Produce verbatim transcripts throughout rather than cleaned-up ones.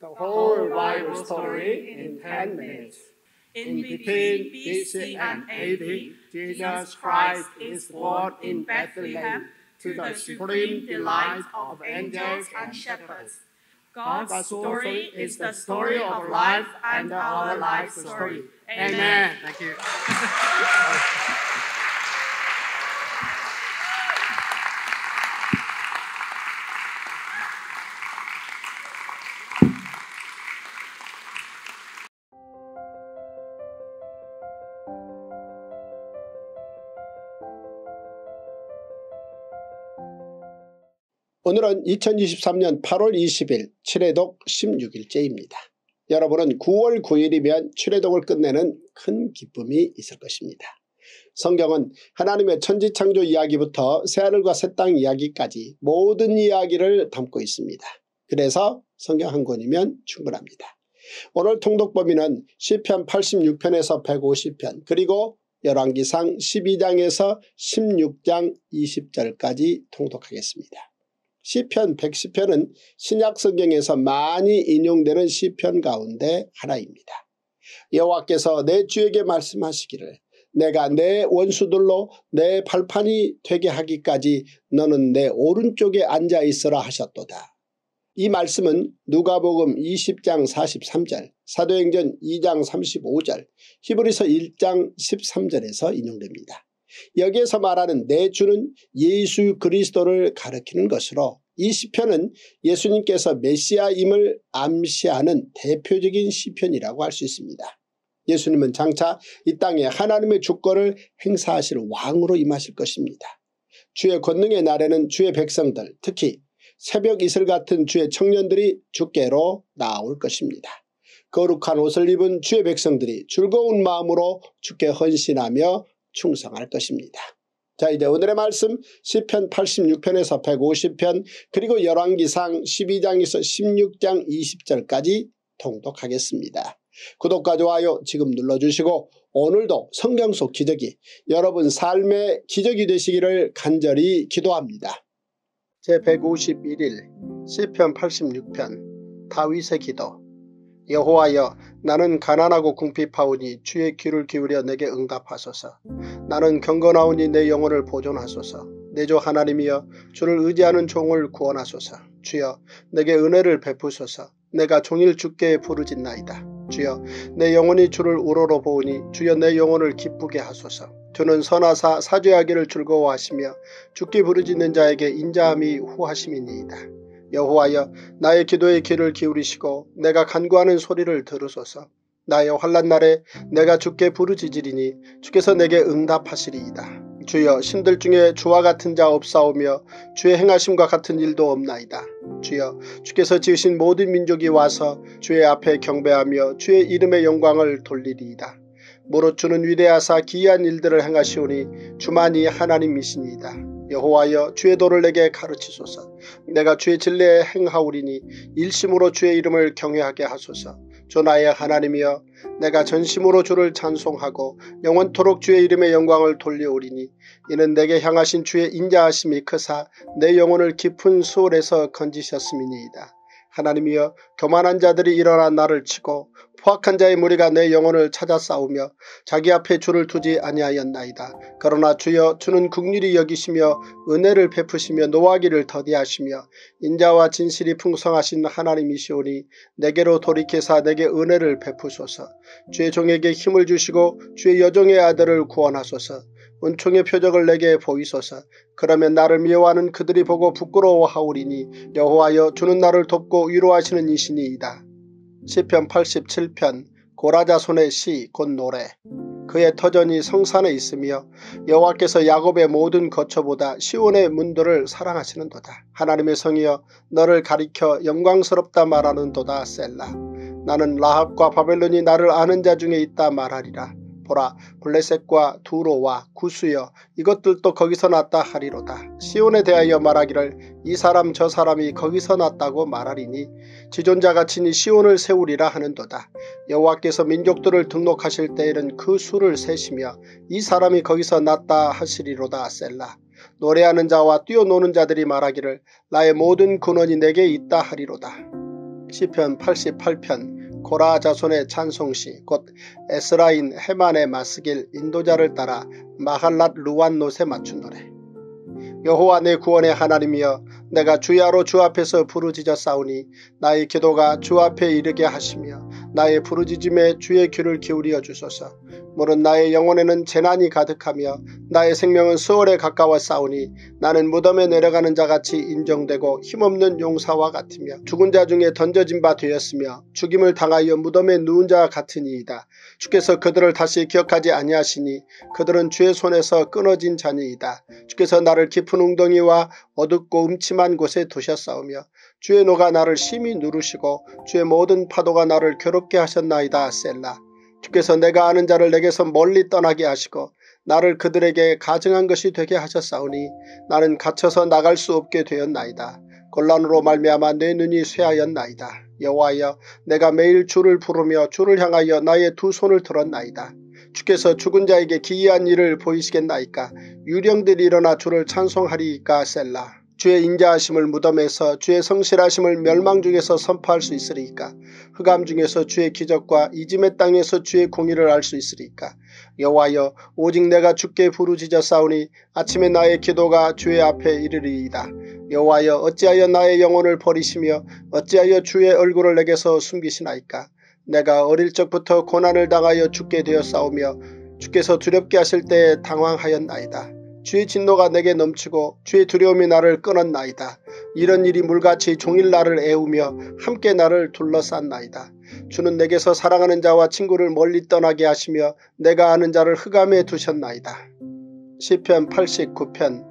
the whole Bible story in ten minutes. In between B C and A D, Jesus Christ is born in Bethlehem to the supreme delight of angels and shepherds. God's story is the story of life and our life story. Amen. Thank you. 오늘은 이천이십삼 년 팔월 이십일 칠회독 십육 일째입니다. 여러분은 구월 구일이면 칠회독을 끝내는 큰 기쁨이 있을 것입니다. 성경은 하나님의 천지창조 이야기부터 새하늘과 새 땅 이야기까지 모든 이야기를 담고 있습니다. 그래서 성경 한 권이면 충분합니다. 오늘 통독 범위는 시편 팔십육 편에서 백오십 편 그리고 열왕기상 십이 장에서 십육 장 이십 절까지 통독하겠습니다. 시편 백십 편은 신약 성경에서 많이 인용되는 시편 가운데 하나입니다. 여호와께서 내 주에게 말씀하시기를 내가 내 원수들로 내 발판이 되게 하기까지 너는 내 오른쪽에 앉아 있으라 하셨도다. 이 말씀은 누가복음 이십 장 사십삼 절, 사도행전 이 장 삼십오 절, 히브리서 일 장 십삼 절에서 인용됩니다. 여기에서 말하는 내 주는 예수 그리스도를 가리키는 것으로 이 시편은 예수님께서 메시아임을 암시하는 대표적인 시편이라고 할 수 있습니다. 예수님은 장차 이 땅에 하나님의 주권을 행사하실 왕으로 임하실 것입니다. 주의 권능의 날에는 주의 백성들, 특히 새벽 이슬 같은 주의 청년들이 주께로 나올 것입니다. 거룩한 옷을 입은 주의 백성들이 즐거운 마음으로 주께 헌신하며 충성할 것입니다. 자, 이제 오늘의 말씀 시편 팔십육 편에서 백오십 편 그리고 열왕기상 십이 장에서 십육 장 이십 절까지 통독하겠습니다. 구독과 좋아요 지금 눌러주시고 오늘도 성경 속 기적이 여러분 삶의 기적이 되시기를 간절히 기도합니다. 제백오십일 일 시편 팔십육 편 다윗의 기도. 여호와여, 나는 가난하고 궁핍하오니 주의 귀를 기울여 내게 응답하소서. 나는 경건하오니 내 영혼을 보존하소서. 내 주 하나님이여, 주를 의지하는 종을 구원하소서. 주여, 내게 은혜를 베푸소서. 내가 종일 주께 부르짖나이다. 주여, 내 영혼이 주를 우러러 보오니 주여 내 영혼을 기쁘게 하소서. 주는 선하사 사죄하기를 즐거워하시며 주께 부르짖는 자에게 인자함이 후하심이니이다. 여호와여, 나의 기도에 귀를 기울이시고 내가 간구하는 소리를 들으소서. 나의 환난 날에 내가 주께 부르짖으리니 주께서 내게 응답하시리이다. 주여, 신들 중에 주와 같은 자 없사오며 주의 행하심과 같은 일도 없나이다. 주여, 주께서 지으신 모든 민족이 와서 주의 앞에 경배하며 주의 이름의 영광을 돌리리이다. 무릇 주는 위대하사 기이한 일들을 행하시오니 주만이 하나님이시니이다. 여호와여, 주의 도를 내게 가르치소서. 내가 주의 진리에 행하오리니 일심으로 주의 이름을 경외하게 하소서. 주 나의 하나님이여, 내가 전심으로 주를 찬송하고 영원토록 주의 이름의 영광을 돌려오리니 이는 내게 향하신 주의 인자하심이 크사 내 영혼을 깊은 수월에서 건지셨음이니이다. 하나님이여, 교만한 자들이 일어나 나를 치고 포악한 자의 무리가 내 영혼을 찾아 싸우며 자기 앞에 주를 두지 아니하였나이다. 그러나 주여, 주는 긍휼히 여기시며 은혜를 베푸시며 노하기를 더디하시며 인자와 진실이 풍성하신 하나님이시오니 내게로 돌이켜사 내게 은혜를 베푸소서. 주의 종에게 힘을 주시고 주의 여종의 아들을 구원하소서. 은총의 표적을 내게 보이소서. 그러면 나를 미워하는 그들이 보고 부끄러워하오리니 여호와여, 주는 나를 돕고 위로하시는 이시니이다. 시편 팔십칠 편 고라자손의 시 곧 노래. 그의 터전이 성산에 있으며 여호와께서 야곱의 모든 거처보다 시온의 문들을 사랑하시는도다. 하나님의 성이여, 너를 가리켜 영광스럽다 말하는도다. 셀라. 나는 라합과 바벨론이 나를 아는 자 중에 있다 말하리라. 보라, 블레셋과 두로와 구스여, 이것들도 거기서 났다 하리로다. 시온에 대하여 말하기를 이 사람 저 사람이 거기서 났다고 말하리니 지존자가 친히 시온을 세우리라 하는도다. 여호와께서 민족들을 등록하실 때에는 그 수를 세시며 이 사람이 거기서 났다 하시리로다. 셀라. 노래하는 자와 뛰어노는 자들이 말하기를 나의 모든 근원이 내게 있다 하리로다. 시편 팔십팔 편 고라 자손의 찬송시 곧 에스라인 헤만의 마스길 인도자를 따라 마할랏 루완롯에 맞춘 노래. 여호와 내 구원의 하나님이여 내가 주야로 주 앞에서 부르짖어 싸우니 나의 기도가 주 앞에 이르게 하시며 나의 부르짖음에 주의 귀를 기울여 주소서. 물은 나의 영혼에는 재난이 가득하며 나의 생명은 수월에 가까워 싸우니 나는 무덤에 내려가는 자같이 인정되고 힘없는 용사와 같으며 죽은 자 중에 던져진 바 되었으며 죽임을 당하여 무덤에 누운 자 같으니이다. 주께서 그들을 다시 기억하지 아니하시니 그들은 주의 손에서 끊어진 자니이다. 주께서 나를 깊은 웅덩이와 어둡고 음침한 곳에 두셨사오며 주의 노가 나를 심히 누르시고 주의 모든 파도가 나를 괴롭게 하셨나이다. 셀라. 주께서 내가 아는 자를 내게서 멀리 떠나게 하시고 나를 그들에게 가증한 것이 되게 하셨사오니 나는 갇혀서 나갈 수 없게 되었나이다. 곤란으로 말미암아 내 눈이 쇠하였나이다. 여호와여 내가 매일 주를 부르며 주를 향하여 나의 두 손을 들었나이다. 주께서 죽은 자에게 기이한 일을 보이시겠나이까. 유령들이 일어나 주를 찬송하리이까. 셀라. 주의 인자하심을 무덤에서 주의 성실하심을 멸망 중에서 선포할 수 있으리이까. 흑암 중에서 주의 기적과 이짐의 땅에서 주의 공의를 알 수 있으리이까. 여호와여 오직 내가 주께 부르짖어 싸우니 아침에 나의 기도가 주의 앞에 이르리이다. 여호와여 어찌하여 나의 영혼을 버리시며 어찌하여 주의 얼굴을 내게서 숨기시나이까. 내가 어릴 적부터 고난을 당하여 죽게 되었사오며 주께서 두렵게 하실 때에 당황하였나이다. 주의 진노가 내게 넘치고 주의 두려움이 나를 끊었나이다. 이런 일이 물같이 종일 나를 애우며 함께 나를 둘러쌌나이다. 주는 내게서 사랑하는 자와 친구를 멀리 떠나게 하시며 내가 아는 자를 흑암에 두셨나이다. 시편 팔십구 편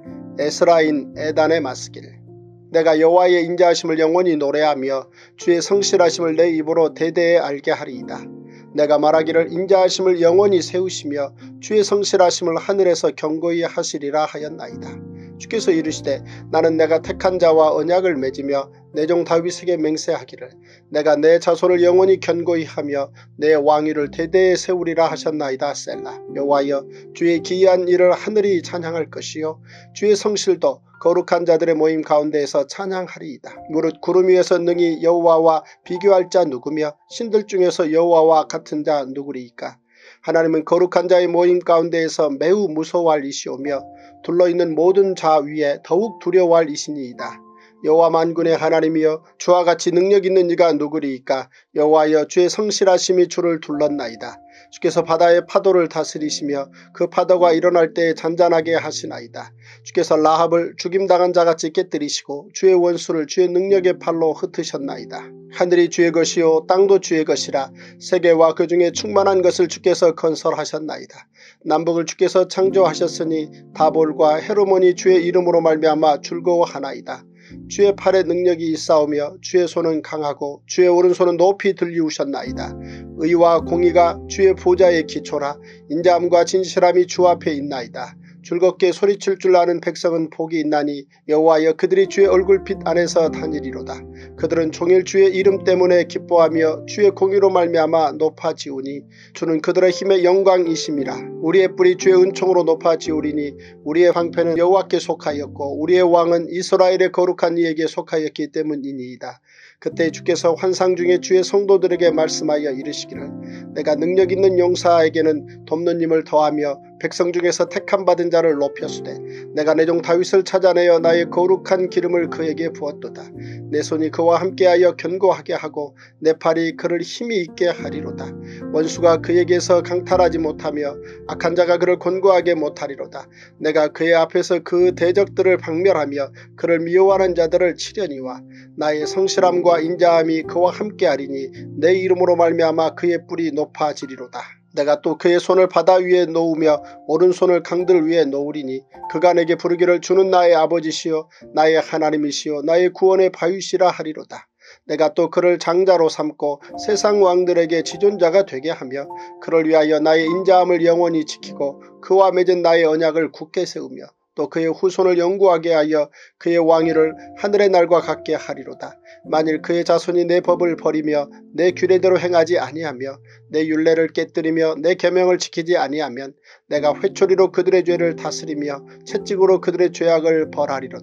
에스라인 에단의 마스길. 내가 여호와의 인자하심을 영원히 노래하며 주의 성실하심을 내 입으로 대대에 알게 하리이다. 내가 말하기를 인자하심을 영원히 세우시며 주의 성실하심을 하늘에서 경고히 하시리라 하였나이다. 주께서 이르시되 나는 내가 택한 자와 언약을 맺으며 내 종 다윗에게 맹세하기를 내가 내 자손을 영원히 견고히 하며 내 왕위를 대대에 세우리라 하셨나이다. 셀라. 여호와여 주의 기이한 일을 하늘이 찬양할 것이요 주의 성실도 거룩한 자들의 모임 가운데에서 찬양하리이다. 무릇 구름 위에서 능히 여호와와 비교할 자 누구며 신들 중에서 여호와와 같은 자 누구리이까. 하나님은 거룩한 자의 모임 가운데에서 매우 무서워할 이시오며 둘러있는 모든 자 위에 더욱 두려워할 이시니이다. 여호와 만군의 하나님이여 주와 같이 능력 있는 이가 누구리이까. 여호와여 주의 성실하심이 주를 둘렀나이다. 주께서 바다의 파도를 다스리시며 그 파도가 일어날 때 잔잔하게 하시나이다. 주께서 라합을 죽임당한 자같이 깨뜨리시고 주의 원수를 주의 능력의 팔로 흩으셨나이다. 하늘이 주의 것이요 땅도 주의 것이라. 세계와 그 중에 충만한 것을 주께서 건설하셨나이다. 남북을 주께서 창조하셨으니 다볼과 헤르몬이 주의 이름으로 말미암아 즐거워하나이다. 주의 팔에 능력이 있사오며 주의 손은 강하고 주의 오른손은 높이 들리우셨나이다. 의와 공의가 주의 보좌의 기초라. 인자함과 진실함이 주 앞에 있나이다. 즐겁게 소리칠 줄 아는 백성은 복이 있나니 여호와여 그들이 주의 얼굴빛 안에서 다니리로다. 그들은 종일 주의 이름 때문에 기뻐하며 주의 공의로 말미암아 높아지우니 주는 그들의 힘의 영광이심이라. 우리의 뿔이 주의 은총으로 높아지우리니 우리의 방패는 여호와께 속하였고 우리의 왕은 이스라엘의 거룩한 이에게 속하였기 때문이니이다. 그때 주께서 환상 중에 주의 성도들에게 말씀하여 이르시기를 내가 능력 있는 용사에게는 돕는 힘을 더하며 백성 중에서 택함 받은 자를 높였으되 내가 내 종 다윗을 찾아내어 나의 거룩한 기름을 그에게 부었도다. 내 손이 그와 함께하여 견고하게 하고 내 팔이 그를 힘이 있게 하리로다. 원수가 그에게서 강탈하지 못하며 악한 자가 그를 곤고하게 못하리로다. 내가 그의 앞에서 그 대적들을 박멸하며 그를 미워하는 자들을 치려니와 나의 성실함과 인자함이 그와 함께하리니 내 이름으로 말미암아 그의 뿔이 높아지리로다. 내가 또 그의 손을 바다 위에 놓으며 오른손을 강들 위에 놓으리니 그가 내게 부르기를 주는 나의 아버지시요 나의 하나님이시요 나의 구원의 바위시라 하리로다. 내가 또 그를 장자로 삼고 세상 왕들에게 지존자가 되게 하며 그를 위하여 나의 인자함을 영원히 지키고 그와 맺은 나의 언약을 굳게 세우며 또 그의 후손을 영구하게 하여 그의 왕위를 하늘의 날과 같게 하리로다. 만일 그의 자손이 내 법을 버리며 내 규례대로 행하지 아니하며 내 율례를 깨뜨리며 내 계명을 지키지 아니하면 내가 회초리로 그들의 죄를 다스리며 채찍으로 그들의 죄악을 벌하리로다.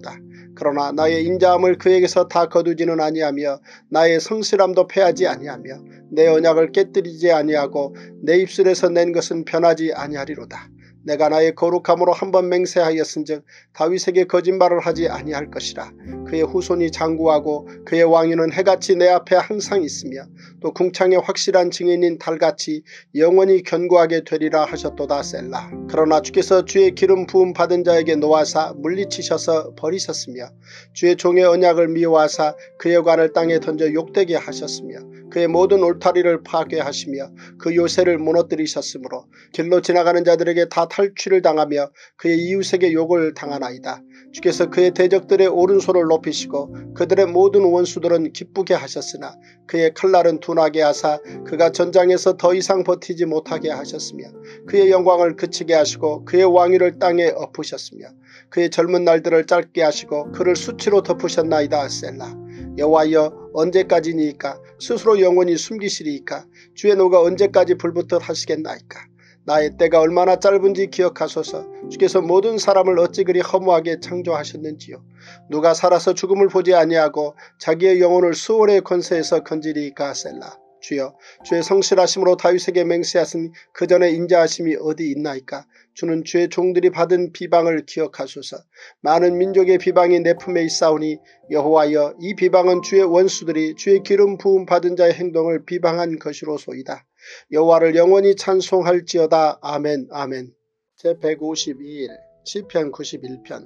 그러나 나의 인자함을 그에게서 다 거두지는 아니하며 나의 성실함도 패하지 아니하며 내 언약을 깨뜨리지 아니하고 내 입술에서 낸 것은 변하지 아니하리로다. 내가 나의 거룩함으로 한번 맹세하였은즉 다윗에게 거짓말을 하지 아니할 것이라. 그의 후손이 장구하고 그의 왕위는 해같이 내 앞에 항상 있으며 또 궁창의 확실한 증인인 달같이 영원히 견고하게 되리라 하셨도다. 셀라. 그러나 주께서 주의 기름 부음 받은 자에게 노하사 물리치셔서 버리셨으며 주의 종의 언약을 미워하사 그의 관을 땅에 던져 욕되게 하셨으며 그의 모든 울타리를 파괴하시며 그 요새를 무너뜨리셨으므로 길로 지나가는 자들에게 다 탈취를 당하며 그의 이웃에게 욕을 당하나이다. 주께서 그의 대적들의 오른손을 높이시고 그들의 모든 원수들은 기쁘게 하셨으나 그의 칼날은 둔하게 하사 그가 전장에서 더 이상 버티지 못하게 하셨으며 그의 영광을 그치게 하시고 그의 왕위를 땅에 엎으셨으며 그의 젊은 날들을 짧게 하시고 그를 수치로 덮으셨나이다. 셀라. 여호와여 언제까지니이까? 스스로 영원히 숨기시리이까? 주의 노가 언제까지 불붙듯 하시겠나이까? 나의 때가 얼마나 짧은지 기억하소서. 주께서 모든 사람을 어찌 그리 허무하게 창조하셨는지요. 누가 살아서 죽음을 보지 아니하고 자기의 영혼을 수월의 권세에서 건지리이까? 셀라. 주여 주의 성실하심으로 다윗에게 맹세하신 그 전에 인자하심이 어디 있나이까? 주는 주의 종들이 받은 비방을 기억하소서. 많은 민족의 비방이 내 품에 있사오니 여호와여 이 비방은 주의 원수들이 주의 기름 부음 받은 자의 행동을 비방한 것이로소이다. 여호와를 영원히 찬송할지어다. 아멘 아멘. 제백오십이 일 시편 구십일 편.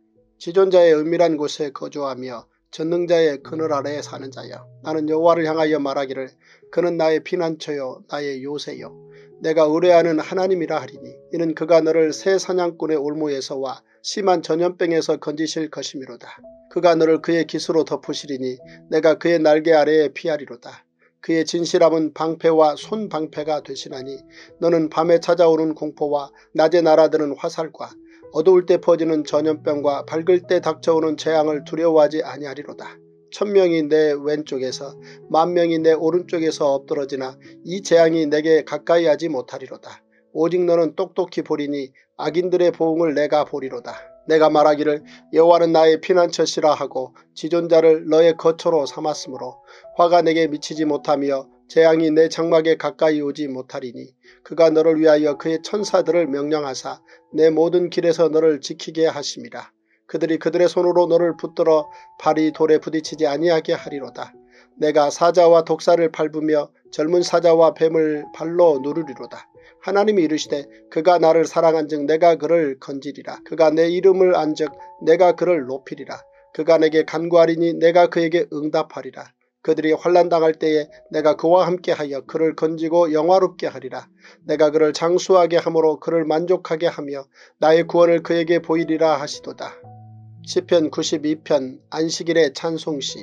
지존자의 은밀한 곳에 거주하며 전능자의 그늘 아래에 사는 자여, 나는 여호와를 향하여 말하기를 그는 나의 피난처요 나의 요새요 내가 의뢰하는 하나님이라 하리니 이는 그가 너를 새 사냥꾼의 올무에서와 심한 전염병에서 건지실 것이미로다. 그가 너를 그의 깃으로 덮으시리니 내가 그의 날개 아래에 피하리로다. 그의 진실함은 방패와 손방패가 되시나니 너는 밤에 찾아오는 공포와 낮에 날아드는 화살과 어두울 때 퍼지는 전염병과 밝을 때 닥쳐오는 재앙을 두려워하지 아니하리로다. 천명이 내 왼쪽에서 만명이 내 오른쪽에서 엎드러지나 이 재앙이 내게 가까이 하지 못하리로다. 오직 너는 똑똑히 보리니 악인들의 보응을 내가 보리로다. 내가 말하기를 여호와는 나의 피난처시라 하고 지존자를 너의 거처로 삼았으므로 화가 내게 미치지 못하며 재앙이 내 장막에 가까이 오지 못하리니 그가 너를 위하여 그의 천사들을 명령하사 내 모든 길에서 너를 지키게 하심이라. 그들이 그들의 손으로 너를 붙들어 발이 돌에 부딪히지 아니하게 하리로다. 내가 사자와 독사를 밟으며 젊은 사자와 뱀을 발로 누르리로다. 하나님이 이르시되 그가 나를 사랑한즉 내가 그를 건지리라. 그가 내 이름을 안즉 내가 그를 높이리라. 그가 내게 간구하리니 내가 그에게 응답하리라. 그들이 환난당할 때에 내가 그와 함께하여 그를 건지고 영화롭게 하리라. 내가 그를 장수하게 함으로 그를 만족하게 하며 나의 구원을 그에게 보이리라 하시도다. 시편 구십이 편 안식일의 찬송시.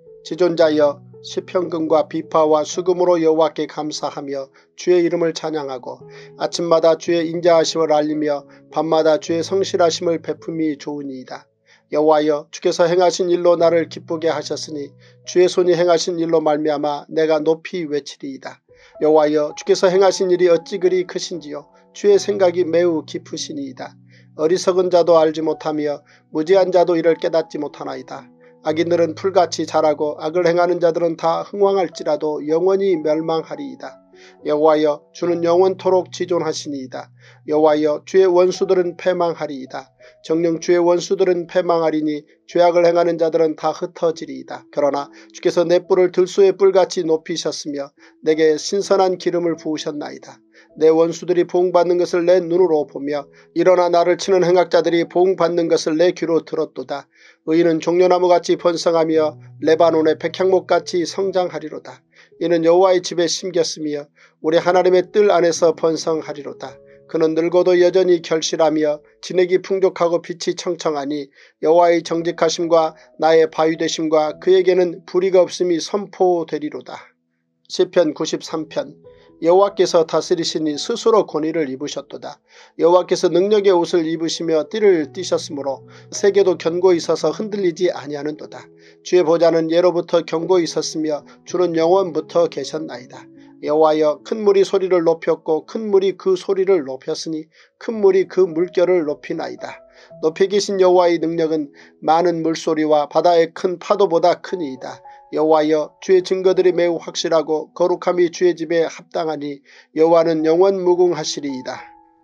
지존자여 시편금과 비파와 수금으로 여호와께 감사하며 주의 이름을 찬양하고 아침마다 주의 인자하심을 알리며 밤마다 주의 성실하심을 베품이 좋으니이다. 여호와여 주께서 행하신 일로 나를 기쁘게 하셨으니 주의 손이 행하신 일로 말미암아 내가 높이 외치리이다. 여호와여 주께서 행하신 일이 어찌 그리 크신지요. 주의 생각이 매우 깊으시니이다. 어리석은 자도 알지 못하며 무지한 자도 이를 깨닫지 못하나이다. 악인들은 풀같이 자라고 악을 행하는 자들은 다 흥왕할지라도 영원히 멸망하리이다. 여호와여 주는 영원토록 지존하시니이다. 여호와여 주의 원수들은 패망하리이다. 정녕 주의 원수들은 패망하리니 죄악을 행하는 자들은 다 흩어지리이다. 그러나 주께서 내 뿔을 들소의 뿔같이 높이셨으며 내게 신선한 기름을 부으셨나이다. 내 원수들이 보응받는 것을 내 눈으로 보며 일어나 나를 치는 행악자들이 보응받는 것을 내 귀로 들었도다. 의인은 종려나무같이 번성하며 레바논의 백향목같이 성장하리로다. 이는 여호와의 집에 심겼으며 우리 하나님의 뜰 안에서 번성하리로다. 그는 늙어도 여전히 결실하며 진액이 풍족하고 빛이 청청하니 여호와의 정직하심과 나의 바위되심과 그에게는 불의가 없음이 선포되리로다. 시편 구십삼 편. 여호와께서 다스리시니 스스로 권위를 입으셨도다. 여호와께서 능력의 옷을 입으시며 띠를 띠셨으므로 세계도 견고히 서서 흔들리지 아니하는도다. 주의 보좌는 예로부터 견고히 있었으며 주는 영원부터 계셨나이다. 여호와여 큰 물이 소리를 높였고 큰 물이 그 소리를 높였으니 큰 물이 그 물결을 높이나이다. 높이 계신 여호와의 능력은 많은 물소리와 바다의 큰 파도보다 크니이다. 여호와여, 주의 증거들이 매우 확실하고 거룩함이 주의 집에 합당하니 여호와는 영원 무궁하시리이다.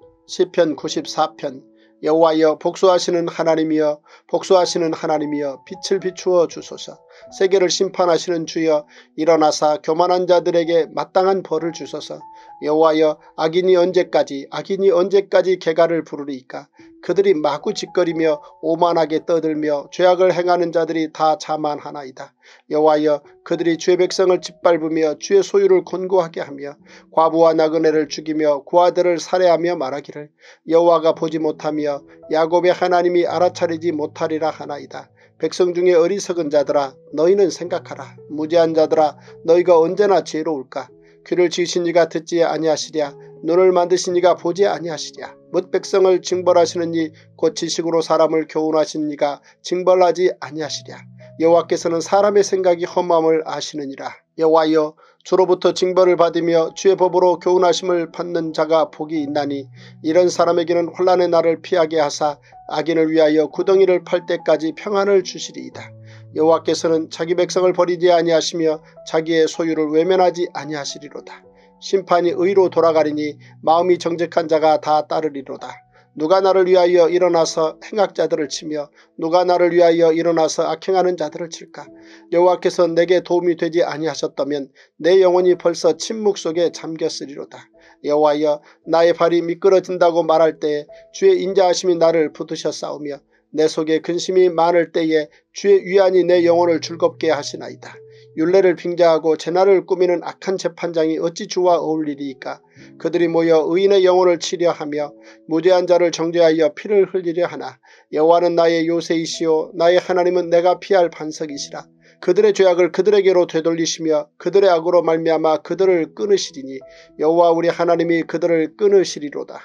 시편 구십사 편. 여호와여, 복수하시는 하나님이여, 복수하시는 하나님이여, 빛을 비추어 주소서. 세계를 심판하시는 주여, 일어나사 교만한 자들에게 마땅한 벌을 주소서. 여호와여, 악인이 언제까지 악인이 언제까지 개가를 부르리이까. 그들이 마구 짓거리며 오만하게 떠들며 죄악을 행하는 자들이 다 자만하나이다. 여호와여, 그들이 주의 백성을 짓밟으며 주의 소유를 곤고하게 하며 과부와 나그네를 죽이며 고아들을 살해하며 말하기를 여호와가 보지 못하며 야곱의 하나님이 알아차리지 못하리라 하나이다. 백성 중에 어리석은 자들아, 너희는 생각하라. 무지한 자들아, 너희가 언제나 지혜로울까. 귀를 지으신 이가 듣지 아니하시랴. 눈을 만드신 이가 보지 아니하시랴. 뭇 백성을 징벌하시는 이 곧 지식으로 사람을 교훈하시는 이가 징벌하지 아니하시랴. 여호와께서는 사람의 생각이 험함을 아시느니라. 여호와여, 주로부터 징벌을 받으며 주의 법으로 교훈하심을 받는 자가 복이 있나니 이런 사람에게는 혼란의 날을 피하게 하사 악인을 위하여 구덩이를 팔 때까지 평안을 주시리이다. 여호와께서는 자기 백성을 버리지 아니하시며 자기의 소유를 외면하지 아니하시리로다. 심판이 의로 돌아가리니 마음이 정직한 자가 다 따르리로다. 누가 나를 위하여 일어나서 행악자들을 치며 누가 나를 위하여 일어나서 악행하는 자들을 칠까. 여호와께서 내게 도움이 되지 아니하셨다면 내 영혼이 벌써 침묵 속에 잠겼으리로다. 여호와여, 나의 발이 미끄러진다고 말할 때에 주의 인자하심이 나를 붙드셨사오며 내 속에 근심이 많을 때에 주의 위안이 내 영혼을 즐겁게 하시나이다. 율례를 빙자하고 재난을 꾸미는 악한 재판장이 어찌 주와 어울리리이까. 그들이 모여 의인의 영혼을 치려하며 무죄한 자를 정죄하여 피를 흘리려 하나. 여호와는 나의 요새이시오 나의 하나님은 내가 피할 반석이시라. 그들의 죄악을 그들에게로 되돌리시며 그들의 악으로 말미암아 그들을 끊으시리니 여호와 우리 하나님이 그들을 끊으시리로다.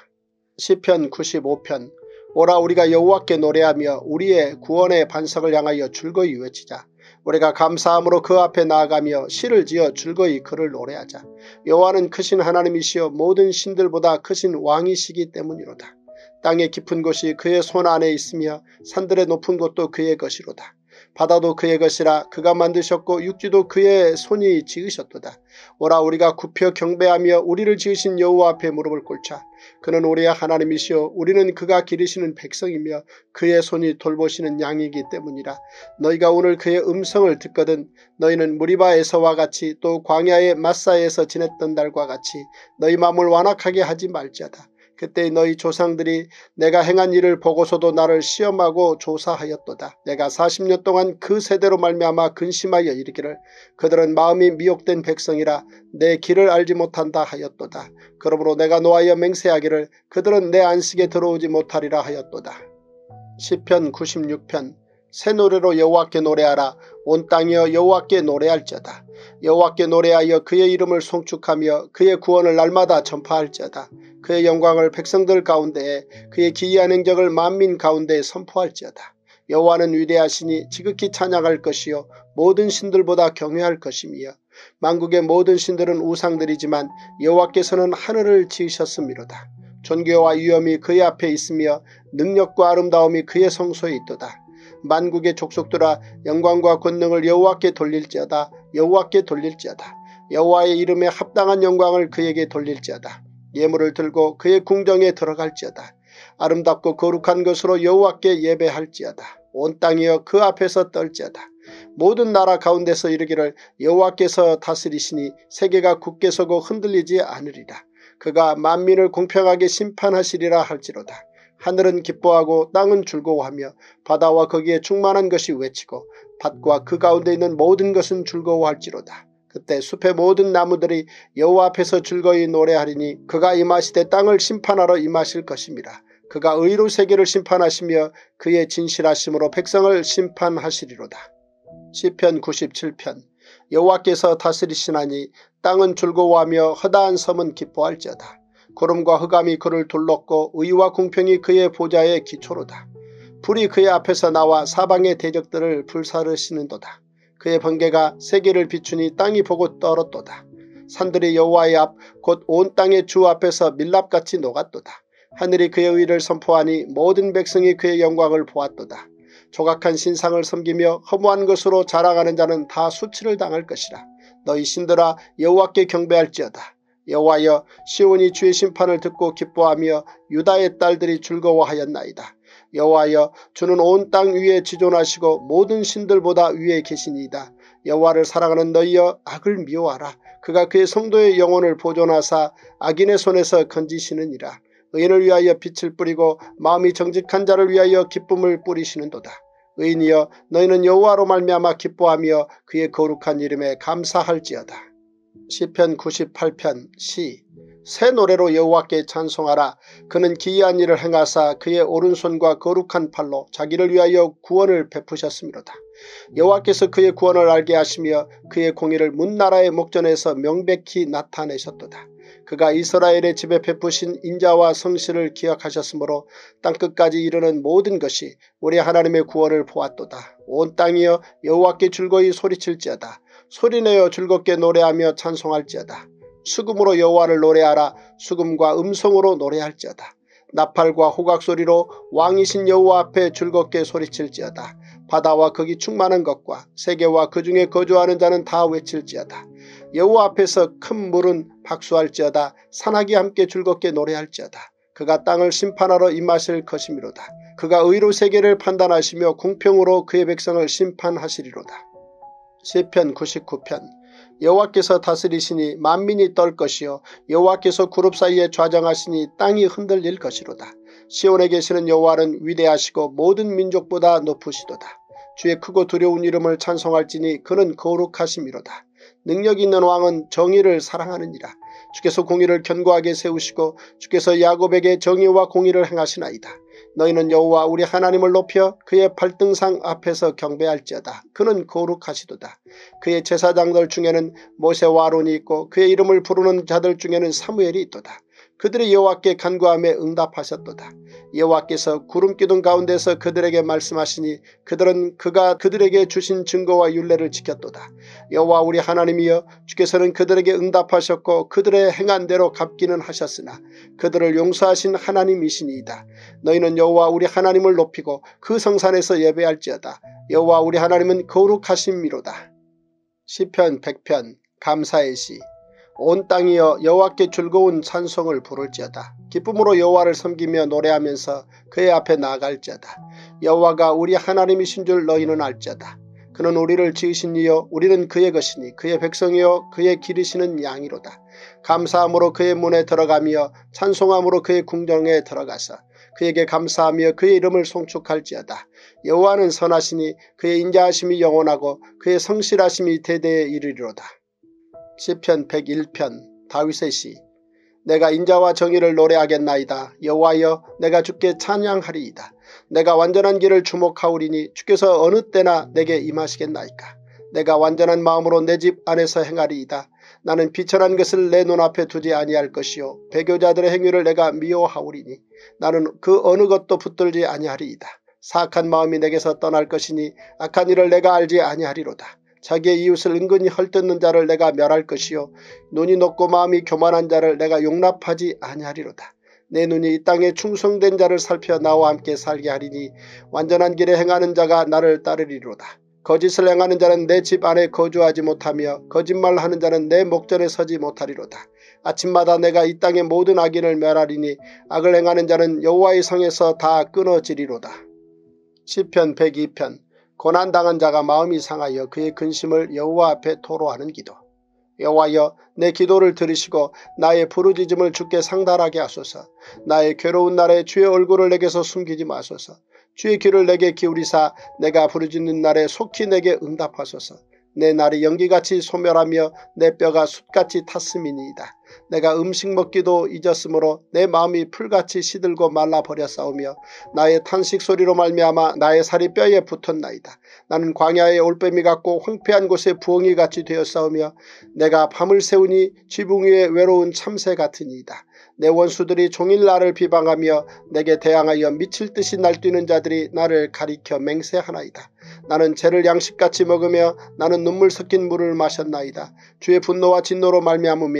시편 구십오 편. 오라, 우리가 여호와께 노래하며 우리의 구원의 반석을 향하여 즐거이 외치자. 우리가 감사함으로 그 앞에 나아가며 시를 지어 즐거이 그를 노래하자. 여호와는 크신 하나님이시여 모든 신들보다 크신 왕이시기 때문이로다. 땅의 깊은 곳이 그의 손 안에 있으며 산들의 높은 곳도 그의 것이로다. 바다도 그의 것이라. 그가 만드셨고 육지도 그의 손이 지으셨도다. 오라, 우리가 굽혀 경배하며 우리를 지으신 여호와 앞에 무릎을 꿇자. 그는 우리의 하나님이시오 우리는 그가 기르시는 백성이며 그의 손이 돌보시는 양이기 때문이라. 너희가 오늘 그의 음성을 듣거든 너희는 무리바에서와 같이 또 광야의 마사에서 지냈던 날과 같이 너희 마음을 완악하게 하지 말지어다. 그때 너희 조상들이 내가 행한 일을 보고서도 나를 시험하고 조사하였도다. 내가 사십 년 동안 그 세대로 말미암아 근심하여 이르기를 그들은 마음이 미혹된 백성이라 내 길을 알지 못한다 하였도다. 그러므로 내가 노하여 맹세하기를 그들은 내 안식에 들어오지 못하리라 하였도다. 시편 구십육 편. 새 노래로 여호와께 노래하라. 온 땅이여 여호와께 노래할지어다. 여호와께 노래하여 그의 이름을 송축하며 그의 구원을 날마다 전파할지어다. 그의 영광을 백성들 가운데에 그의 기이한 행적을 만민 가운데에 선포할지어다. 여호와는 위대하시니 지극히 찬양할 것이요 모든 신들보다 경외할 것이며 만국의 모든 신들은 우상들이지만 여호와께서는 하늘을 지으셨음이로다. 존귀와 위엄이 그의 앞에 있으며 능력과 아름다움이 그의 성소에 있도다. 만국의 족속들아 영광과 권능을 여호와께 돌릴지어다. 여호와께 돌릴지어다. 여호와의 이름에 합당한 영광을 그에게 돌릴지어다. 예물을 들고 그의 궁정에 들어갈지어다. 아름답고 거룩한 것으로 여호와께 예배할지어다. 온 땅이여 그 앞에서 떨지어다. 모든 나라 가운데서 이르기를 여호와께서 다스리시니 세계가 굳게 서고 흔들리지 않으리라. 그가 만민을 공평하게 심판하시리라 할지로다. 하늘은 기뻐하고 땅은 즐거워하며 바다와 거기에 충만한 것이 외치고 밭과 그 가운데 있는 모든 것은 즐거워할지로다. 그때 숲의 모든 나무들이 여호와 앞에서 즐거이 노래하리니 그가 임하시되 땅을 심판하러 임하실 것입니다. 그가 의로 세계를 심판하시며 그의 진실하심으로 백성을 심판하시리로다. 시편 구십칠 편. 여호와께서 다스리시나니 땅은 즐거워하며 허다한 섬은 기뻐할지어다. 구름과 흑암이 그를 둘렀고 의와 공평이 그의 보좌의 기초로다. 불이 그의 앞에서 나와 사방의 대적들을 불사르시는도다. 그의 번개가 세계를 비추니 땅이 보고 떨었도다. 산들이 여호와의 앞 곧 온 땅의 주 앞에서 밀랍같이 녹았도다. 하늘이 그의 의를 선포하니 모든 백성이 그의 영광을 보았도다. 조각한 신상을 섬기며 허무한 것으로 자랑하는 자는 다 수치를 당할 것이라. 너희 신들아 여호와께 경배할지어다. 여호와여 시온이 주의 심판을 듣고 기뻐하며 유다의 딸들이 즐거워하였나이다. 여호와여 주는 온 땅 위에 지존하시고 모든 신들보다 위에 계시니이다. 여호와를 사랑하는 너희여 악을 미워하라. 그가 그의 성도의 영혼을 보존하사 악인의 손에서 건지시느니라. 의인을 위하여 빛을 뿌리고 마음이 정직한 자를 위하여 기쁨을 뿌리시는도다. 의인이여 너희는 여호와로 말미암아 기뻐하며 그의 거룩한 이름에 감사할지어다. 시편 구십팔 편 시. 새 노래로 여호와께 찬송하라. 그는 기이한 일을 행하사 그의 오른손과 거룩한 팔로 자기를 위하여 구원을 베푸셨음이로다. 여호와께서 그의 구원을 알게 하시며 그의 공의를 문나라의 목전에서 명백히 나타내셨도다. 그가 이스라엘의 집에 베푸신 인자와 성실을 기억하셨으므로 땅끝까지 이르는 모든 것이 우리 하나님의 구원을 보았도다. 온 땅이여 여호와께 즐거이 소리칠지어다. 소리내어 즐겁게 노래하며 찬송할지어다. 수금으로 여호와를 노래하라. 수금과 음성으로 노래할지어다. 나팔과 호각소리로 왕이신 여호와 앞에 즐겁게 소리칠지어다. 바다와 거기 충만한 것과 세계와 그 중에 거주하는 자는 다 외칠지어다. 여호와 앞에서 큰 물은 박수할지어다. 산악이 함께 즐겁게 노래할지어다. 그가 땅을 심판하러 임하실 것이미로다. 그가 의로 세계를 판단하시며 공평으로 그의 백성을 심판하시리로다. 시편 구십구 편. 여호와께서 다스리시니 만민이 떨 것이요 여호와께서 구룹 사이에 좌정하시니 땅이 흔들릴 것이로다. 시온에 계시는 여호와는 위대하시고 모든 민족보다 높으시도다. 주의 크고 두려운 이름을 찬송할지니 그는 거룩하심이로다. 능력 있는 왕은 정의를 사랑하느니라. 주께서 공의를 견고하게 세우시고 주께서 야곱에게 정의와 공의를 행하시나이다. 너희는 여호와 우리 하나님을 높여 그의 발등상 앞에서 경배할지어다. 그는 거룩하시도다. 그의 제사장들 중에는 모세와 아론이 있고 그의 이름을 부르는 자들 중에는 사무엘이 있도다. 그들이 여호와께 간구하며 응답하셨도다. 여호와께서 구름기둥 가운데서 그들에게 말씀하시니 그들은 그가 그들에게 주신 증거와 율례를 지켰도다. 여호와 우리 하나님이여 주께서는 그들에게 응답하셨고 그들의 행한 대로 갚기는 하셨으나 그들을 용서하신 하나님이시니이다. 너희는 여호와 우리 하나님을 높이고 그 성산에서 예배할지어다. 여호와 우리 하나님은 거룩하심이로다. 시편 백 편. 감사의 시. 온 땅이여 여호와께 즐거운 찬송을 부를지어다. 기쁨으로 여호와를 섬기며 노래하면서 그의 앞에 나아갈지어다. 여호와가 우리 하나님이신 줄 너희는 알지어다. 그는 우리를 지으신 이여 우리는 그의 것이니 그의 백성이여 그의 기르시는 양이로다. 감사함으로 그의 문에 들어가며 찬송함으로 그의 궁정에 들어가서 그에게 감사하며 그의 이름을 송축할지어다. 여호와는 선하시니 그의 인자하심이 영원하고 그의 성실하심이 대대에 이르리로다. 시편 백일 편. 다윗의 시. 내가 인자와 정의를 노래하겠나이다. 여호와여 내가 주께 찬양하리이다. 내가 완전한 길을 주목하오리니 주께서 어느 때나 내게 임하시겠나이까. 내가 완전한 마음으로 내 집 안에서 행하리이다. 나는 비천한 것을 내 눈앞에 두지 아니할 것이요 배교자들의 행위를 내가 미워하오리니 나는 그 어느 것도 붙들지 아니하리이다. 사악한 마음이 내게서 떠날 것이니 악한 일을 내가 알지 아니하리로다. 자기의 이웃을 은근히 헐뜯는 자를 내가 멸할 것이요 눈이 높고 마음이 교만한 자를 내가 용납하지 아니하리로다. 내 눈이 이 땅에 충성된 자를 살펴 나와 함께 살게 하리니 완전한 길에 행하는 자가 나를 따르리로다. 거짓을 행하는 자는 내 집 안에 거주하지 못하며 거짓말하는 자는 내 목전에 서지 못하리로다. 아침마다 내가 이 땅의 모든 악인을 멸하리니 악을 행하는 자는 여호와의 성에서 다 끊어지리로다. 시편 백이 편. 고난당한 자가 마음이 상하여 그의 근심을 여호와 앞에 토로하는 기도. 여호와여 내 기도를 들으시고 나의 부르짖음을 주께 상달하게 하소서. 나의 괴로운 날에 주의 얼굴을 내게서 숨기지 마소서. 주의 귀를 내게 기울이사 내가 부르짖는 날에 속히 내게 응답하소서. 내 날이 연기같이 소멸하며 내 뼈가 숯같이 탔음이니이다. 내가 음식 먹기도 잊었으므로 내 마음이 풀같이 시들고 말라버렸사오며 나의 탄식 소리로 말미암아 나의 살이 뼈에 붙었나이다. 나는 광야의 올빼미 같고 황폐한 곳에 부엉이같이 되었사오며 내가 밤을 새우니 지붕 위에 외로운 참새 같으니이다. 내 원수들이 종일 나를 비방하며 내게 대항하여 미칠 듯이 날뛰는 자들이 나를 가리켜 맹세하나이다. 나는 죄를 양식같이 먹으며 나는 눈물 섞인 물을 마셨나이다. 주의 분노와 진노로 말미암음이라.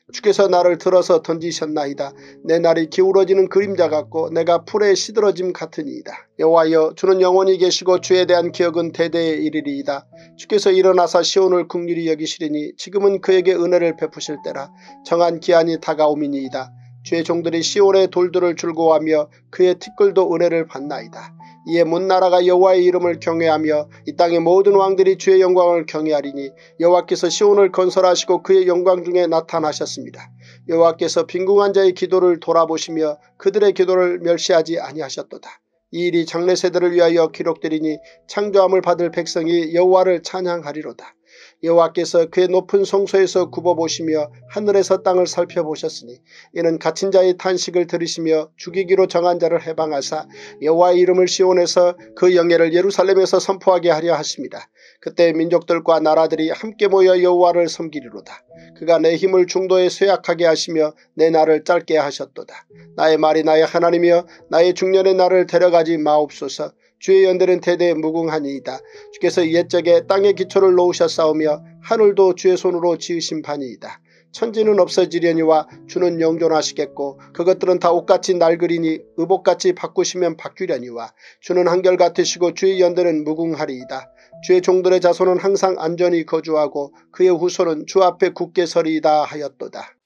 주께서 나를 들어서 던지셨나이다. 내 날이 기울어지는 그림자 같고 내가 풀에 시들어짐 같으니이다. 여호와여, 주는 영원히 계시고 주에 대한 기억은 대대에 이르리이다. 주께서 일어나사 시온을 긍휼히 여기시리니 지금은 그에게 은혜를 베푸실 때라. 정한 기한이 다가오미니이다. 주의 종들이 시온의 돌들을 즐거워하며 그의 티끌도 은혜를 받나이다. 이에 문나라가 여호와의 이름을 경외하며 이 땅의 모든 왕들이 주의 영광을 경외하리니 여호와께서 시온을 건설하시고 그의 영광 중에 나타나셨습니다. 여호와께서 빈궁한 자의 기도를 돌아보시며 그들의 기도를 멸시하지 아니하셨도다. 이 일이 장래 세대를 위하여 기록되리니 창조함을 받을 백성이 여호와를 찬양하리로다. 여호와께서 그의 높은 성소에서 굽어보시며 하늘에서 땅을 살펴보셨으니 이는 갇힌 자의 탄식을 들으시며 죽이기로 정한 자를 해방하사 여호와의 이름을 시온에서 그 영예를 예루살렘에서 선포하게 하려 하십니다. 그때 민족들과 나라들이 함께 모여 여호와를 섬기리로다. 그가 내 힘을 중도에 쇠약하게 하시며 내 날을 짧게 하셨도다. 나의 말이 나의 하나님이여 나의 중년의 날을 데려가지 마옵소서. 주의 연대는 대대에 무궁하니이다. 주께서 옛적에 땅의 기초를 놓으셨사오며 하늘도 주의 손으로 지으신 바니이다. 천지는 없어지려니와 주는 영존하시겠고 그것들은 다 옷같이 낡으리니 의복같이 바꾸시면 바뀌려니와 주는 한결같으시고 주의 연대는 무궁하리이다. 주의 종들의 자손은 항상 안전히 거주하고 그의 후손은 주 앞에 굳게 서리이다 하였도다.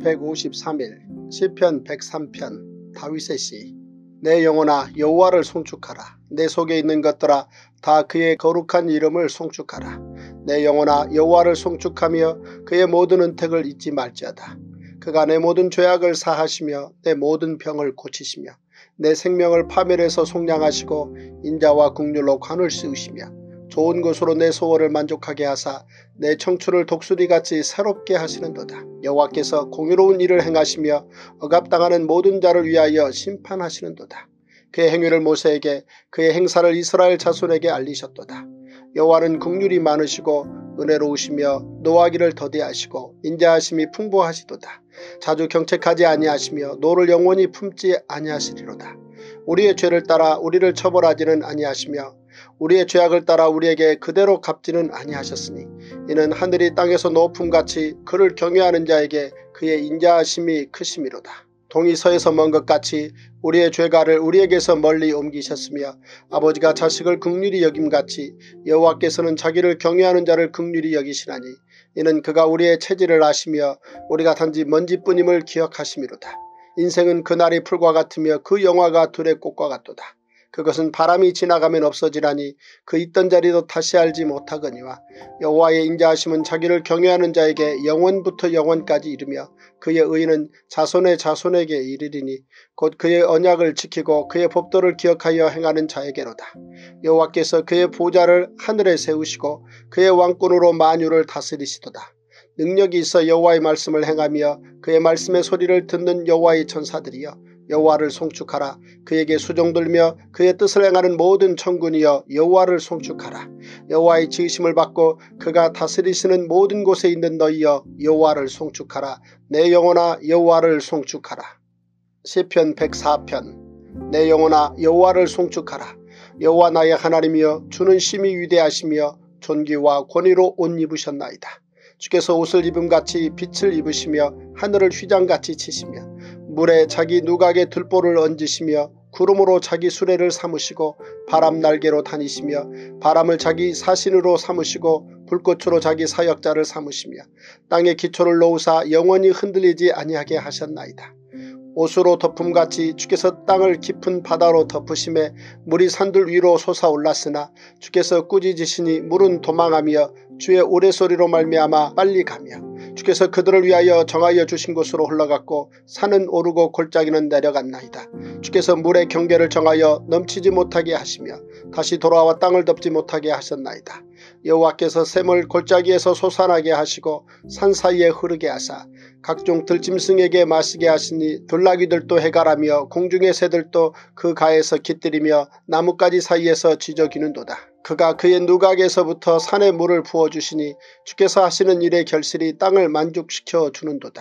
제백오십삼 일 시편 백삼 편 다윗의 시. 내 영혼아 여호와를 송축하라. 내 속에 있는 것들아 다 그의 거룩한 이름을 송축하라. 내 영혼아 여호와를 송축하며 그의 모든 은택을 잊지 말지어다. 그가 내 모든 죄악을 사하시며 내 모든 병을 고치시며 내 생명을 파멸해서 속량하시고 인자와 긍휼로 관을 씌우시며 좋은 것으로 내 소원을 만족하게 하사 내 청춘을 독수리같이 새롭게 하시는도다. 여호와께서 공의로운 일을 행하시며 억압당하는 모든 자를 위하여 심판하시는도다. 그의 행위를 모세에게 그의 행사를 이스라엘 자손에게 알리셨도다. 여호와는 긍휼이 많으시고 은혜로우시며 노하기를 더디하시고 인자하심이 풍부하시도다. 자주 경책하지 아니하시며 노를 영원히 품지 아니하시리로다. 우리의 죄를 따라 우리를 처벌하지는 아니하시며 우리의 죄악을 따라 우리에게 그대로 갚지는 아니하셨으니 이는 하늘이 땅에서 높음같이 그를 경외하는 자에게 그의 인자하심이 크심이로다. 동이 서에서 먼 것 같이 우리의 죄가를 우리에게서 멀리 옮기셨으며 아버지가 자식을 긍휼히 여김같이 여호와께서는 자기를 경외하는 자를 긍휼히 여기시나니 이는 그가 우리의 체질을 아시며 우리가 단지 먼지뿐임을 기억하심이로다. 인생은 그날이 풀과 같으며 그 영화가 들의 꽃과 같도다. 그것은 바람이 지나가면 없어지라니 그 있던 자리도 다시 알지 못하거니와 여호와의 인자하심은 자기를 경외하는 자에게 영원부터 영원까지 이르며 그의 의는 자손의 자손에게 이르리니 곧 그의 언약을 지키고 그의 법도를 기억하여 행하는 자에게로다. 여호와께서 그의 보좌를 하늘에 세우시고 그의 왕권으로 만유를 다스리시도다. 능력이 있어 여호와의 말씀을 행하며 그의 말씀의 소리를 듣는 여호와의 천사들이여 여호와를 송축하라. 그에게 수종들며 그의 뜻을 행하는 모든 천군이여 여호와를 송축하라. 여호와의 지으심을 받고 그가 다스리시는 모든 곳에 있는 너희여 여호와를 송축하라. 내 영혼아 여호와를 송축하라. 시편 백사 편. 내 영혼아 여호와를 송축하라. 여호와 나의 하나님이여 주는 심히 위대하시며 존귀와 권위로 옷 입으셨나이다. 주께서 옷을 입음같이 빛을 입으시며 하늘을 휘장같이 치시며 물에 자기 누각에 들보를 얹으시며 구름으로 자기 수레를 삼으시고 바람 날개로 다니시며 바람을 자기 사신으로 삼으시고 불꽃으로 자기 사역자를 삼으시며 땅에 기초를 놓으사 영원히 흔들리지 아니하게 하셨나이다. 옷으로 덮음같이 주께서 땅을 깊은 바다로 덮으심에 물이 산들 위로 솟아올랐으나 주께서 꾸짖으시니 물은 도망하며 주의 우레소리로 말미암아 빨리 가며 주께서 그들을 위하여 정하여 주신 곳으로 흘러갔고 산은 오르고 골짜기는 내려갔나이다. 주께서 물의 경계를 정하여 넘치지 못하게 하시며 다시 돌아와 땅을 덮지 못하게 하셨나이다. 여호와께서 샘을 골짜기에서 솟아나게 하시고 산 사이에 흐르게 하사 각종 들짐승에게 마시게 하시니 들나귀들도 해갈하며 공중의 새들도 그 가에서 깃들이며 나뭇가지 사이에서 지저귀는도다. 그가 그의 누각에서부터 산에 물을 부어주시니 주께서 하시는 일의 결실이 땅을 만족시켜 주는도다.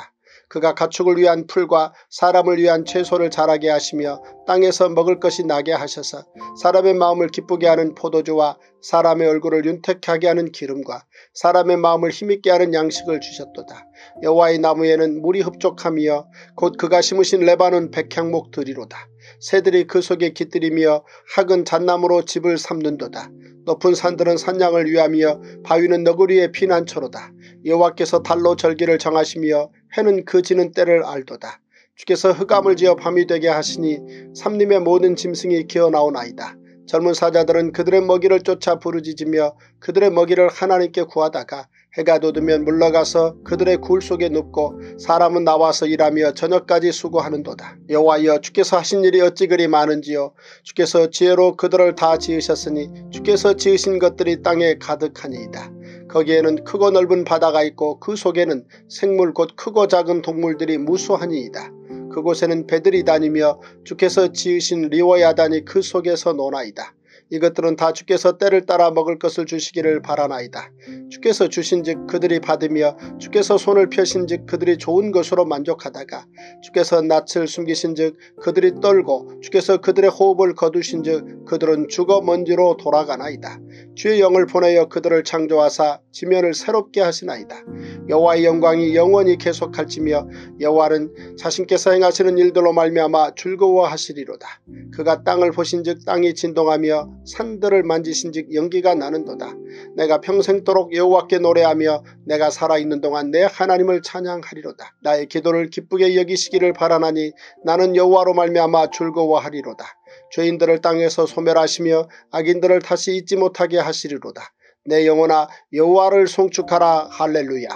그가 가축을 위한 풀과 사람을 위한 채소를 자라게 하시며 땅에서 먹을 것이 나게 하셔서 사람의 마음을 기쁘게 하는 포도주와 사람의 얼굴을 윤택하게 하는 기름과 사람의 마음을 힘있게 하는 양식을 주셨도다. 여호와의 나무에는 물이 흡족하며 곧 그가 심으신 레바논 백향목들이로다. 새들이 그 속에 깃들이며 학은 잣나무로 집을 삼는도다. 높은 산들은 산양을 위하며 바위는 너구리의 피난처로다. 여호와께서 달로 절기를 정하시며 해는 그 지는 때를 알도다. 주께서 흑암을 지어 밤이 되게 하시니 삼림의 모든 짐승이 기어나오나이다. 젊은 사자들은 그들의 먹이를 쫓아 부르짖으며 그들의 먹이를 하나님께 구하다가 해가 돋으면 물러가서 그들의 굴 속에 눕고 사람은 나와서 일하며 저녁까지 수고하는도다. 여호와여, 주께서 하신 일이 어찌 그리 많은지요. 주께서 지혜로 그들을 다 지으셨으니 주께서 지으신 것들이 땅에 가득하니이다. 거기에는 크고 넓은 바다가 있고 그 속에는 생물 곧 크고 작은 동물들이 무수하니이다. 그곳에는 배들이 다니며 주께서 지으신 리워야단이 그 속에서 노나이다. 이것들은 다 주께서 때를 따라 먹을 것을 주시기를 바라나이다. 주께서 주신즉 그들이 받으며 주께서 손을 펴신즉 그들이 좋은 것으로 만족하다가 주께서 낯을 숨기신즉 그들이 떨고 주께서 그들의 호흡을 거두신즉 그들은 죽어 먼지로 돌아가나이다. 주의 영을 보내어 그들을 창조하사 지면을 새롭게 하시나이다. 여호와의 영광이 영원히 계속할지며 여호와는 자신께서 행하시는 일들로 말미암아 즐거워하시리로다. 그가 땅을 보신즉 땅이 진동하며 산들을 만지신즉 연기가 나는도다. 내가 평생도록 여호와께 노래하며 내가 살아있는 동안 내 하나님을 찬양하리로다. 나의 기도를 기쁘게 여기시기를 바라나니 나는 여호와로 말미암아 즐거워하리로다. 죄인들을 땅에서 소멸하시며 악인들을 다시 잊지 못하게 하시리로다. 내 영혼아 여호와를 송축하라. 할렐루야.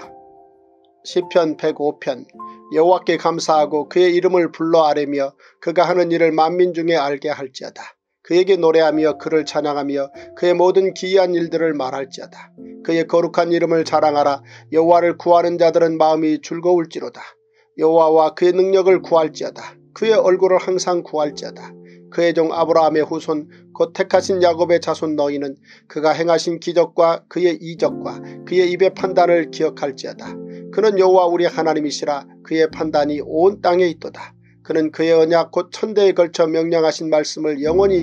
시편 백오 편. 여호와께 감사하고 그의 이름을 불러 아뢰며 그가 하는 일을 만민 중에 알게 할지어다. 그에게 노래하며 그를 찬양하며 그의 모든 기이한 일들을 말할지어다. 그의 거룩한 이름을 자랑하라. 여호와를 구하는 자들은 마음이 즐거울지로다. 여호와와 그의 능력을 구할지어다. 그의 얼굴을 항상 구할지어다. 그의 종 아브라함의 후손 곧 택하신 야곱의 자손 너희는 그가 행하신 기적과 그의 이적과 그의 입의 판단을 기억할지어다. 그는 여호와 우리 하나님이시라. 그의 판단이 온 땅에 있도다. 그는 그의 언약 곧 천대에 걸쳐 명령하신 말씀을 영원히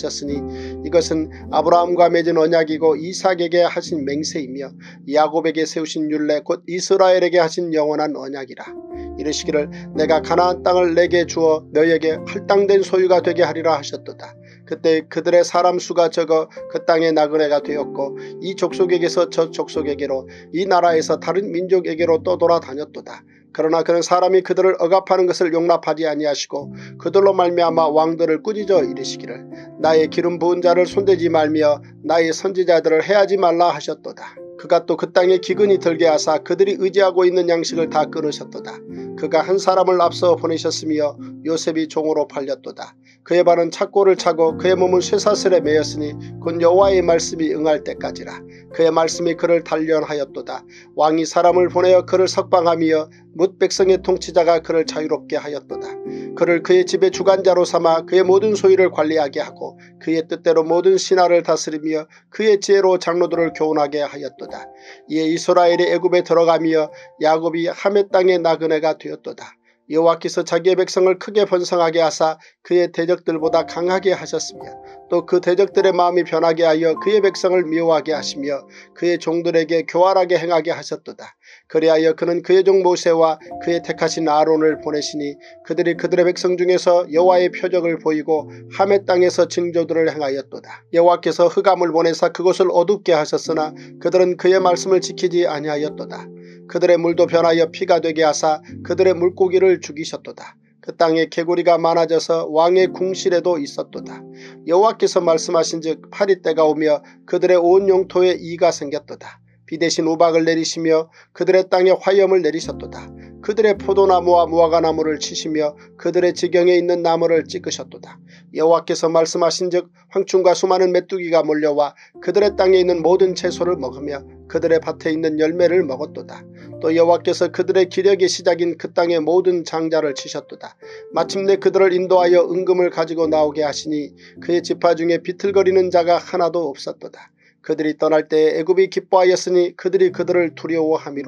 기억하셨으니 이것은 아브라함과 맺은 언약이고 이삭에게 하신 맹세이며 야곱에게 세우신 율례 곧 이스라엘에게 하신 영원한 언약이라. 이르시기를 내가 가나안 땅을 내게 주어 너희에게 할당된 소유가 되게 하리라 하셨도다. 그때 그들의 사람 수가 적어 그 땅의 나그네가 되었고 이 족속에게서 저 족속에게로 이 나라에서 다른 민족에게로 떠돌아다녔도다. 그러나 그는 사람이 그들을 억압하는 것을 용납하지 아니하시고 그들로 말미암아 왕들을 꾸짖어 이르시기를 나의 기름 부은 자를 손대지 말며 나의 선지자들을 해하지 말라 하셨도다. 그가 또 그 땅에 기근이 들게 하사 그들이 의지하고 있는 양식을 다 끊으셨도다. 그가 한 사람을 앞서 보내셨으며 요셉이 종으로 팔렸도다. 그의 발은 착고를 차고 그의 몸은 쇠사슬에 매였으니 곧 여호와의 말씀이 응할 때까지라. 그의 말씀이 그를 단련하였도다. 왕이 사람을 보내어 그를 석방하며 뭇 백성의 통치자가 그를 자유롭게 하였도다. 그를 그의 집의 주관자로 삼아 그의 모든 소유를 관리하게 하고 그의 뜻대로 모든 신하를 다스리며 그의 지혜로 장로들을 교훈하게 하였도다. 이에 이스라엘이 애굽에 들어가며 야곱이 하멜 땅의 나그네가 되었도다. 여호와께서 자기의 백성을 크게 번성하게 하사 그의 대적들보다 강하게 하셨으며 또 그 대적들의 마음이 변하게 하여 그의 백성을 미워하게 하시며 그의 종들에게 교활하게 행하게 하셨도다. 그리하여 그는 그의 종 모세와 그의 택하신 아론을 보내시니 그들이 그들의 백성 중에서 여호와의 표적을 보이고 하멜 땅에서 징조들을 행하였도다. 여호와께서 흑암을 보내사 그곳을 어둡게 하셨으나 그들은 그의 말씀을 지키지 아니하였도다. 그들의 물도 변하여 피가 되게 하사 그들의 물고기를 죽이셨도다. 그 땅에 개구리가 많아져서 왕의 궁실에도 있었도다. 여호와께서 말씀하신즉 파리때가 오며 그들의 온 영토에 이가 생겼도다. 비 대신 우박을 내리시며 그들의 땅에 화염을 내리셨도다. 그들의 포도나무와 무화과나무를 치시며 그들의 지경에 있는 나무를 찍으셨도다. 여호와께서 말씀하신즉 황충과 수많은 메뚜기가 몰려와 그들의 땅에 있는 모든 채소를 먹으며 그들의 밭에 있는 열매를 먹었도다. 또 여호와께서 그들의 기력의 시작인 그 땅의 모든 장자를 치셨도다. 마침내 그들을 인도하여 은금을 가지고 나오게 하시니 그의 지파 중에 비틀거리는 자가 하나도 없었도다. 그들이 떠날 때에 애굽이 기뻐하였으니 그들이 그들을 두려워함이로다.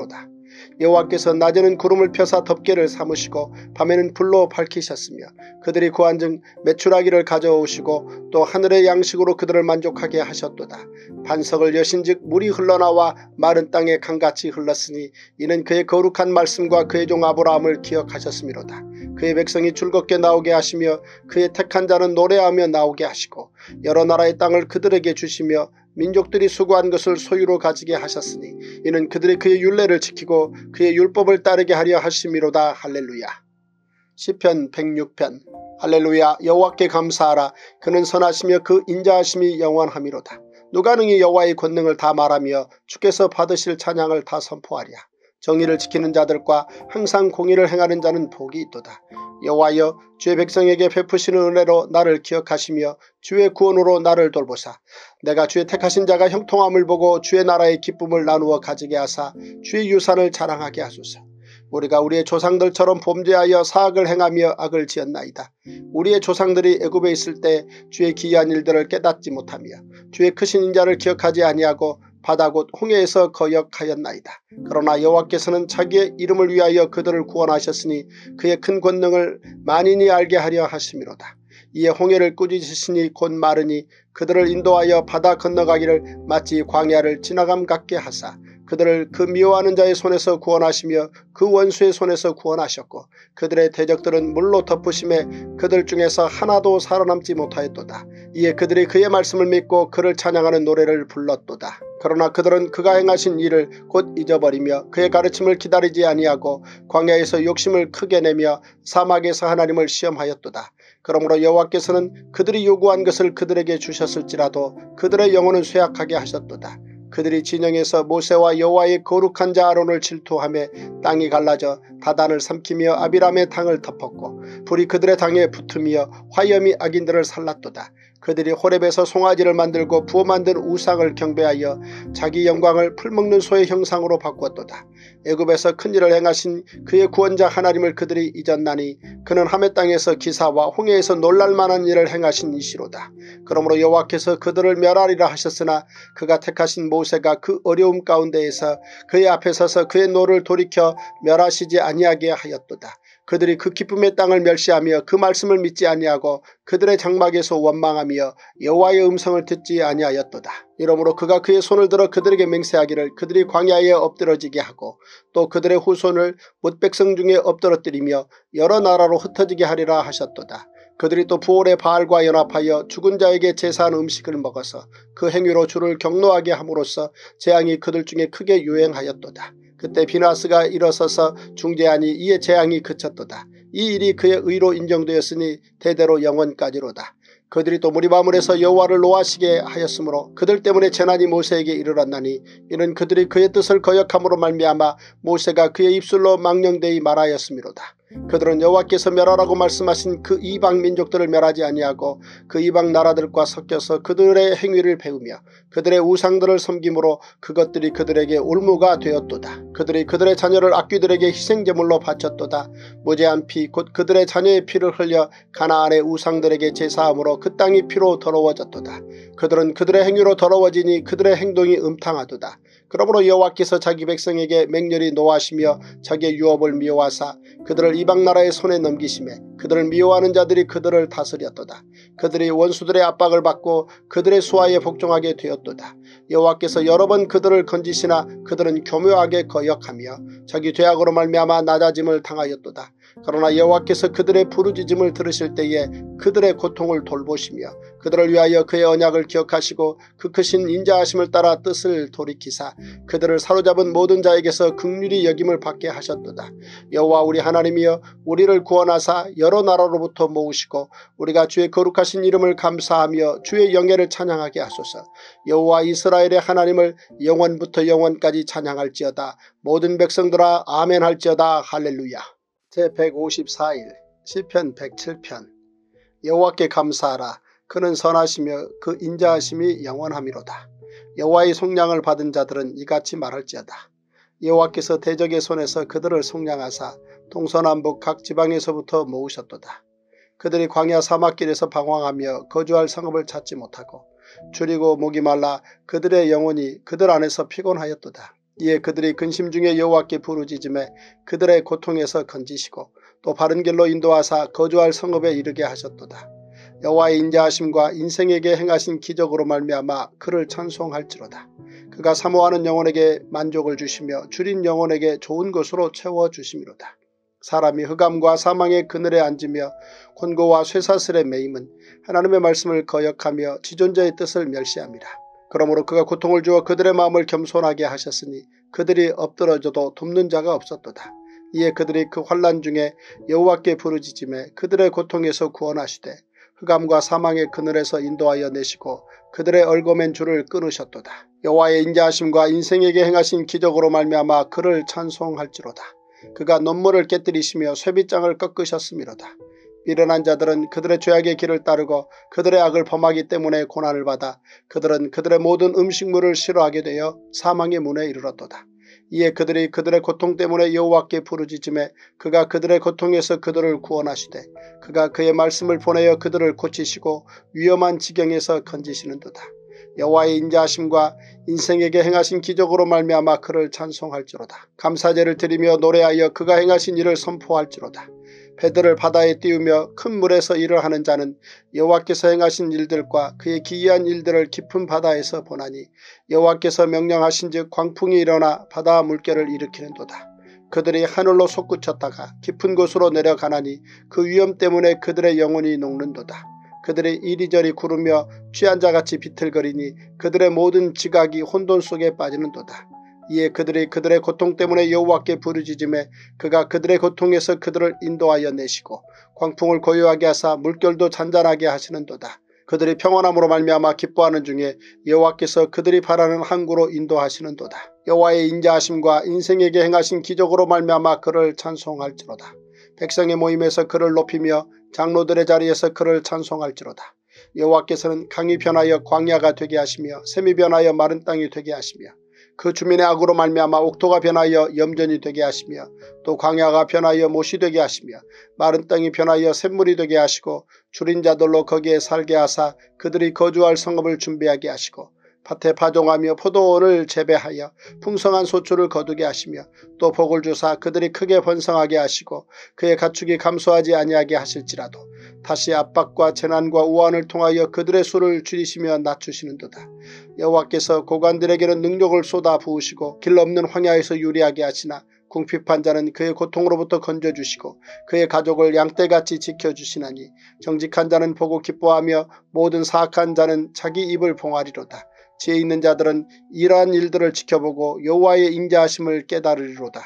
여호와께서 낮에는 구름을 펴사 덮개를 삼으시고 밤에는 불로 밝히셨으며 그들이 구한즉 메추라기를 가져오시고 또 하늘의 양식으로 그들을 만족하게 하셨도다. 반석을 여신즉 물이 흘러나와 마른 땅에 강같이 흘렀으니 이는 그의 거룩한 말씀과 그의 종 아브라함을 기억하셨음이로다. 그의 백성이 즐겁게 나오게 하시며 그의 택한 자는 노래하며 나오게 하시고 여러 나라의 땅을 그들에게 주시며 민족들이 수고한 것을 소유로 가지게 하셨으니 이는 그들이 그의 율례를 지키고 그의 율법을 따르게 하려 하심이로다. 할렐루야. 시편 백육 편. 할렐루야. 여호와께 감사하라. 그는 선하시며 그 인자하심이 영원함이로다. 누가 능히 여호와의 권능을 다 말하며 주께서 받으실 찬양을 다 선포하랴. 정의를 지키는 자들과 항상 공의를 행하는 자는 복이 있도다. 여호와여, 주의 백성에게 베푸시는 은혜로 나를 기억하시며 주의 구원으로 나를 돌보사 내가 주의 택하신 자가 형통함을 보고 주의 나라의 기쁨을 나누어 가지게 하사 주의 유산을 자랑하게 하소서. 우리가 우리의 조상들처럼 범죄하여 사악을 행하며 악을 지었나이다. 우리의 조상들이 애굽에 있을 때 주의 기이한 일들을 깨닫지 못하며 주의 크신 인자를 기억하지 아니하고 바다 곧 홍해에서 거역하였나이다. 그러나 여호와께서는 자기의 이름을 위하여 그들을 구원하셨으니 그의 큰 권능을 만인이 알게 하려 하심이로다. 이에 홍해를 꾸짖으시니 곧 마르니 그들을 인도하여 바다 건너가기를 마치 광야를 지나감 같게 하사 그들을 그 미워하는 자의 손에서 구원하시며 그 원수의 손에서 구원하셨고 그들의 대적들은 물로 덮으심에 그들 중에서 하나도 살아남지 못하였도다. 이에 그들이 그의 말씀을 믿고 그를 찬양하는 노래를 불렀도다. 그러나 그들은 그가 행하신 일을 곧 잊어버리며 그의 가르침을 기다리지 아니하고 광야에서 욕심을 크게 내며 사막에서 하나님을 시험하였도다. 그러므로 여호와께서는 그들이 요구한 것을 그들에게 주셨을지라도 그들의 영혼은 쇠약하게 하셨도다. 그들이 진영에서 모세와 여호와의 거룩한 자 아론을 질투하며 땅이 갈라져 다단을 삼키며 아비람의 당을 덮었고 불이 그들의 당에 붙으며 화염이 악인들을 살랐도다. 그들이 호렙에서 송아지를 만들고 부어 만든 우상을 경배하여 자기 영광을 풀먹는 소의 형상으로 바꾸었도다. 애굽에서 큰일을 행하신 그의 구원자 하나님을 그들이 잊었나니 그는 하메 땅에서 기사와 홍해에서 놀랄만한 일을 행하신 이시로다. 그러므로 여호와께서 그들을 멸하리라 하셨으나 그가 택하신 모세가 그 어려움 가운데에서 그의 앞에 서서 그의 노를 돌이켜 멸하시지 아니하게 하였도다. 그들이 그 기쁨의 땅을 멸시하며 그 말씀을 믿지 아니하고 그들의 장막에서 원망하며 여호와의 음성을 듣지 아니하였도다. 이러므로 그가 그의 손을 들어 그들에게 맹세하기를 그들이 광야에 엎드러지게 하고 또 그들의 후손을 뭇 백성 중에 엎드러뜨리며 여러 나라로 흩어지게 하리라 하셨도다. 그들이 또 부올의 바알과 연합하여 죽은 자에게 제사한 음식을 먹어서 그 행위로 주를 경노하게 함으로써 재앙이 그들 중에 크게 유행하였도다. 그때 비나스가 일어서서 중재하니 이에 재앙이 그쳤도다. 이 일이 그의 의로 인정되었으니 대대로 영원까지로다. 그들이 또 무리바물에서 여호와를 노하시게 하였으므로 그들 때문에 재난이 모세에게 이르렀나니 이는 그들이 그의 뜻을 거역함으로 말미암아 모세가 그의 입술로 망령되이 말하였음이로다. 그들은 여호와께서 멸하라고 말씀하신 그 이방 민족들을 멸하지 아니하고 그 이방 나라들과 섞여서 그들의 행위를 배우며 그들의 우상들을 섬김으로 그것들이 그들에게 올무가 되었도다. 그들이 그들의 자녀를 악귀들에게 희생제물로 바쳤도다. 무죄한 피 곧 그들의 자녀의 피를 흘려 가나안의 우상들에게 제사함으로 그 땅이 피로 더러워졌도다. 그들은 그들의 행위로 더러워지니 그들의 행동이 음탕하도다. 그러므로 여호와께서 자기 백성에게 맹렬히 노하시며 자기의 유업을 미워하사 그들을 이방 나라의 손에 넘기심에 그들을 미워하는 자들이 그들을 다스렸도다. 그들이 원수들의 압박을 받고 그들의 수하에 복종하게 되었도다. 여호와께서 여러 번 그들을 건지시나 그들은 교묘하게 거역하며 자기 죄악으로 말미암아 낮아짐을 당하였도다. 그러나 여호와께서 그들의 부르짖음을 들으실 때에 그들의 고통을 돌보시며 그들을 위하여 그의 언약을 기억하시고 그 크신 인자하심을 따라 뜻을 돌이키사 그들을 사로잡은 모든 자에게서 긍휼히 여김을 받게 하셨도다. 여호와 우리 하나님이여 우리를 구원하사 여러 나라로부터 모으시고 우리가 주의 거룩하신 이름을 감사하며 주의 영예를 찬양하게 하소서. 여호와 이스라엘의 하나님을 영원부터 영원까지 찬양할지어다. 모든 백성들아 아멘 할지어다. 할렐루야. 제백오십사 일 시편 백칠 편. 여호와께 감사하라. 그는 선하시며 그 인자하심이 영원함이로다. 여호와의 속량을 받은 자들은 이같이 말할지어다. 여호와께서 대적의 손에서 그들을 속량하사 동서남북 각 지방에서부터 모으셨도다. 그들이 광야 사막길에서 방황하며 거주할 성읍을 찾지 못하고 줄이고 목이 말라 그들의 영혼이 그들 안에서 피곤하였도다. 이에 그들이 근심 중에 여호와께 부르짖음에 그들의 고통에서 건지시고 또 바른 길로 인도하사 거주할 성읍에 이르게 하셨도다. 여호와의 인자하심과 인생에게 행하신 기적으로 말미암아 그를 찬송할지로다. 그가 사모하는 영혼에게 만족을 주시며 줄인 영혼에게 좋은 것으로 채워주심이로다. 사람이 흑암과 사망의 그늘에 앉으며 곤고와 쇠사슬에 매임은 하나님의 말씀을 거역하며 지존자의 뜻을 멸시합니다. 그러므로 그가 고통을 주어 그들의 마음을 겸손하게 하셨으니 그들이 엎드러져도 돕는 자가 없었도다. 이에 그들이 그 환난 중에 여호와께 부르짖음에 그들의 고통에서 구원하시되 흑암과 사망의 그늘에서 인도하여 내시고 그들의 얽어맨 줄을 끊으셨도다. 여호와의 인자하심과 인생에게 행하신 기적으로 말미암아 그를 찬송할지로다. 그가 논문을 깨뜨리시며 쇠빗장을 꺾으셨음이로다. 미련한 자들은 그들의 죄악의 길을 따르고 그들의 악을 범하기 때문에 고난을 받아 그들은 그들의 모든 음식물을 싫어하게 되어 사망의 문에 이르렀도다. 이에 그들이 그들의 고통 때문에 여호와께 부르짖음에 그가 그들의 고통에서 그들을 구원하시되 그가 그의 말씀을 보내어 그들을 고치시고 위험한 지경에서 건지시는도다. 여호와의 인자하심과 인생에게 행하신 기적으로 말미암아 그를 찬송할지로다. 감사제를 드리며 노래하여 그가 행하신 일을 선포할지로다. 배들을 바다에 띄우며 큰 물에서 일을 하는 자는 여호와께서 행하신 일들과 그의 기이한 일들을 깊은 바다에서 보나니 여호와께서 명령하신즉 광풍이 일어나 바다 물결을 일으키는도다. 그들이 하늘로 솟구쳤다가 깊은 곳으로 내려가나니 그 위험 때문에 그들의 영혼이 녹는도다. 그들이 이리저리 구르며 취한 자같이 비틀거리니 그들의 모든 지각이 혼돈 속에 빠지는도다. 이에 그들이 그들의 고통 때문에 여호와께 부르짖음에 그가 그들의 고통에서 그들을 인도하여 내시고 광풍을 고요하게 하사 물결도 잔잔하게 하시는도다. 그들이 평안함으로 말미암아 기뻐하는 중에 여호와께서 그들이 바라는 항구로 인도하시는도다. 여호와의 인자하심과 인생에게 행하신 기적으로 말미암아 그를 찬송할지로다. 백성의 모임에서 그를 높이며 장로들의 자리에서 그를 찬송할지로다. 여호와께서는 강이 변하여 광야가 되게 하시며 샘이 변하여 마른 땅이 되게 하시며 그 주민의 악으로 말미암아 옥토가 변하여 염전이 되게 하시며 또 광야가 변하여 못이 되게 하시며 마른 땅이 변하여 샘물이 되게 하시고 줄인 자들로 거기에 살게 하사 그들이 거주할 성읍을 준비하게 하시고 밭에 파종하며 포도원을 재배하여 풍성한 소출을 거두게 하시며 또 복을 주사 그들이 크게 번성하게 하시고 그의 가축이 감소하지 아니하게 하실지라도 다시 압박과 재난과 우환을 통하여 그들의 수를 줄이시며 낮추시는도다. 여호와께서 고관들에게는 능력을 쏟아 부으시고 길 없는 황야에서 유리하게 하시나 궁핍한 자는 그의 고통으로부터 건져주시고 그의 가족을 양떼같이 지켜주시나니 정직한 자는 보고 기뻐하며 모든 사악한 자는 자기 입을 봉하리로다. 지혜 있는 자들은 이러한 일들을 지켜보고 여호와의 인자하심을 깨달으리로다.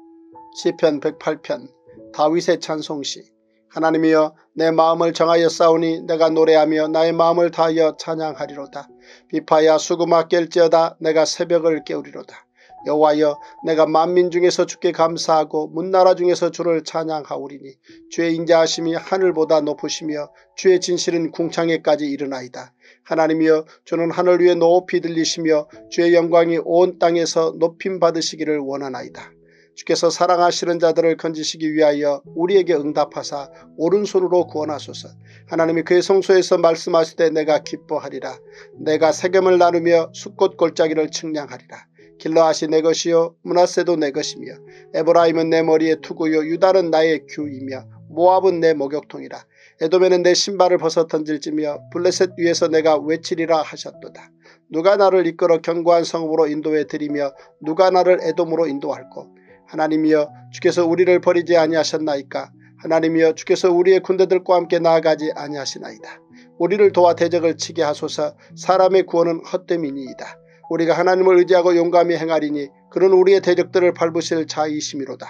시편 백팔 편 다윗의 찬송시. 하나님이여 내 마음을 정하여 싸우니 내가 노래하며 나의 마음을 다하여 찬양하리로다. 비파야 수금아 깰지어다 내가 새벽을 깨우리로다. 여호와여 내가 만민 중에서 주께 감사하고 문나라 중에서 주를 찬양하오리니 주의 인자하심이 하늘보다 높으시며 주의 진실은 궁창에까지 이르나이다. 하나님이여 주는 하늘 위에 높이 들리시며 주의 영광이 온 땅에서 높임 받으시기를 원하나이다. 주께서 사랑하시는 자들을 건지시기 위하여 우리에게 응답하사 오른손으로 구원하소서. 하나님이 그의 성소에서 말씀하시되 내가 기뻐하리라. 내가 세겜을 나누며 숫꽃 골짜기를 측량하리라. 길르앗이 내 것이요 므낫세도 내 것이며 에브라임은 내 머리의 투구요 유다는 나의 규이며 모압은 내 목욕통이라. 에돔에는 내 신발을 벗어 던질지며 블레셋 위에서 내가 외치리라 하셨도다. 누가 나를 이끌어 견고한 성읍으로 인도해 드리며 누가 나를 에돔으로 인도할꼬. 하나님이여 주께서 우리를 버리지 아니하셨나이까. 하나님이여 주께서 우리의 군대들과 함께 나아가지 아니하시나이다. 우리를 도와 대적을 치게 하소서. 사람의 구원은 헛됨이니이다. 우리가 하나님을 의지하고 용감히 행하리니 그는 우리의 대적들을 밟으실 자이심이로다.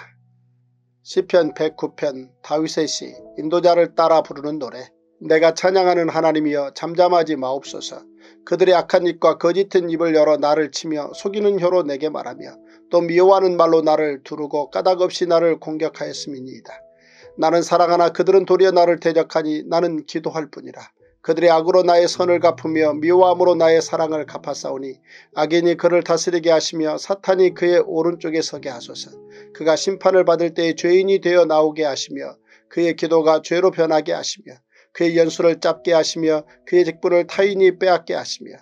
시편 백구 편 다윗의 시. 인도자를 따라 부르는 노래. 내가 찬양하는 하나님이여 잠잠하지 마옵소서. 그들의 악한 입과 거짓된 입을 열어 나를 치며 속이는 혀로 내게 말하며 또 미워하는 말로 나를 두르고 까닭없이 나를 공격하였음이니이다. 나는 사랑하나 그들은 도리어 나를 대적하니 나는 기도할 뿐이라. 그들의 악으로 나의 선을 갚으며 미워함으로 나의 사랑을 갚았사오니 악인이 그를 다스리게 하시며 사탄이 그의 오른쪽에 서게 하소서. 그가 심판을 받을 때에 죄인이 되어 나오게 하시며 그의 기도가 죄로 변하게 하시며 그의 연수를 짧게 하시며 그의 직분을 타인이 빼앗게 하시며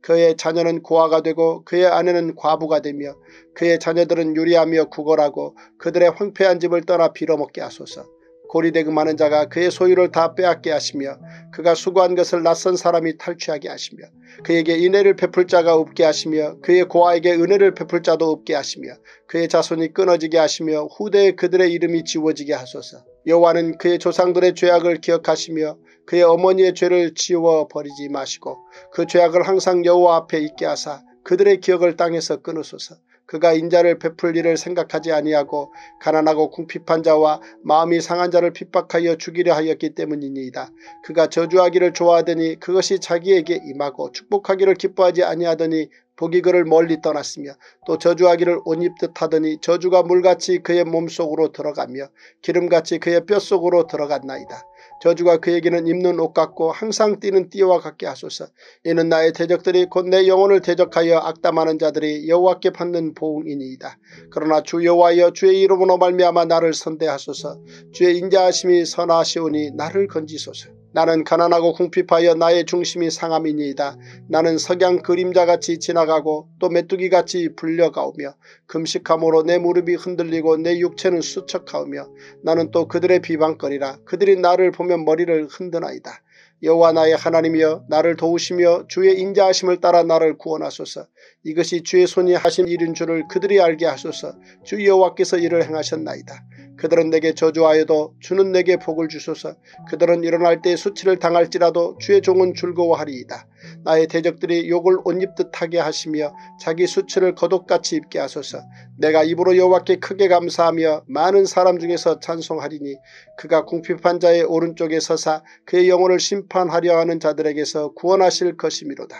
그의 자녀는 고아가 되고 그의 아내는 과부가 되며 그의 자녀들은 유리하며 구걸하고 그들의 황폐한 집을 떠나 빌어먹게 하소서. 고리대금하는 자가 그의 소유를 다 빼앗게 하시며 그가 수고한 것을 낯선 사람이 탈취하게 하시며 그에게 인애를 베풀 자가 없게 하시며 그의 고아에게 은혜를 베풀 자도 없게 하시며 그의 자손이 끊어지게 하시며 후대에 그들의 이름이 지워지게 하소서. 여호와는 그의 조상들의 죄악을 기억하시며 그의 어머니의 죄를 지워버리지 마시고 그 죄악을 항상 여호와 앞에 있게 하사 그들의 기억을 땅에서 끊으소서. 그가 인자를 베풀 일을 생각하지 아니하고 가난하고 궁핍한 자와 마음이 상한 자를 핍박하여 죽이려 하였기 때문이니이다. 그가 저주하기를 좋아하더니 그것이 자기에게 임하고 축복하기를 기뻐하지 아니하더니 복이 그를 멀리 떠났으며 또 저주하기를 옷 입듯 하더니 저주가 물같이 그의 몸속으로 들어가며 기름같이 그의 뼛속으로 들어갔나이다. 저주가 그에게는 입는 옷 같고 항상 뛰는 띠와 같게 하소서. 이는 나의 대적들이 곧 내 영혼을 대적하여 악담하는 자들이 여호와께 받는 보응이니이다. 그러나 주 여호와여 주의 이름으로 말미암아 나를 선대하소서. 주의 인자하심이 선하시오니 나를 건지소서. 나는 가난하고 궁핍하여 나의 중심이 상함이니이다. 나는 석양 그림자같이 지나가고 또 메뚜기같이 불려가오며 금식함으로 내 무릎이 흔들리고 내 육체는 수척하오며 나는 또 그들의 비방거리라. 그들이 나를 보면 머리를 흔드나이다. 여호와 나의 하나님이여 나를 도우시며 주의 인자하심을 따라 나를 구원하소서. 이것이 주의 손이 하신 일인 줄을 그들이 알게 하소서. 주 여호와께서 이를 행하셨나이다. 그들은 내게 저주하여도 주는 내게 복을 주소서. 그들은 일어날 때 수치를 당할지라도 주의 종은 즐거워하리이다. 나의 대적들이 욕을 옷 입듯 하게 하시며 자기 수치를 겉옷같이 입게 하소서. 내가 입으로 여호와께 크게 감사하며 많은 사람 중에서 찬송하리니 그가 궁핍한 자의 오른쪽에 서사 그의 영혼을 심판하려 하는 자들에게서 구원하실 것이미로다.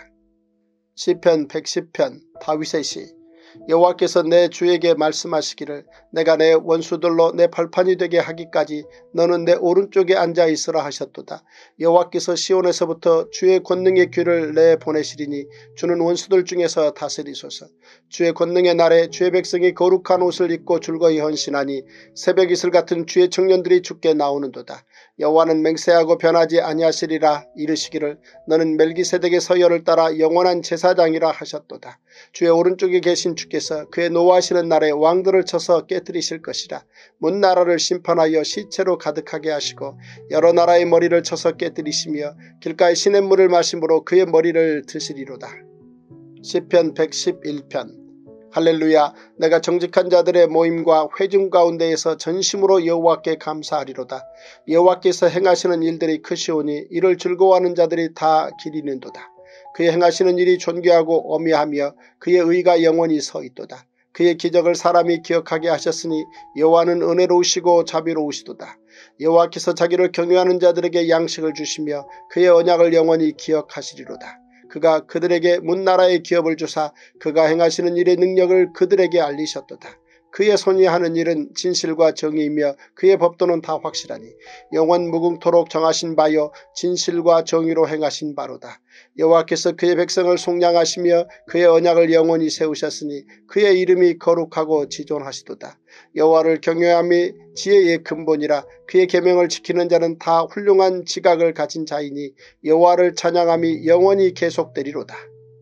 시편 백십 편 다윗의 시. 여호와께서 내 주에게 말씀하시기를 내가 내 원수들로 내 발판이 되게 하기까지 너는 내 오른쪽에 앉아 있으라 하셨도다. 여호와께서 시온에서부터 주의 권능의 귀를 내보내시리니 주는 원수들 중에서 다스리소서. 주의 권능의 날에 주의 백성이 거룩한 옷을 입고 즐거이 헌신하니 새벽 이슬 같은 주의 청년들이 주께 나오는도다. 여호와는 맹세하고 변하지 아니하시리라. 이르시기를 너는 멜기세덱의 서열을 따라 영원한 제사장이라 하셨도다. 주의 오른쪽에 계신 주께서 그의 노하시는 날에 왕들을 쳐서 깨뜨리실 것이라. 문 나라를 심판하여 시체로 가득하게 하시고 여러 나라의 머리를 쳐서 깨뜨리시며 길가의 시냇물을 마심으로 그의 머리를 드시리로다. 시편 백십일 편. 할렐루야. 내가 정직한 자들의 모임과 회중 가운데에서 전심으로 여호와께 감사하리로다. 여호와께서 행하시는 일들이 크시오니 이를 즐거워하는 자들이 다 기리는도다. 그의 행하시는 일이 존귀하고 어미하며 그의 의가 영원히 서 있도다. 그의 기적을 사람이 기억하게 하셨으니 여호와는 은혜로우시고 자비로우시도다. 여호와께서 자기를 경외하는 자들에게 양식을 주시며 그의 언약을 영원히 기억하시리로다. 그가 그들에게 문나라의 기업을 주사 그가 행하시는 일의 능력을 그들에게 알리셨도다. 그의 손이 하는 일은 진실과 정의이며 그의 법도는 다 확실하니 영원 무궁토록 정하신 바요 진실과 정의로 행하신 바로다. 여호와께서 그의 백성을 속량하시며 그의 언약을 영원히 세우셨으니 그의 이름이 거룩하고 지존하시도다. 여호와를 경외함이 지혜의 근본이라. 그의 계명을 지키는 자는 다 훌륭한 지각을 가진 자이니 여호와를 찬양함이 영원히 계속되리로다.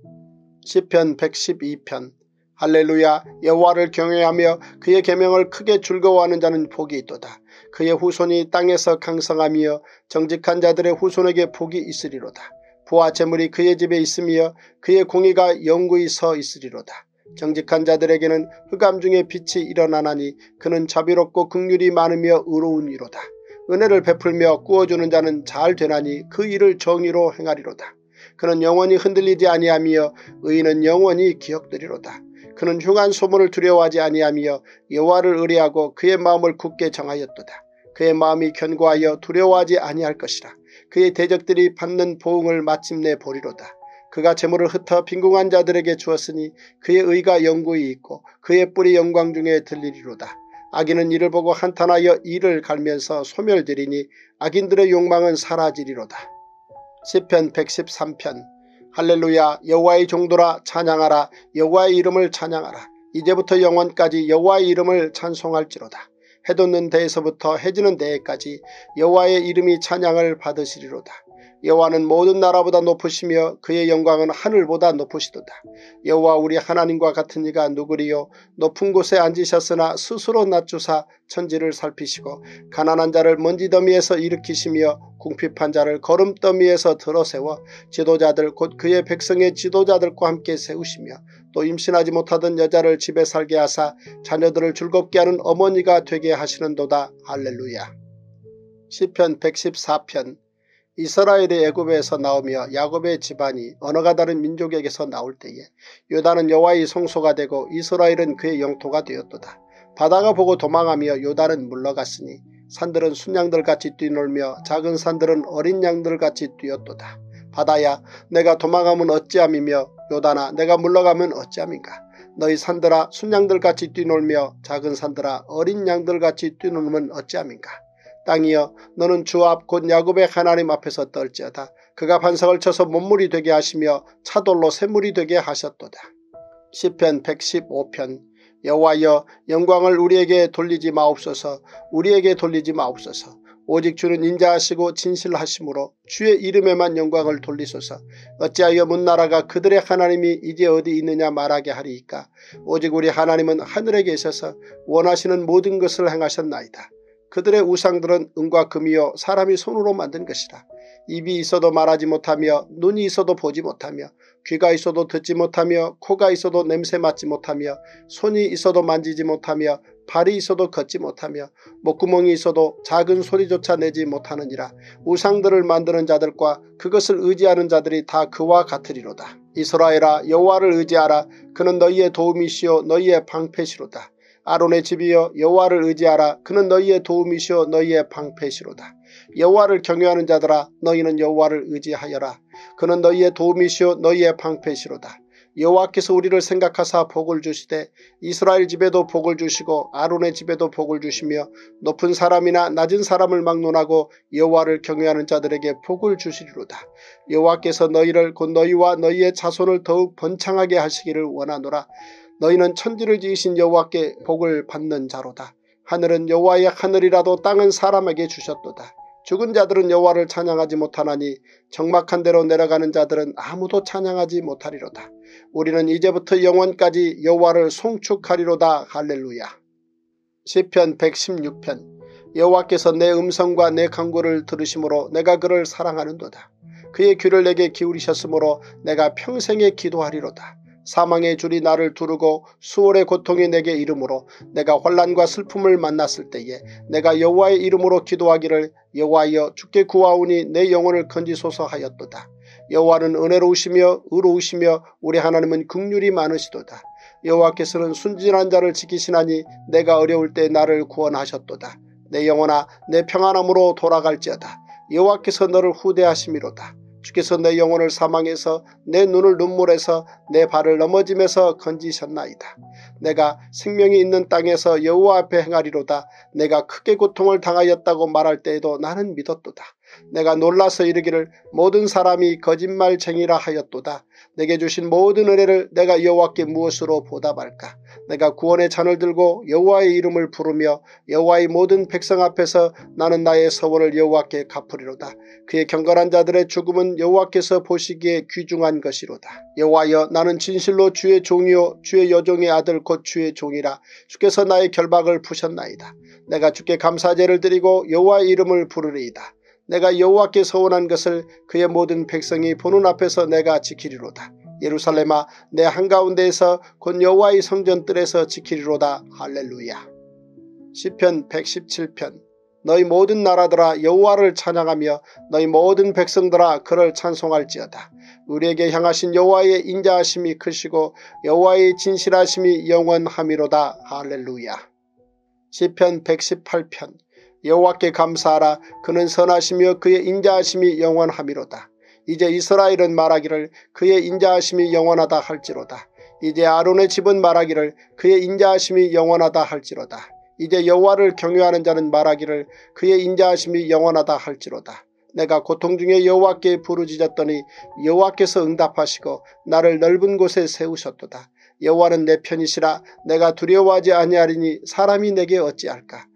시편 백십이 편. 할렐루야. 여호와를 경외하며 그의 계명을 크게 즐거워하는 자는 복이 있도다. 그의 후손이 땅에서 강성하며 정직한 자들의 후손에게 복이 있으리로다. 부와 재물이 그의 집에 있으며 그의 공의가 영구히 서 있으리로다. 정직한 자들에게는 흑암 중에 빛이 일어나나니 그는 자비롭고 긍휼이 많으며 의로운 이로다. 은혜를 베풀며 꾸어주는 자는 잘 되나니 그 일을 정의로 행하리로다. 그는 영원히 흔들리지 아니하며 의인은 영원히 기억되리로다. 그는 흉한 소문을 두려워하지 아니하며 여호와를 의뢰하고 그의 마음을 굳게 정하였도다. 그의 마음이 견고하여 두려워하지 아니할 것이라. 그의 대적들이 받는 보응을 마침내 보리로다. 그가 재물을 흩어 빈궁한 자들에게 주었으니 그의 의가 영구히 있고 그의 뿔이 영광 중에 들리리로다. 악인은 이를 보고 한탄하여 이를 갈면서 소멸되리니 악인들의 욕망은 사라지리로다. 시편 백십삼 편. 할렐루야. 여호와의 종도라 찬양하라. 여호와의 이름을 찬양하라. 이제부터 영원까지 여호와의 이름을 찬송할지로다. 해 돋는 데에서부터 해 지는 데에까지 여호와의 이름이 찬양을 받으시리로다. 여호와는 모든 나라보다 높으시며 그의 영광은 하늘보다 높으시도다. 여호와 우리 하나님과 같은 이가 누구리요. 높은 곳에 앉으셨으나 스스로 낮추사 천지를 살피시고 가난한 자를 먼지 더미에서 일으키시며 궁핍한 자를 거름 더미에서 들어세워 지도자들 곧 그의 백성의 지도자들과 함께 세우시며 또 임신하지 못하던 여자를 집에 살게 하사 자녀들을 즐겁게 하는 어머니가 되게 하시는도다. 할렐루야. 시편 백십사 편. 이스라엘이 애굽에서 나오며 야곱의 집안이 언어가 다른 민족에게서 나올 때에 요단은 여호와의 성소가 되고 이스라엘은 그의 영토가 되었도다. 바다가 보고 도망하며 요단은 물러갔으니 산들은 순양들같이 뛰놀며 작은 산들은 어린 양들같이 뛰었도다. 바다야 내가 도망하면 어찌함이며 요단아 내가 물러가면 어찌함인가. 너희 산들아 순양들같이 뛰놀며 작은 산들아 어린 양들같이 뛰놀면 어찌함인가. 땅이여 너는 주 앞 곧 야곱의 하나님 앞에서 떨지어다. 그가 반석을 쳐서 못물이 되게 하시며 차돌로 샘물이 되게 하셨도다. 시편 백십오 편. 여호와여 영광을 우리에게 돌리지 마옵소서. 우리에게 돌리지 마옵소서. 오직 주는 인자하시고 진실하심으로 주의 이름에만 영광을 돌리소서. 어찌하여 문나라가 그들의 하나님이 이제 어디 있느냐 말하게 하리이까. 오직 우리 하나님은 하늘에 계셔서 원하시는 모든 것을 행하셨나이다. 그들의 우상들은 은과 금이요 사람이 손으로 만든 것이라. 입이 있어도 말하지 못하며 눈이 있어도 보지 못하며 귀가 있어도 듣지 못하며 코가 있어도 냄새 맡지 못하며 손이 있어도 만지지 못하며 발이 있어도 걷지 못하며 목구멍이 있어도 작은 소리조차 내지 못하느니라. 우상들을 만드는 자들과 그것을 의지하는 자들이 다 그와 같으리로다. 이스라엘아 여호와를 의지하라. 그는 너희의 도움이시요 너희의 방패시로다. 아론의 집이여 여호와를 의지하라. 그는 너희의 도움이시오 너희의 방패시로다. 여호와를 경외하는 자들아 너희는 여호와를 의지하여라. 그는 너희의 도움이시오 너희의 방패시로다. 여호와께서 우리를 생각하사 복을 주시되 이스라엘 집에도 복을 주시고 아론의 집에도 복을 주시며 높은 사람이나 낮은 사람을 막론하고 여호와를 경외하는 자들에게 복을 주시리로다. 여호와께서 너희를 곧 너희와 너희의 자손을 더욱 번창하게 하시기를 원하노라. 너희는 천지를 지으신 여호와께 복을 받는 자로다. 하늘은 여호와의 하늘이라도 땅은 사람에게 주셨도다. 죽은 자들은 여호와를 찬양하지 못하나니 적막한 데로 내려가는 자들은 아무도 찬양하지 못하리로다. 우리는 이제부터 영원까지 여호와를 송축하리로다. 할렐루야. 시편 백십육 편. 여호와께서 내 음성과 내 간구를 들으심으로 내가 그를 사랑하는도다. 그의 귀를 내게 기울이셨으므로 내가 평생에 기도하리로다. 사망의 줄이 나를 두르고 수월의 고통이 내게 이르므로 내가 환난과 슬픔을 만났을 때에 내가 여호와의 이름으로 기도하기를 여호와여 주께 구하오니 내 영혼을 건지소서 하였도다. 여호와는 은혜로우시며 의로우시며 우리 하나님은 긍휼이 많으시도다. 여호와께서는 순진한 자를 지키시나니 내가 어려울 때 나를 구원하셨도다. 내 영혼아 내 평안함으로 돌아갈지어다. 여호와께서 너를 후대하심이로다. 주께서 내 영혼을 사망에서 내 눈을 눈물에서 내 발을 넘어짐에서 건지셨나이다. 내가 생명이 있는 땅에서 여호와 앞에 행하리로다. 내가 크게 고통을 당하였다고 말할 때에도 나는 믿었도다. 내가 놀라서 이르기를 모든 사람이 거짓말쟁이라 하였도다. 내게 주신 모든 은혜를 내가 여호와께 무엇으로 보답할까. 내가 구원의 잔을 들고 여호와의 이름을 부르며 여호와의 모든 백성 앞에서 나는 나의 서원을 여호와께 갚으리로다. 그의 경건한 자들의 죽음은 여호와께서 보시기에 귀중한 것이로다. 여호와여 나는 진실로 주의 종이요 주의 여종의 아들 곧 주의 종이라. 주께서 나의 결박을 푸셨나이다. 내가 주께 감사제를 드리고 여호와의 이름을 부르리이다. 내가 여호와께 서원한 것을 그의 모든 백성이 보는 앞에서 내가 지키리로다. 예루살렘아 내 한가운데에서 곧 여호와의 성전뜰에서 지키리로다. 할렐루야. 시편 백십칠 편. 너희 모든 나라들아 여호와를 찬양하며 너희 모든 백성들아 그를 찬송할지어다. 우리에게 향하신 여호와의 인자하심이 크시고 여호와의 진실하심이 영원함이로다. 할렐루야. 시편 백십팔 편. 여호와께 감사하라. 그는 선하시며 그의 인자하심이 영원함이로다. 이제 이스라엘은 말하기를 그의 인자하심이 영원하다 할지로다. 이제 아론의 집은 말하기를 그의 인자하심이 영원하다 할지로다. 이제 여호와를 경외하는 자는 말하기를 그의 인자하심이 영원하다 할지로다. 내가 고통 중에 여호와께 부르짖었더니 여호와께서 응답하시고 나를 넓은 곳에 세우셨도다. 여호와는 내 편이시라. 내가 두려워하지 아니하리니 사람이 내게 어찌할까.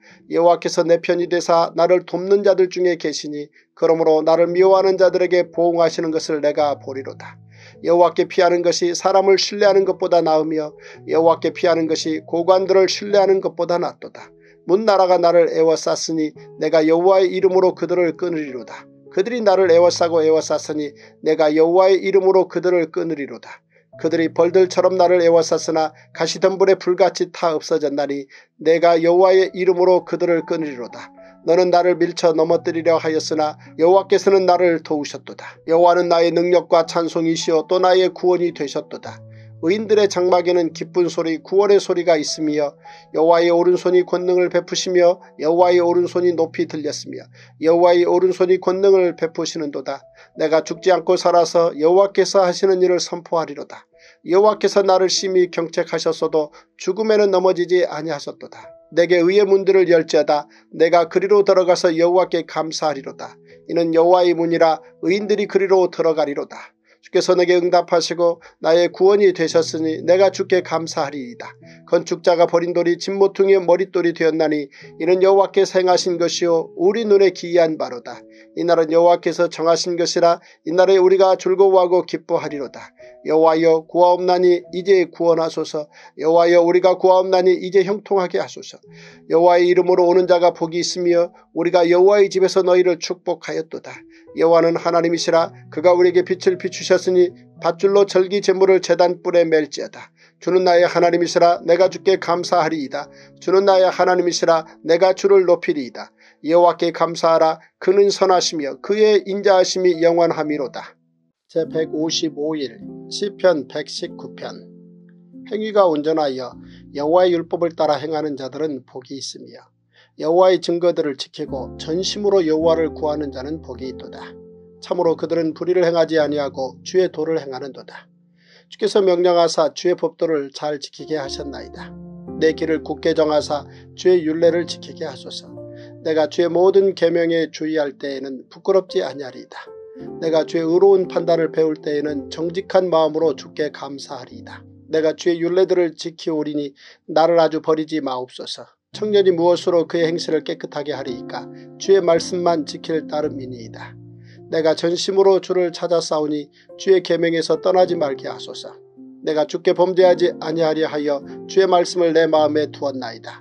여호와께서 내 편이 되사 나를 돕는 자들 중에 계시니 그러므로 나를 미워하는 자들에게 보응하시는 것을 내가 보리로다. 여호와께 피하는 것이 사람을 신뢰하는 것보다 나으며 여호와께 피하는 것이 고관들을 신뢰하는 것보다 낫도다. 문나라가 나를 애워쌌으니 내가 여호와의 이름으로 그들을 끊으리로다. 그들이 나를 애워싸고 애워쌌으니 내가 여호와의 이름으로 그들을 끊으리로다. 그들이 벌들처럼 나를 애워쌌으나 가시덤불에 불같이 타 없어졌나니 내가 여호와의 이름으로 그들을 끊으리로다. 너는 나를 밀쳐 넘어뜨리려 하였으나 여호와께서는 나를 도우셨도다. 여호와는 나의 능력과 찬송이시요 또 나의 구원이 되셨도다. 의인들의 장막에는 기쁜 소리 구원의 소리가 있으며 여호와의 오른손이 권능을 베푸시며 여호와의 오른손이 높이 들렸으며 여호와의 오른손이 권능을 베푸시는도다. 내가 죽지 않고 살아서 여호와께서 하시는 일을 선포하리로다. 여호와께서 나를 심히 경책하셨어도 죽음에는 넘어지지 아니하셨도다. 내게 의의 문들을 열지어다. 내가 그리로 들어가서 여호와께 감사하리로다. 이는 여호와의 문이라 의인들이 그리로 들어가리로다. 주께서 내게 응답하시고 나의 구원이 되셨으니 내가 주께 감사하리이다. 건축자가 버린 돌이 진모퉁이의 머릿돌이 되었나니 이는 여호와께서 행하신 것이요 우리 눈에 기이한 바로다. 이날은 여호와께서 정하신 것이라 이날에 우리가 즐거워하고 기뻐하리로다. 여호와여 구하옵나니 이제 구원하소서. 여호와여 우리가 구하옵나니 이제 형통하게 하소서. 여호와의 이름으로 오는 자가 복이 있으며 우리가 여호와의 집에서 너희를 축복하였도다. 여호와는 하나님이시라. 그가 우리에게 빛을 비추셨으니 밧줄로 절기 제물을 제단불에 멜지어다. 주는 나의 하나님이시라. 내가 주께 감사하리이다. 주는 나의 하나님이시라. 내가 주를 높이리이다. 여호와께 감사하라. 그는 선하시며 그의 인자하심이 영원함이로다. 제백오십오 일 시편 백십구 편. 행위가 온전하여 여호와의 율법을 따라 행하는 자들은 복이 있으며 여호와의 증거들을 지키고 전심으로 여호와를 구하는 자는 복이 있도다. 참으로 그들은 불의를 행하지 아니하고 주의 도를 행하는도다. 주께서 명령하사 주의 법도를 잘 지키게 하셨나이다. 내 길을 굳게 정하사 주의 율례를 지키게 하소서. 내가 주의 모든 계명에 주의할 때에는 부끄럽지 아니하리이다. 내가 주의 의로운 판단을 배울 때에는 정직한 마음으로 주께 감사하리이다. 내가 주의 율례들을 지키오리니 나를 아주 버리지 마옵소서. 청년이 무엇으로 그의 행실을 깨끗하게 하리이까? 주의 말씀만 지킬 따름이니이다. 내가 전심으로 주를 찾아 싸우니 주의 계명에서 떠나지 말게 하소서. 내가 주께 범죄하지 아니하려 하여 주의 말씀을 내 마음에 두었나이다.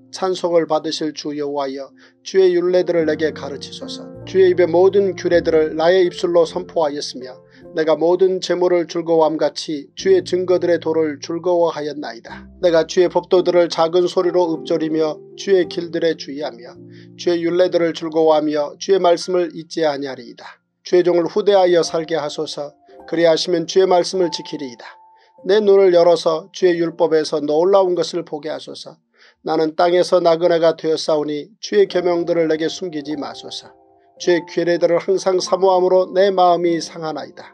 찬송을 받으실 주 여호와여 주의 율례들을 내게 가르치소서. 주의 입의 모든 규례들을 나의 입술로 선포하였으며 내가 모든 재물을 즐거워함같이 주의 증거들의 도를 즐거워하였나이다. 내가 주의 법도들을 작은 소리로 읊조리며 주의 길들에 주의하며 주의 율례들을 즐거워하며 주의 말씀을 잊지 아니하리이다. 주의 종을 후대하여 살게 하소서. 그리하시면 주의 말씀을 지키리이다. 내 눈을 열어서 주의 율법에서 놀라운 것을 보게 하소서. 나는 땅에서 나그네가 되었사오니 주의 계명들을 내게 숨기지 마소서. 주의 규례들을 항상 사모함으로 내 마음이 상하나이다.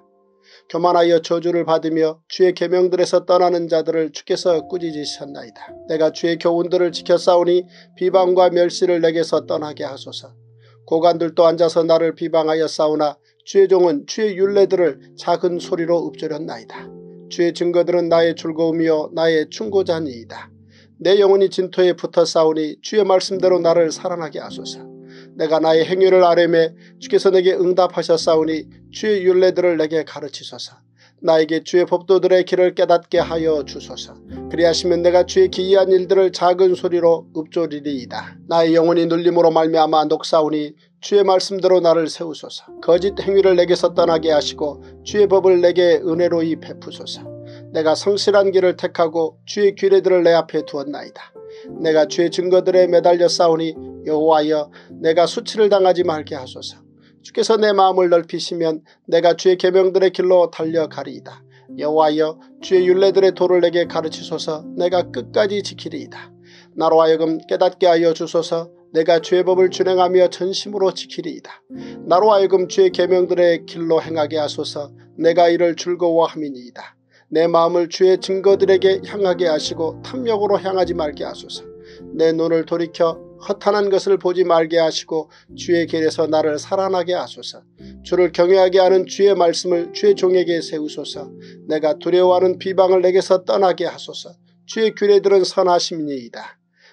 교만하여 저주를 받으며 주의 계명들에서 떠나는 자들을 주께서 꾸짖으셨나이다. 내가 주의 교훈들을 지켰사오니 비방과 멸시를 내게서 떠나게 하소서. 고관들도 앉아서 나를 비방하여 싸우나 주의 종은 주의 율례들을 작은 소리로 읊조렸나이다. 주의 증거들은 나의 즐거움이요 나의 충고자니이다. 내 영혼이 진토에 붙어 싸우니 주의 말씀대로 나를 살아나게 하소서. 내가 나의 행위를 아뢰매 주께서 내게 응답하셨사오니 주의 율례들을 내게 가르치소서. 나에게 주의 법도들의 길을 깨닫게 하여 주소서. 그리하시면 내가 주의 기이한 일들을 작은 소리로 읊조리리이다. 나의 영혼이 눌림으로 말미암아 녹사오니 주의 말씀대로 나를 세우소서. 거짓 행위를 내게서 떠나게 하시고 주의 법을 내게 은혜로이 베푸소서. 내가 성실한 길을 택하고 주의 규례들을 내 앞에 두었나이다. 내가 주의 증거들에 매달려 싸우니 여호와여 내가 수치를 당하지 말게 하소서. 주께서 내 마음을 넓히시면 내가 주의 계명들의 길로 달려가리이다. 여호와여 주의 율례들의 도를 내게 가르치소서. 내가 끝까지 지키리이다. 나로 하여금 깨닫게 하여 주소서. 내가 주의 법을 준행하며 전심으로 지키리이다. 나로 하여금 주의 계명들의 길로 행하게 하소서. 내가 이를 즐거워함이니이다. 내 마음을 주의 증거들에게 향하게 하시고 탐욕으로 향하지 말게 하소서. 내 눈을 돌이켜 허탄한 것을 보지 말게 하시고 주의 길에서 나를 살아나게 하소서. 주를 경외하게 하는 주의 말씀을 주의 종에게 세우소서. 내가 두려워하는 비방을 내게서 떠나게 하소서. 주의 규례들은 선하심이니이다.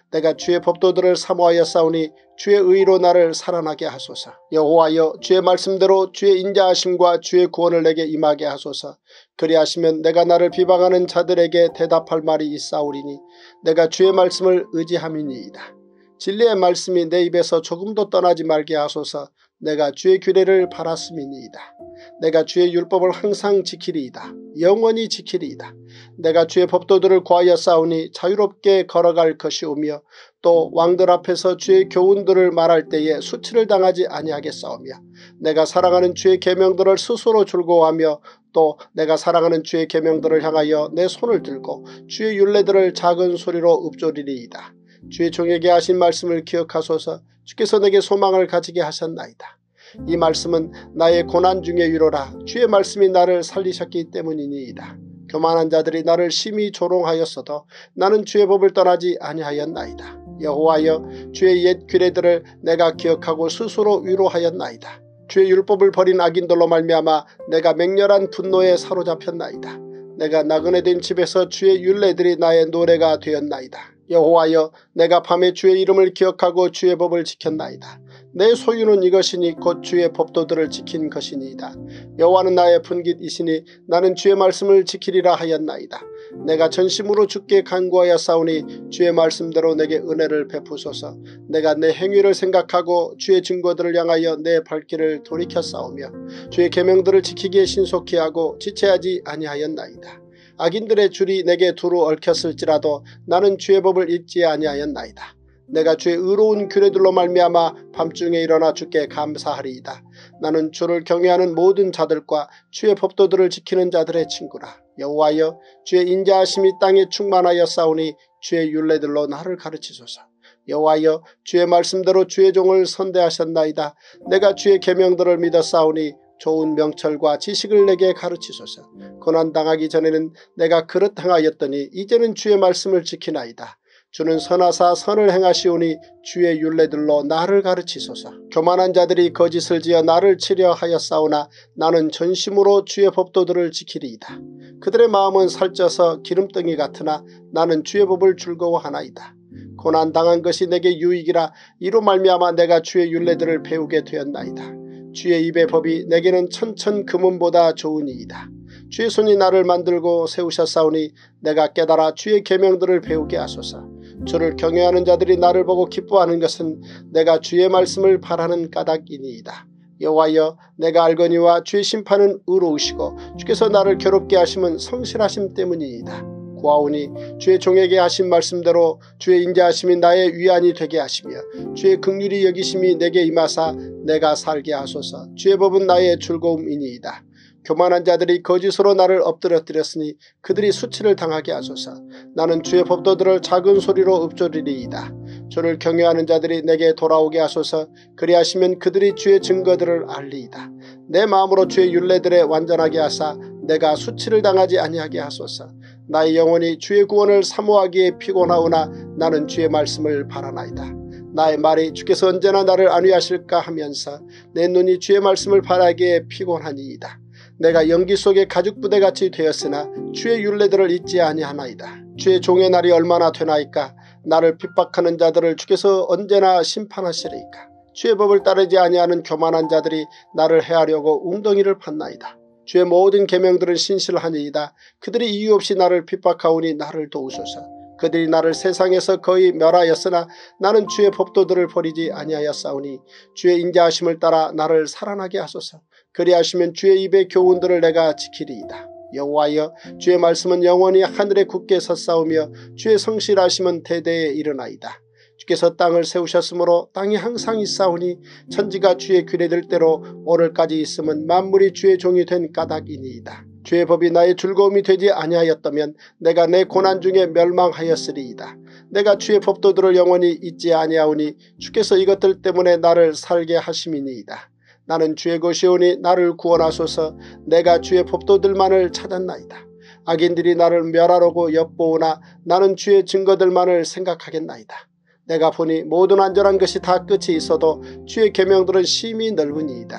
내가 주의 법도들을 사모하였사오니 주의 의로 나를 살아나게 하소서. 여호와여, 주의 말씀대로 주의 인자하심과 주의 구원을 내게 임하게 하소서. 그리하시면 내가 나를 비방하는 자들에게 대답할 말이 있사오리니 내가 주의 말씀을 의지함이니이다. 진리의 말씀이 내 입에서 조금도 떠나지 말게 하소서. 내가 주의 규례를 바랐음이니이다. 내가 주의 율법을 항상 지키리이다. 영원히 지키리이다. 내가 주의 법도들을 구하여 싸우니 자유롭게 걸어갈 것이오며 또 왕들 앞에서 주의 교훈들을 말할 때에 수치를 당하지 아니하겠사오며 내가 사랑하는 주의 계명들을 스스로 즐거워하며 또 내가 사랑하는 주의 계명들을 향하여 내 손을 들고 주의 율례들을 작은 소리로 읊조리리이다. 주의 종에게 하신 말씀을 기억하소서. 주께서 내게 소망을 가지게 하셨나이다. 이 말씀은 나의 고난 중의 위로라. 주의 말씀이 나를 살리셨기 때문이니이다. 교만한 자들이 나를 심히 조롱하였어도 나는 주의 법을 떠나지 아니하였나이다. 여호와여, 주의 옛 규례들을 내가 기억하고 스스로 위로하였나이다. 주의 율법을 버린 악인들로 말미암아 내가 맹렬한 분노에 사로잡혔나이다. 내가 나그네 된 집에서 주의 율례들이 나의 노래가 되었나이다. 여호와여, 내가 밤에 주의 이름을 기억하고 주의 법을 지켰나이다. 내 소유는 이것이니 곧 주의 법도들을 지킨 것이니이다. 여호와는 나의 분깃이시니 나는 주의 말씀을 지키리라 하였나이다. 내가 전심으로 주께 간구하였사오니 주의 말씀대로 내게 은혜를 베푸소서. 내가 내 행위를 생각하고 주의 증거들을 향하여 내 발길을 돌이켰사오며 주의 계명들을 지키기에 신속히 하고 지체하지 아니하였나이다. 악인들의 줄이 내게 두루 얽혔을지라도 나는 주의 법을 잊지 아니하였나이다. 내가 주의 의로운 규례들로 말미암아 밤중에 일어나 주께 감사하리이다. 나는 주를 경외하는 모든 자들과 주의 법도들을 지키는 자들의 친구라. 여호와여, 주의 인자하심이 땅에 충만하였사오니 주의 율례들로 나를 가르치소서. 여호와여, 주의 말씀대로 주의 종을 선대하셨나이다. 내가 주의 계명들을 믿었사오니 좋은 명철과 지식을 내게 가르치소서. 고난당하기 전에는 내가 그릇 행하였더니 이제는 주의 말씀을 지키나이다. 주는 선하사 선을 행하시오니 주의 율례들로 나를 가르치소서. 교만한 자들이 거짓을 지어 나를 치려 하였사오나 나는 전심으로 주의 법도들을 지키리이다. 그들의 마음은 살쪄서 기름덩이 같으나 나는 주의 법을 즐거워하나이다. 고난당한 것이 내게 유익이라. 이로 말미암아 내가 주의 율례들을 배우게 되었나이다. 주의 입의 법이 내게는 천천 금은보다 좋으니이다. 주의 손이 나를 만들고 세우셨사오니 내가 깨달아 주의 계명들을 배우게 하소서. 주를 경외하는 자들이 나를 보고 기뻐하는 것은 내가 주의 말씀을 바라는 까닭이니이다. 여호와여, 내가 알거니와 주의 심판은 의로우시고 주께서 나를 괴롭게 하심은 성실하심 때문이니이다. 구하오니 주의 종에게 하신 말씀대로 주의 인자하심이 나의 위안이 되게 하시며 주의 긍휼히 여기심이 내게 임하사 내가 살게 하소서. 주의 법은 나의 즐거움이니이다. 교만한 자들이 거짓으로 나를 엎드려뜨렸으니 그들이 수치를 당하게 하소서. 나는 주의 법도들을 작은 소리로 읊조리리이다. 주를 경외하는 자들이 내게 돌아오게 하소서. 그리하시면 그들이 주의 증거들을 알리이다. 내 마음으로 주의 율례들에 완전하게 하사 내가 수치를 당하지 아니하게 하소서. 나의 영혼이 주의 구원을 사모하기에 피곤하오나 나는 주의 말씀을 바라나이다. 나의 말이 주께서 언제나 나를 안위하실까 하면서 내 눈이 주의 말씀을 바라기에 피곤하니이다. 내가 연기 속에 가죽부대같이 되었으나 주의 율례들을 잊지 아니하나이다. 주의 종의 날이 얼마나 되나이까. 나를 핍박하는 자들을 주께서 언제나 심판하시리이까. 주의 법을 따르지 아니하는 교만한 자들이 나를 해하려고 웅덩이를 팠나이다. 주의 모든 계명들은 신실하니이다. 그들이 이유 없이 나를 핍박하오니 나를 도우소서. 그들이 나를 세상에서 거의 멸하였으나 나는 주의 법도들을 버리지 아니하였사오니 주의 인자하심을 따라 나를 살아나게 하소서. 그리하시면 주의 입의 교훈들을 내가 지키리이다. 여호와여, 주의 말씀은 영원히 하늘에 굳게 섰사오며 주의 성실하심은 대대에 이르나이다. 주께서 땅을 세우셨으므로 땅이 항상 있사오니 천지가 주의 규례들대로 오늘까지 있음은 만물이 주의 종이 된 까닭이니이다. 주의 법이 나의 즐거움이 되지 아니하였다면 내가 내 고난 중에 멸망하였으리이다. 내가 주의 법도들을 영원히 잊지 아니하오니 주께서 이것들 때문에 나를 살게 하심이니이다. 나는 주의 것이오니 나를 구원하소서. 내가 주의 법도들만을 찾았나이다. 악인들이 나를 멸하려고 엿보오나 나는 주의 증거들만을 생각하겠나이다. 내가 보니 모든 안전한 것이 다 끝이 있어도 주의 계명들은 심히 넓으니이다.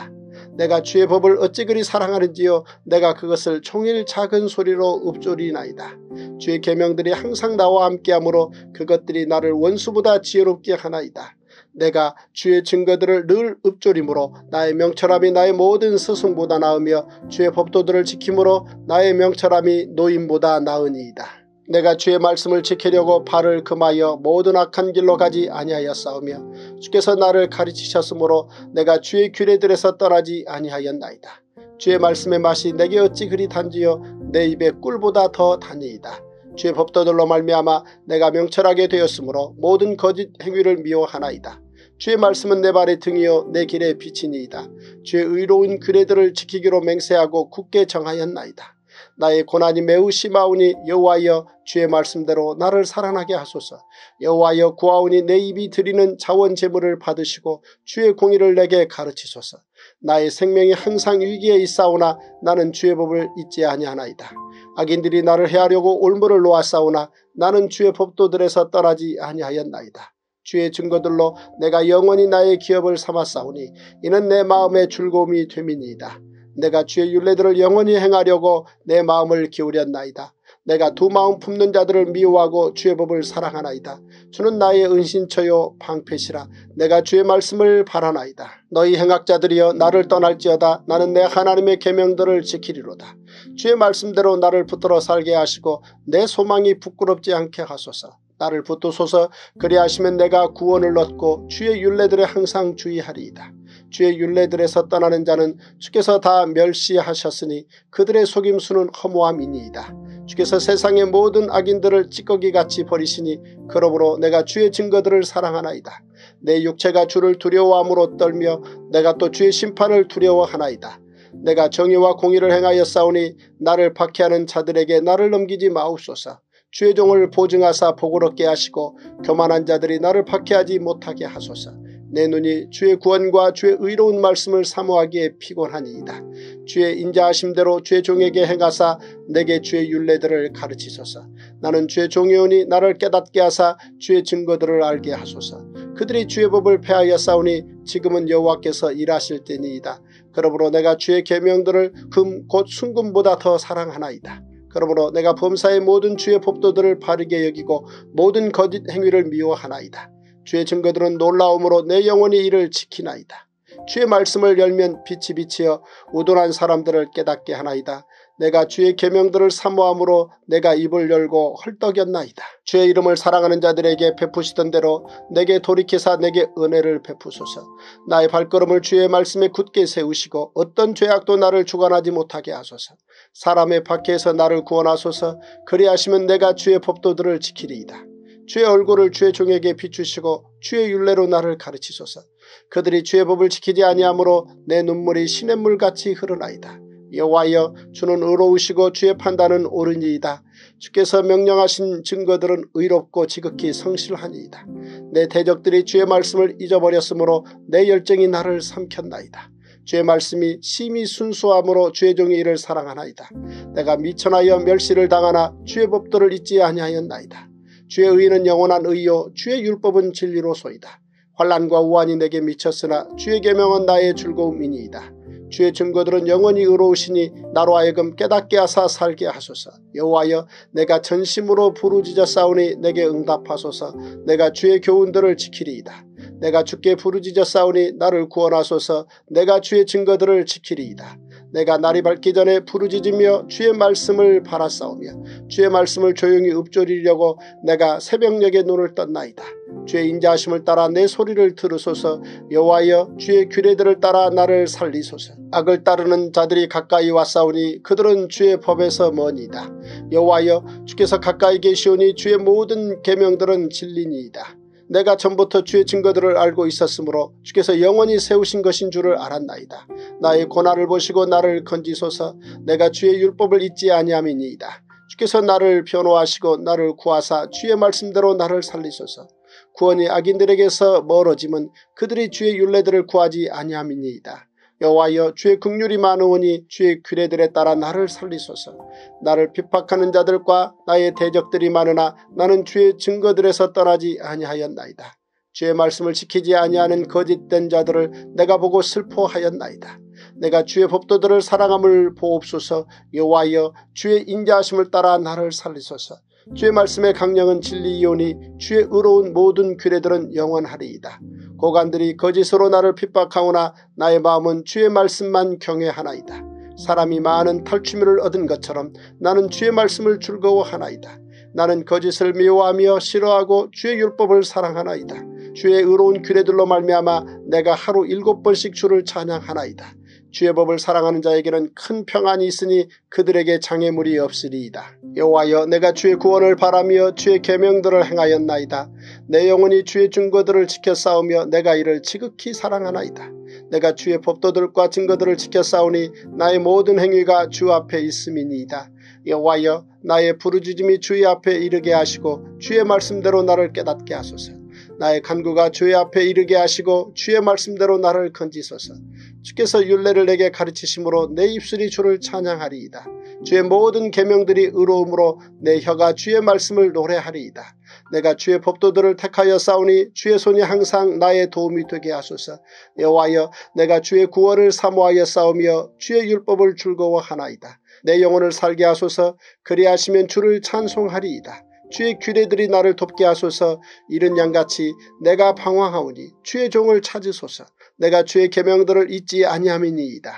내가 주의 법을 어찌 그리 사랑하는지요. 내가 그것을 종일 작은 소리로 읊조리나이다. 주의 계명들이 항상 나와 함께하므로 그것들이 나를 원수보다 지혜롭게 하나이다. 내가 주의 증거들을 늘 읊조림으로 나의 명철함이 나의 모든 스승보다 나으며 주의 법도들을 지킴으로 나의 명철함이 노인보다 나으니이다. 내가 주의 말씀을 지키려고 발을 금하여 모든 악한 길로 가지 아니하였사오며 주께서 나를 가르치셨으므로 내가 주의 규례들에서 떠나지 아니하였나이다. 주의 말씀의 맛이 내게 어찌 그리 단지요 내 입에 꿀보다 더 단이이다. 주의 법도들로 말미암아 내가 명철하게 되었으므로 모든 거짓 행위를 미워하나이다. 주의 말씀은 내 발의 등이요 내 길의 빛이니이다. 주의 의로운 규례들을 지키기로 맹세하고 굳게 정하였나이다. 나의 고난이 매우 심하오니 여호와여 주의 말씀대로 나를 살아나게 하소서. 여호와여 구하오니 내 입이 드리는 자원 제물을 받으시고 주의 공의를 내게 가르치소서. 나의 생명이 항상 위기에 있사오나 나는 주의 법을 잊지 아니하나이다. 악인들이 나를 해하려고 올무를 놓았사오나 나는 주의 법도들에서 떠나지 아니하였나이다. 주의 증거들로 내가 영원히 나의 기업을 삼았사오니 이는 내 마음의 즐거움이 됨이니이다. 내가 주의 율례들을 영원히 행하려고 내 마음을 기울였나이다. 내가 두 마음 품는 자들을 미워하고 주의 법을 사랑하나이다. 주는 나의 은신처요 방패시라. 내가 주의 말씀을 바라나이다. 너희 행악자들이여 나를 떠날지어다. 나는 내 하나님의 계명들을 지키리로다. 주의 말씀대로 나를 붙들어 살게 하시고 내 소망이 부끄럽지 않게 하소서. 나를 붙드소서. 그리하시면 내가 구원을 얻고 주의 율례들에 항상 주의하리이다. 주의 율례들에서 떠나는 자는 주께서 다 멸시하셨으니 그들의 속임수는 허무함이니이다. 주께서 세상의 모든 악인들을 찌꺼기같이 버리시니 그러므로 내가 주의 증거들을 사랑하나이다. 내 육체가 주를 두려워함으로 떨며 내가 또 주의 심판을 두려워하나이다. 내가 정의와 공의를 행하였사오니 나를 박해하는 자들에게 나를 넘기지 마옵소서. 주의 종을 보증하사 복을 얻게 하시고 교만한 자들이 나를 박해하지 못하게 하소서. 내 눈이 주의 구원과 주의 의로운 말씀을 사모하기에 피곤하니이다. 주의 인자하심대로 주의 종에게 행하사 내게 주의 율례들을 가르치소서. 나는 주의 종이오니 나를 깨닫게 하사 주의 증거들을 알게 하소서. 그들이 주의 법을 폐하였사오니 지금은 여호와께서 일하실 때니이다. 그러므로 내가 주의 계명들을 금 곧 순금보다 더 사랑하나이다. 그러므로 내가 범사의 모든 주의 법도들을 바르게 여기고 모든 거짓 행위를 미워하나이다. 주의 증거들은 놀라움으로 내 영혼이 이를 지키나이다. 주의 말씀을 열면 빛이 비치어 우둔한 사람들을 깨닫게 하나이다. 내가 주의 계명들을 사모함으로 내가 입을 열고 헐떡였나이다. 주의 이름을 사랑하는 자들에게 베푸시던 대로 내게 돌이키사 내게 은혜를 베푸소서. 나의 발걸음을 주의 말씀에 굳게 세우시고 어떤 죄악도 나를 주관하지 못하게 하소서. 사람의 박해에서 나를 구원하소서. 그리하시면 내가 주의 법도들을 지키리이다. 주의 얼굴을 주의 종에게 비추시고 주의 율례로 나를 가르치소서. 그들이 주의 법을 지키지 아니하므로 내 눈물이 시냇물같이 흐르나이다. 여호와여 주는 의로우시고 주의 판단은 옳으니이다. 주께서 명령하신 증거들은 의롭고 지극히 성실하니이다. 내 대적들이 주의 말씀을 잊어버렸으므로 내 열정이 나를 삼켰나이다. 주의 말씀이 심히 순수함으로 주의 종이 이를 사랑하나이다. 내가 미천하여 멸시를 당하나 주의 법도를 잊지 아니하였나이다. 주의 의는 영원한 의요 주의 율법은 진리로소이다. 환난과 우환이 내게 미쳤으나 주의 계명은 나의 즐거움이니이다. 주의 증거들은 영원히 의로우시니 나로 하여금 깨닫게 하사 살게 하소서. 여호와여 내가 전심으로 부르짖었사오니 내게 응답하소서. 내가 주의 교훈들을 지키리이다. 내가 주께 부르짖었사오니 나를 구원하소서. 내가 주의 증거들을 지키리이다. 내가 날이 밝기 전에 부르짖으며 주의 말씀을 바라싸우며 주의 말씀을 조용히 읊조리려고 내가 새벽녘에 눈을 떴나이다. 주의 인자하심을 따라 내 소리를 들으소서. 여호와여 주의 규례들을 따라 나를 살리소서. 악을 따르는 자들이 가까이 왔사오니 그들은 주의 법에서 머니이다. 여호와여 주께서 가까이 계시오니 주의 모든 계명들은 진리니이다. 내가 전부터 주의 증거들을 알고 있었으므로 주께서 영원히 세우신 것인 줄을 알았나이다. 나의 고난을 보시고 나를 건지소서. 내가 주의 율법을 잊지 아니함이니이다. 주께서 나를 변호하시고 나를 구하사 주의 말씀대로 나를 살리소서. 구원이 악인들에게서 멀어짐은 그들이 주의 율례들을 구하지 아니함이니이다. 여호와여 주의 긍휼이 많으오니 주의 규례들에 따라 나를 살리소서. 나를 핍박하는 자들과 나의 대적들이 많으나 나는 주의 증거들에서 떠나지 아니하였나이다. 주의 말씀을 지키지 아니하는 거짓된 자들을 내가 보고 슬퍼하였나이다. 내가 주의 법도들을 사랑함을 보옵소서. 여호와여 주의 인자하심을 따라 나를 살리소서. 주의 말씀의 강령은 진리이오니 주의 의로운 모든 규례들은 영원하리이다. 고관들이 거짓으로 나를 핍박하오나 나의 마음은 주의 말씀만 경외하나이다. 사람이 많은 탈취물을 얻은 것처럼 나는 주의 말씀을 즐거워하나이다. 나는 거짓을 미워하며 싫어하고 주의 율법을 사랑하나이다. 주의 의로운 규례들로 말미암아 내가 하루 일곱 번씩 주를 찬양하나이다. 주의 법을 사랑하는 자에게는 큰 평안이 있으니 그들에게 장애물이 없으리이다. 여호와여 내가 주의 구원을 바라며 주의 계명들을 행하였나이다. 내 영혼이 주의 증거들을 지켜 싸우며 내가 이를 지극히 사랑하나이다. 내가 주의 법도들과 증거들을 지켜 싸우니 나의 모든 행위가 주 앞에 있음이니이다. 여호와여 나의 부르짖음이 주의 앞에 이르게 하시고 주의 말씀대로 나를 깨닫게 하소서. 나의 간구가 주의 앞에 이르게 하시고 주의 말씀대로 나를 건지소서. 주께서 율례를 내게 가르치심으로 내 입술이 주를 찬양하리이다. 주의 모든 계명들이 의로움으로 내 혀가 주의 말씀을 노래하리이다. 내가 주의 법도들을 택하여 싸우니 주의 손이 항상 나의 도움이 되게 하소서. 여호와여 내가 주의 구원을 사모하여 싸우며 주의 율법을 즐거워하나이다. 내 영혼을 살게 하소서. 그리하시면 주를 찬송하리이다. 주의 규례들이 나를 돕게 하소서. 이른 양같이 내가 방황하오니 주의 종을 찾으소서. 내가 주의 계명들을 잊지 아니함이니이다.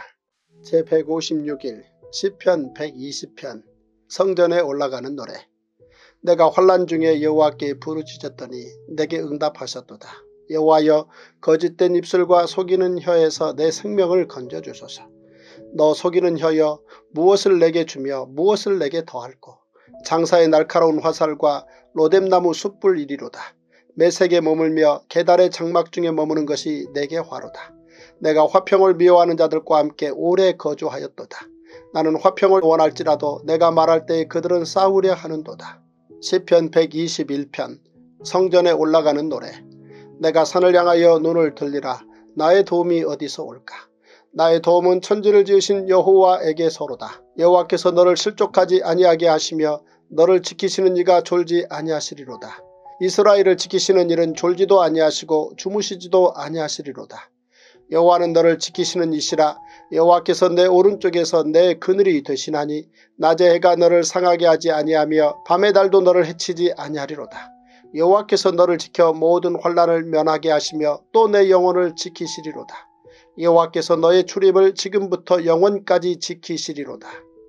제백오십육 일 시편 백이십 편 성전에 올라가는 노래. 내가 환난 중에 여호와께 부르짖었더니 내게 응답하셨도다. 여호와여 거짓된 입술과 속이는 혀에서 내 생명을 건져주소서. 너 속이는 혀여 무엇을 내게 주며 무엇을 내게 더할꼬. 장사의 날카로운 화살과 로뎀나무 숯불 이리로다. 매색에 머물며 계달의 장막 중에 머무는 것이 내게 화로다. 내가 화평을 미워하는 자들과 함께 오래 거주하였도다. 나는 화평을 원할지라도 내가 말할 때에 그들은 싸우려 하는도다. 시편 백이십일 편 성전에 올라가는 노래. 내가 산을 향하여 눈을 들리라. 나의 도움이 어디서 올까. 나의 도움은 천지를 지으신 여호와에게서로다. 여호와께서 너를 실족하지 아니하게 하시며 너를 지키시는 이가 졸지 아니하시리로다. 이스라엘을 지키시는 이는 졸지도 아니하시고 주무시지도 아니하시리로다. 여호와는 너를 지키시는 이시라. 여호와께서 내 오른쪽에서 내 그늘이 되시나니 낮의 해가 너를 상하게 하지 아니하며 밤의 달도 너를 해치지 아니하리로다. 여호와께서 너를 지켜 모든 환난을 면하게 하시며 또 내 영혼을 지키시리로다. 여호와께서 너의 출입을 지금부터 영원까지 지키시리로다.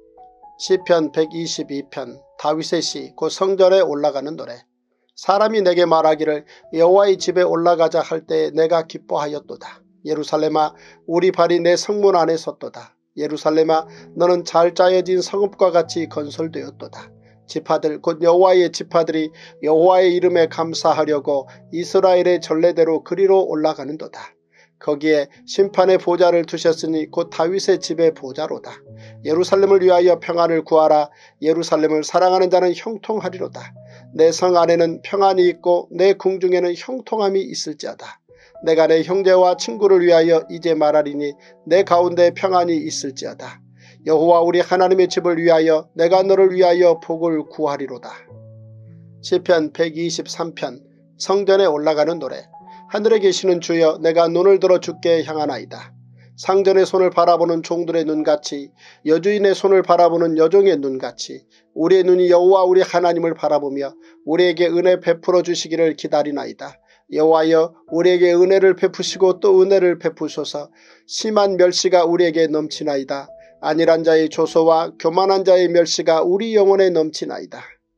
시편 백이십이 편 다윗의 시 곧 성전에 올라가는 노래. 사람이 내게 말하기를 여호와의 집에 올라가자 할 때에 내가 기뻐하였도다. 예루살렘아 우리 발이 내 성문 안에 섰도다. 예루살렘아 너는 잘 짜여진 성읍과 같이 건설되었도다. 지파들 곧 여호와의 지파들이 여호와의 이름에 감사하려고 이스라엘의 전례대로 그리로 올라가는도다. 거기에 심판의 보좌를 두셨으니 곧 다윗의 집의 보좌로다. 예루살렘을 위하여 평안을 구하라. 예루살렘을 사랑하는 자는 형통하리로다. 내 성 안에는 평안이 있고 내 궁중에는 형통함이 있을지어다. 내가 내 형제와 친구를 위하여 이제 말하리니 내 가운데 평안이 있을지어다. 여호와 우리 하나님의 집을 위하여 내가 너를 위하여 복을 구하리로다. 시편 백이십삼 편 성전에 올라가는 노래. 하늘에 계시는 주여 내가 눈을 들어 주께 향하나이다. 상전의 손을 바라보는 종들의 눈같이 여주인의 손을 바라보는 여종의 눈같이 우리의 눈이 여호와 우리 하나님을 바라보며 우리에게 은혜 베풀어 주시기를 기다리나이다. 여호와여 우리에게 은혜를 베푸시고 또 은혜를 베푸소서. 심한 멸시가 우리에게 넘치나이다. 안일한 자의 조소와 교만한 자의 멸시가 우리 영혼에 넘치나이다.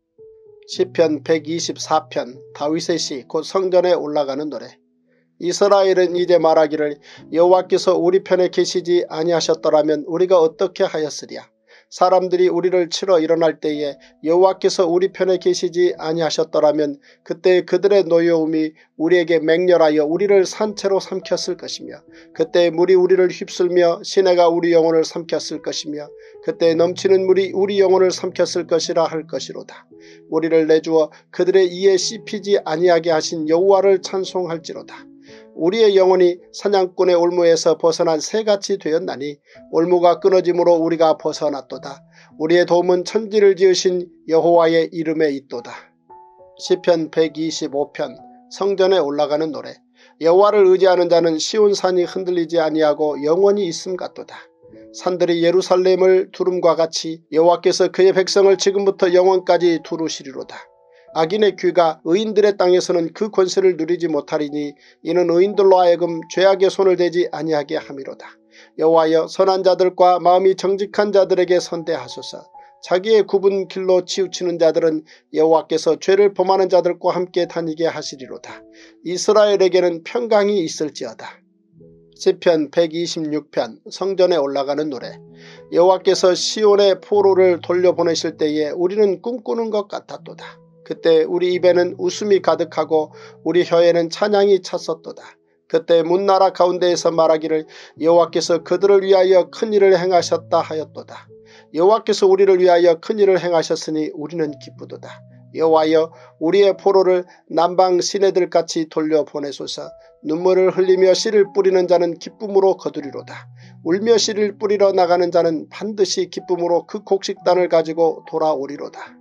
시편 백이십사 편 다윗의 시 곧 성전에 올라가는 노래. 이스라엘은 이제 말하기를 여호와께서 우리 편에 계시지 아니하셨더라면 우리가 어떻게 하였으랴. 사람들이 우리를 치러 일어날 때에 여호와께서 우리 편에 계시지 아니하셨더라면 그때 그들의 노여움이 우리에게 맹렬하여 우리를 산채로 삼켰을 것이며 그때 물이 우리를 휩쓸며 시내가 우리 영혼을 삼켰을 것이며 그때 넘치는 물이 우리 영혼을 삼켰을 것이라 할 것이로다. 우리를 내주어 그들의 이에 씹히지 아니하게 하신 여호와를 찬송할지로다. 우리의 영혼이 사냥꾼의 올무에서 벗어난 새같이 되었나니 올무가 끊어짐으로 우리가 벗어났도다. 우리의 도움은 천지를 지으신 여호와의 이름에 있도다. 시편 백이십오 편 성전에 올라가는 노래. 여호와를 의지하는 자는 시온산이 흔들리지 아니하고 영원히 있음 같도다. 산들이 예루살렘을 두름과 같이 여호와께서 그의 백성을 지금부터 영원까지 두루시리로다. 악인의 귀가 의인들의 땅에서는 그 권세를 누리지 못하리니 이는 의인들로 하여금 죄악의 손을 대지 아니하게 함이로다. 여호와여, 선한 자들과 마음이 정직한 자들에게 선대하소서. 자기의 굽은 길로 치우치는 자들은 여호와께서 죄를 범하는 자들과 함께 다니게 하시리로다. 이스라엘에게는 평강이 있을지어다. 시편 백이십육 편 성전에 올라가는 노래. 여호와께서 시온의 포로를 돌려보내실 때에 우리는 꿈꾸는 것 같았도다. 그때 우리 입에는 웃음이 가득하고 우리 혀에는 찬양이 찼었도다. 그때 문나라 가운데에서 말하기를 여호와께서 그들을 위하여 큰 일을 행하셨다 하였도다. 여호와께서 우리를 위하여 큰 일을 행하셨으니 우리는 기쁘도다. 여호와여, 우리의 포로를 남방 시내들같이 돌려보내소서. 눈물을 흘리며 씨를 뿌리는 자는 기쁨으로 거두리로다. 울며 씨를 뿌리러 나가는 자는 반드시 기쁨으로 그 곡식단을 가지고 돌아오리로다.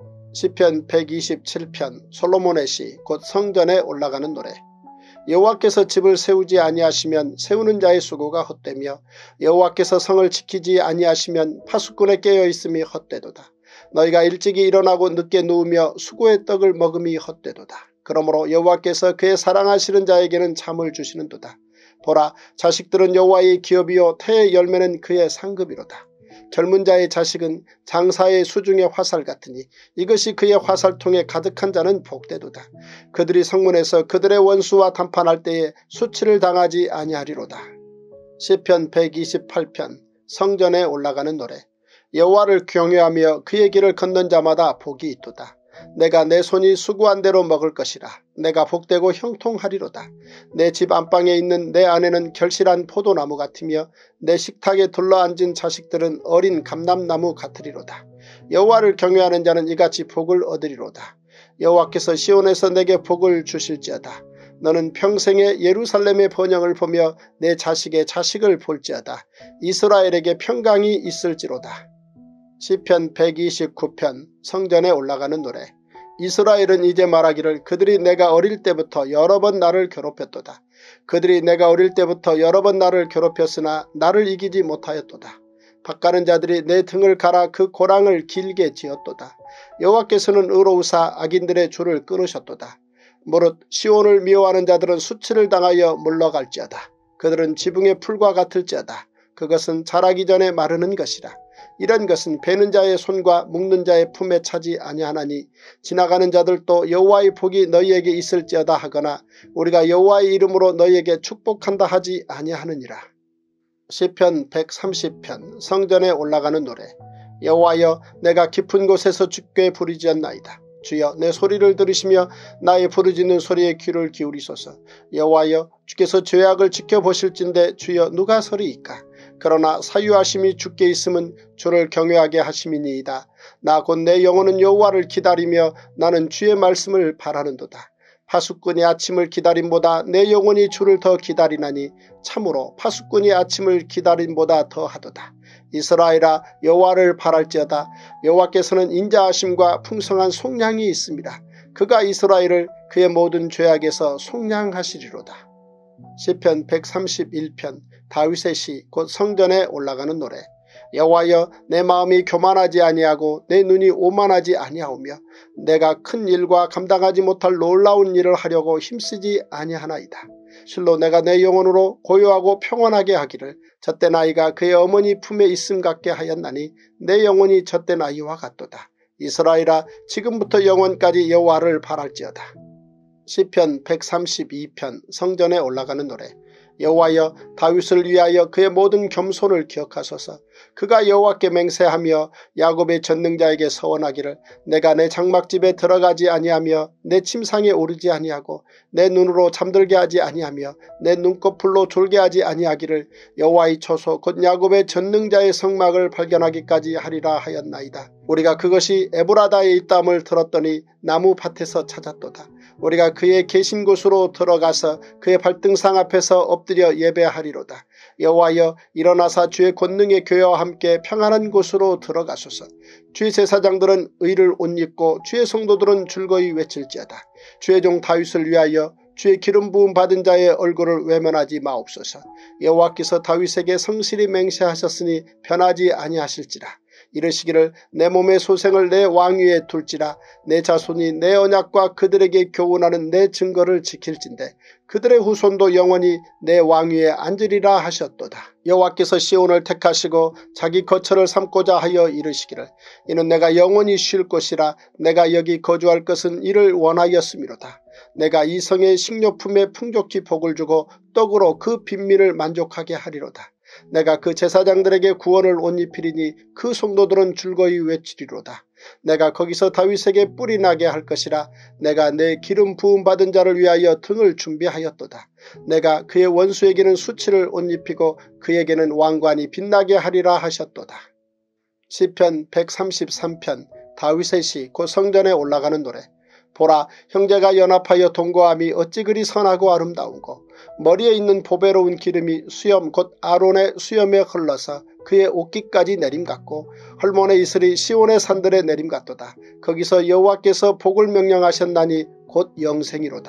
시편 백이십칠 편 솔로몬의 시 곧 성전에 올라가는 노래. 여호와께서 집을 세우지 아니하시면 세우는 자의 수고가 헛되며 여호와께서 성을 지키지 아니하시면 파수꾼의 깨어있음이 헛되도다. 너희가 일찍이 일어나고 늦게 누우며 수고의 떡을 먹음이 헛되도다. 그러므로 여호와께서 그의 사랑하시는 자에게는 잠을 주시는도다. 보라, 자식들은 여호와의 기업이요 태의 열매는 그의 상급이로다. 젊은 자의 자식은 장사의 수중의 화살 같으니 이것이 그의 화살통에 가득한 자는 복되도다. 그들이 성문에서 그들의 원수와談판할 때에 수치를 당하지 아니하리로다. 시편 백이십팔 편 성전에 올라가는 노래. 여호와를 경외하며 그의 길을 걷는 자마다 복이 있도다. 내가 내 손이 수고한 대로 먹을 것이라. 내가 복되고 형통하리로다. 내 집 안방에 있는 내 아내는 결실한 포도나무 같으며 내 식탁에 둘러앉은 자식들은 어린 감람나무 같으리로다. 여호와를 경외하는 자는 이같이 복을 얻으리로다. 여호와께서 시온에서 내게 복을 주실지어다. 너는 평생에 예루살렘의 번영을 보며 내 자식의 자식을 볼지어다. 이스라엘에게 평강이 있을지로다. 시편 백이십구 편 성전에 올라가는 노래. 이스라엘은 이제 말하기를 그들이 내가 어릴 때부터 여러 번 나를 괴롭혔도다. 그들이 내가 어릴 때부터 여러 번 나를 괴롭혔으나 나를 이기지 못하였도다. 밭가는 자들이 내 등을 갈아 그 고랑을 길게 지었도다. 여호와께서는 의로우사 악인들의 줄을 끊으셨도다. 무릇 시온을 미워하는 자들은 수치를 당하여 물러갈지어다. 그들은 지붕의 풀과 같을지어다. 그것은 자라기 전에 마르는 것이라. 이런 것은 베는 자의 손과 묶는 자의 품에 차지 아니하나니 지나가는 자들도 여호와의 복이 너희에게 있을지어다 하거나 우리가 여호와의 이름으로 너희에게 축복한다 하지 아니하느니라. 시편 백삼십 편 성전에 올라가는 노래. 여호와여, 내가 깊은 곳에서 주께 부르짖었나이다. 주여, 내 소리를 들으시며 나의 부르짖는 소리에 귀를 기울이소서. 여호와여, 주께서 죄악을 지켜보실진데 주여 누가 서리이까. 그러나 사유하심이 주께 있음은 주를 경외하게 하심이니이다. 나 곧 내 영혼은 여호와를 기다리며 나는 주의 말씀을 바라는도다. 파수꾼이 아침을 기다림보다 내 영혼이 주를 더 기다리나니 참으로 파수꾼이 아침을 기다림보다 더하도다. 이스라엘아, 여호와를 바랄지어다. 여호와께서는 인자하심과 풍성한 속량이 있습니다. 그가 이스라엘을 그의 모든 죄악에서 속량하시리로다. 시편 백삼십일 편 다윗의 시 곧 성전에 올라가는 노래. 여호와여, 내 마음이 교만하지 아니하고 내 눈이 오만하지 아니하오며 내가 큰 일과 감당하지 못할 놀라운 일을 하려고 힘쓰지 아니하나이다. 실로 내가 내 영혼으로 고요하고 평온하게 하기를 젖된 아이가 그의 어머니 품에 있음 같게 하였나니 내 영혼이 젖된 아이와 같도다. 이스라엘아, 지금부터 영원까지 여호와를 바랄지어다. 시편 백삼십이 편 성전에 올라가는 노래. 여호와여, 다윗을 위하여 그의 모든 겸손을 기억하소서. 그가 여호와께 맹세하며 야곱의 전능자에게 서원하기를 내가 내 장막집에 들어가지 아니하며 내 침상에 오르지 아니하고 내 눈으로 잠들게 하지 아니하며 내 눈꺼풀로 졸게 하지 아니하기를 여호와의 초소 곧 야곱의 전능자의 성막을 발견하기까지 하리라 하였나이다. 우리가 그것이 에브라다에 있다함을 들었더니 나무밭에서 찾았도다. 우리가 그의 계신 곳으로 들어가서 그의 발등상 앞에서 엎드려 예배하리로다. 여호와여, 일어나사 주의 권능의 교회와 함께 평안한 곳으로 들어가소서. 주의 제사장들은 의를 옷 입고 주의 성도들은 즐거이 외칠지어다. 주의 종 다윗을 위하여 주의 기름 부음 받은 자의 얼굴을 외면하지 마옵소서. 여호와께서 다윗에게 성실히 맹세하셨으니 변하지 아니하실지라. 이르시기를 내 몸의 소생을 내 왕위에 둘지라. 내 자손이 내 언약과 그들에게 교훈하는 내 증거를 지킬진대 그들의 후손도 영원히 내 왕위에 앉으리라 하셨도다. 여호와께서 시온을 택하시고 자기 거처를 삼고자 하여 이르시기를 이는 내가 영원히 쉴 곳이라. 내가 여기 거주할 것은 이를 원하였음이로다. 내가 이 성의 식료품에 풍족히 복을 주고 떡으로 그 빈민을 만족하게 하리로다. 내가 그 제사장들에게 구원을 옷 입히리니 그 성도들은 즐거이 외치리로다. 내가 거기서 다윗에게 뿔이 나게 할 것이라. 내가 내 기름 부음 받은 자를 위하여 등을 준비하였도다. 내가 그의 원수에게는 수치를 옷 입히고 그에게는 왕관이 빛나게 하리라 하셨도다. 시편 백삼십삼 편 다윗의 시 곧 성전에 올라가는 노래. 보라, 형제가 연합하여 동거함이 어찌 그리 선하고 아름다운고. 머리에 있는 보배로운 기름이 수염 곧 아론의 수염에 흘러서 그의 옷깃까지 내림같고 헐몬의 이슬이 시온의 산들에 내림같도다. 거기서 여호와께서 복을 명령하셨나니 곧 영생이로다.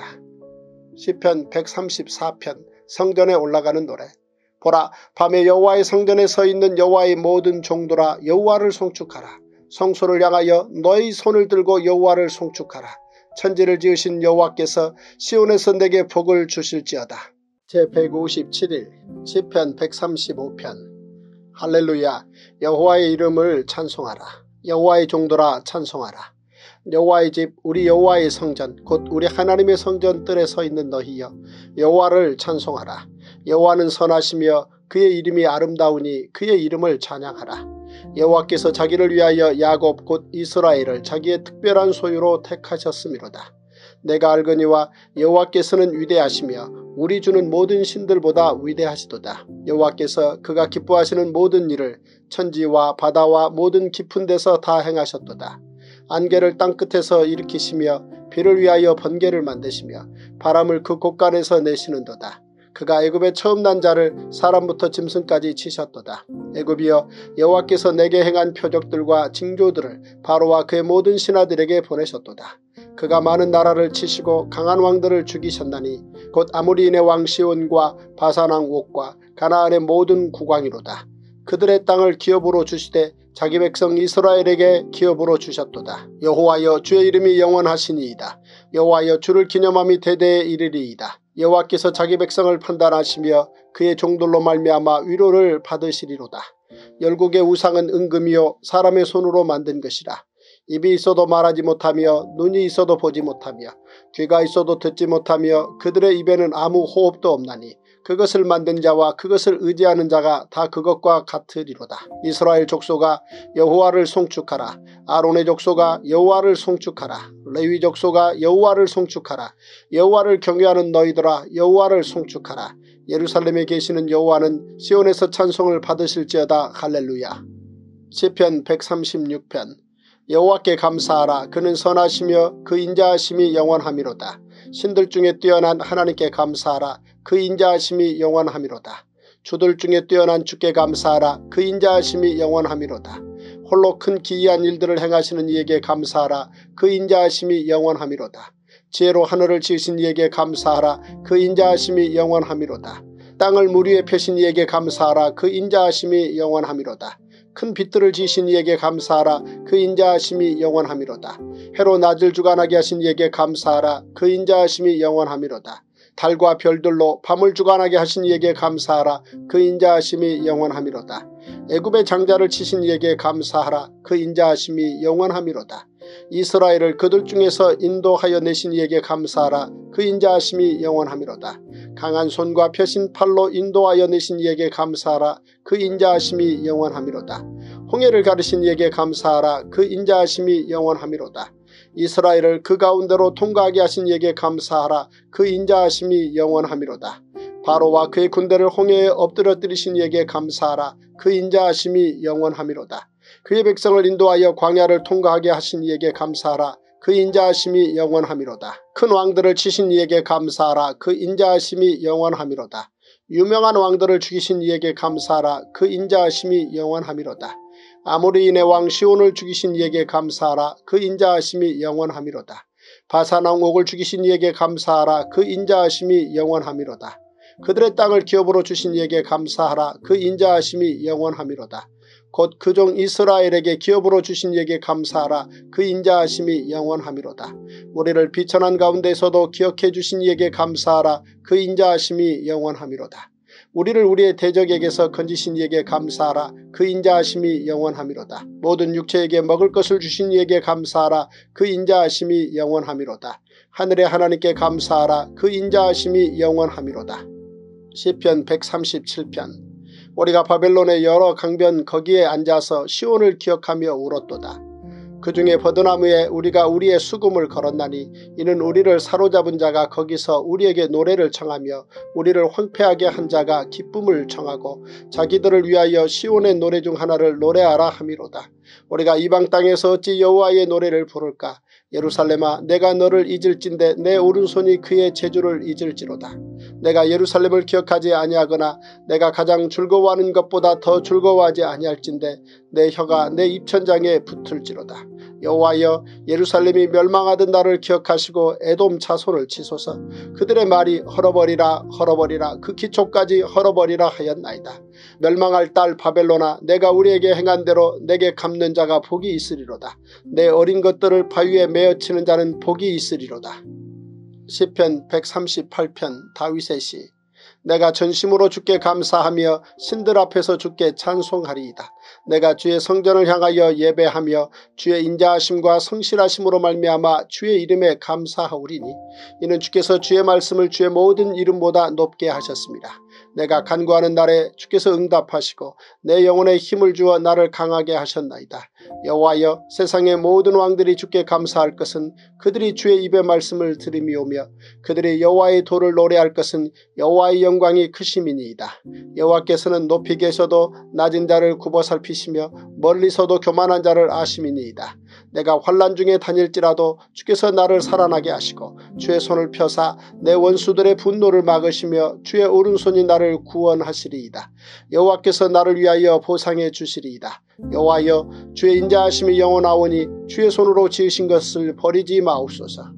시편 백삼십사 편 성전에 올라가는 노래. 보라, 밤에 여호와의 성전에 서 있는 여호와의 모든 종들아 여호와를 송축하라. 성소를 향하여 너희 손을 들고 여호와를 송축하라. 천지를 지으신 여호와께서 시온에서 내게 복을 주실지어다. 제백오십칠 일 시편 백삼십오 편. 할렐루야. 여호와의 이름을 찬송하라. 여호와의 종들아 찬송하라. 여호와의 집 우리 여호와의 성전 곧 우리 하나님의 성전 뜰에 서 있는 너희여 여호와를 찬송하라. 여호와는 선하시며 그의 이름이 아름다우니 그의 이름을 찬양하라. 여호와께서 자기를 위하여 야곱 곧 이스라엘을 자기의 특별한 소유로 택하셨음이로다. 내가 알거니와 여호와께서는 위대하시며 우리 주는 모든 신들보다 위대하시도다. 여호와께서 그가 기뻐하시는 모든 일을 천지와 바다와 모든 깊은 데서 다 행하셨도다. 안개를 땅끝에서 일으키시며 비를 위하여 번개를 만드시며 바람을 그 곳간에서 내시는도다. 그가 애굽의 처음 난 자를 사람부터 짐승까지 치셨도다. 애굽이여 여호와께서 내게 행한 표적들과 징조들을 바로와 그의 모든 신하들에게 보내셨도다. 그가 많은 나라를 치시고 강한 왕들을 죽이셨나니 곧 아모리인의 왕 시온과 바산 왕 옥과 가나안의 모든 국왕이로다. 그들의 땅을 기업으로 주시되 자기 백성 이스라엘에게 기업으로 주셨도다. 여호와여 주의 이름이 영원하시니이다. 여호와여 주를 기념함이 대대에 이르리이다. 여호와께서 자기 백성을 판단하시며 그의 종들로 말미암아 위로를 받으시리로다. 열국의 우상은 은금이요 사람의 손으로 만든 것이라. 입이 있어도 말하지 못하며 눈이 있어도 보지 못하며 귀가 있어도 듣지 못하며 그들의 입에는 아무 호흡도 없나니 그것을 만든 자와 그것을 의지하는 자가 다 그것과 같으리로다. 이스라엘 족속아 여호와를 송축하라. 아론의 족속아 여호와를 송축하라. 레위 족속아 여호와를 송축하라. 여호와를 경외하는 너희들아 여호와를 송축하라. 예루살렘에 계시는 여호와는 시온에서 찬송을 받으실지어다. 할렐루야. 시편 백삼십육 편. 여호와께 감사하라. 그는 선하시며 그 인자하심이 영원함이로다. 신들 중에 뛰어난 하나님께 감사하라. 그 인자하심이 영원함이로다. 주들 중에 뛰어난 주께 감사하라. 그 인자하심이 영원함이로다. 홀로 큰 기이한 일들을 행하시는 이에게 감사하라. 그 인자하심이 영원함이로다. 지혜로 하늘을 지으신 이에게 감사하라. 그 인자하심이 영원함이로다. 땅을 물 위에 펴신 이에게 감사하라. 그 인자하심이 영원함이로다. 큰 빛들을 지으신 이에게 감사하라. 그 인자하심이 영원함이로다. 해로 낮을 주관하게 하신 이에게 감사하라. 그 인자하심이 영원함이로다. 달과 별들로 밤을 주관하게 하신 이에게 감사하라. 그 인자하심이 영원함이로다. 애굽의 장자를 치신 이에게 감사하라. 그 인자하심이 영원함이로다. 이스라엘을 그들 중에서 인도하여 내신 이에게 감사하라. 그 인자하심이 영원함이로다. 강한 손과 펴신 팔로 인도하여 내신 이에게 감사하라. 그 인자하심이 영원함이로다. 홍해를 가르신 이에게 감사하라. 그 인자하심이 영원함이로다. 이스라엘을 그 가운데로 통과하게 하신 이에게 감사하라. 그 인자하심이 영원함이로다. 바로와 그의 군대를 홍해에 엎드려뜨리신 이에게 감사하라. 그 인자하심이 영원함이로다. 그의 백성을 인도하여 광야를 통과하게 하신 이에게 감사하라. 그 인자하심이 영원함이로다. 큰 왕들을 치신 이에게 감사하라. 그 인자하심이 영원함이로다. 유명한 왕들을 죽이신 이에게 감사하라. 그 인자하심이 영원함이로다. 아모리인의 왕 시온을 죽이신 이에게 감사하라. 그 인자하심이 영원함이로다. 바산 왕옥을 죽이신 이에게 감사하라. 그 인자하심이 영원함이로다. 그들의 땅을 기업으로 주신 이에게 감사하라. 그 인자하심이 영원함이로다. 곧 그 종 이스라엘에게 기업으로 주신 이에게 감사하라. 그 인자하심이 영원함이로다. 우리를 비천한 가운데서도 기억해 주신 이에게 감사하라. 그 인자하심이 영원함이로다. 우리를 우리의 대적에게서 건지신 이에게 감사하라. 그 인자하심이 영원함이로다. 모든 육체에게 먹을 것을 주신 이에게 감사하라. 그 인자하심이 영원함이로다. 하늘의 하나님께 감사하라. 그 인자하심이 영원함이로다. 시편 백삼십칠 편. 우리가 바벨론의 여러 강변 거기에 앉아서 시온을 기억하며 울었도다. 그 중에 버드나무에 우리가 우리의 수금을 걸었나니 이는 우리를 사로잡은 자가 거기서 우리에게 노래를 청하며 우리를 황폐하게 한 자가 기쁨을 청하고 자기들을 위하여 시온의 노래 중 하나를 노래하라 함이로다. 우리가 이방 땅에서 어찌 여호와의 노래를 부를까. 예루살렘아 내가 너를 잊을진대 내 오른손이 그의 제주를 잊을지로다. 내가 예루살렘을 기억하지 아니하거나 내가 가장 즐거워하는 것보다 더 즐거워하지 아니할진대 내 혀가 내 입천장에 붙을지로다. 여호와여 예루살렘이 멸망하던 날을 기억하시고 에돔 자손을 치소서. 그들의 말이 헐어버리라 헐어버리라 그 기초까지 헐어버리라 하였나이다. 멸망할 딸 바벨론아 내가 우리에게 행한 대로 내게 갚는 자가 복이 있으리로다. 내 어린 것들을 바위에 메어치는 자는 복이 있으리로다. 시편 백삼십팔 편 다윗의 시. 내가 전심으로 주께 감사하며 신들 앞에서 주께 찬송하리이다. 내가 주의 성전을 향하여 예배하며 주의 인자하심과 성실하심으로 말미암아 주의 이름에 감사하오리니 이는 주께서 주의 말씀을 주의 모든 이름보다 높게 하셨습니다. 내가 간구하는 날에 주께서 응답하시고 내 영혼에 힘을 주어 나를 강하게 하셨나이다. 여호와여 세상의 모든 왕들이 주께 감사할 것은 그들이 주의 입의 말씀을 들음이오며 그들이 여호와의 도를 노래할 것은 여호와의 영광이 크심이니이다. 여호와께서는 높이 계셔도 낮은 자를 굽어 살피시며 멀리서도 교만한 자를 아심이니이다. 내가 환난 중에 다닐지라도 주께서 나를 살아나게 하시고 주의 손을 펴사 내 원수들의 분노를 막으시며 주의 오른손이 나를 구원하시리이다. 여호와께서 나를 위하여 보상해 주시리이다. 여호와여 주의 인자하심이 영원하오니 주의 손으로 지으신 것을 버리지 마옵소서.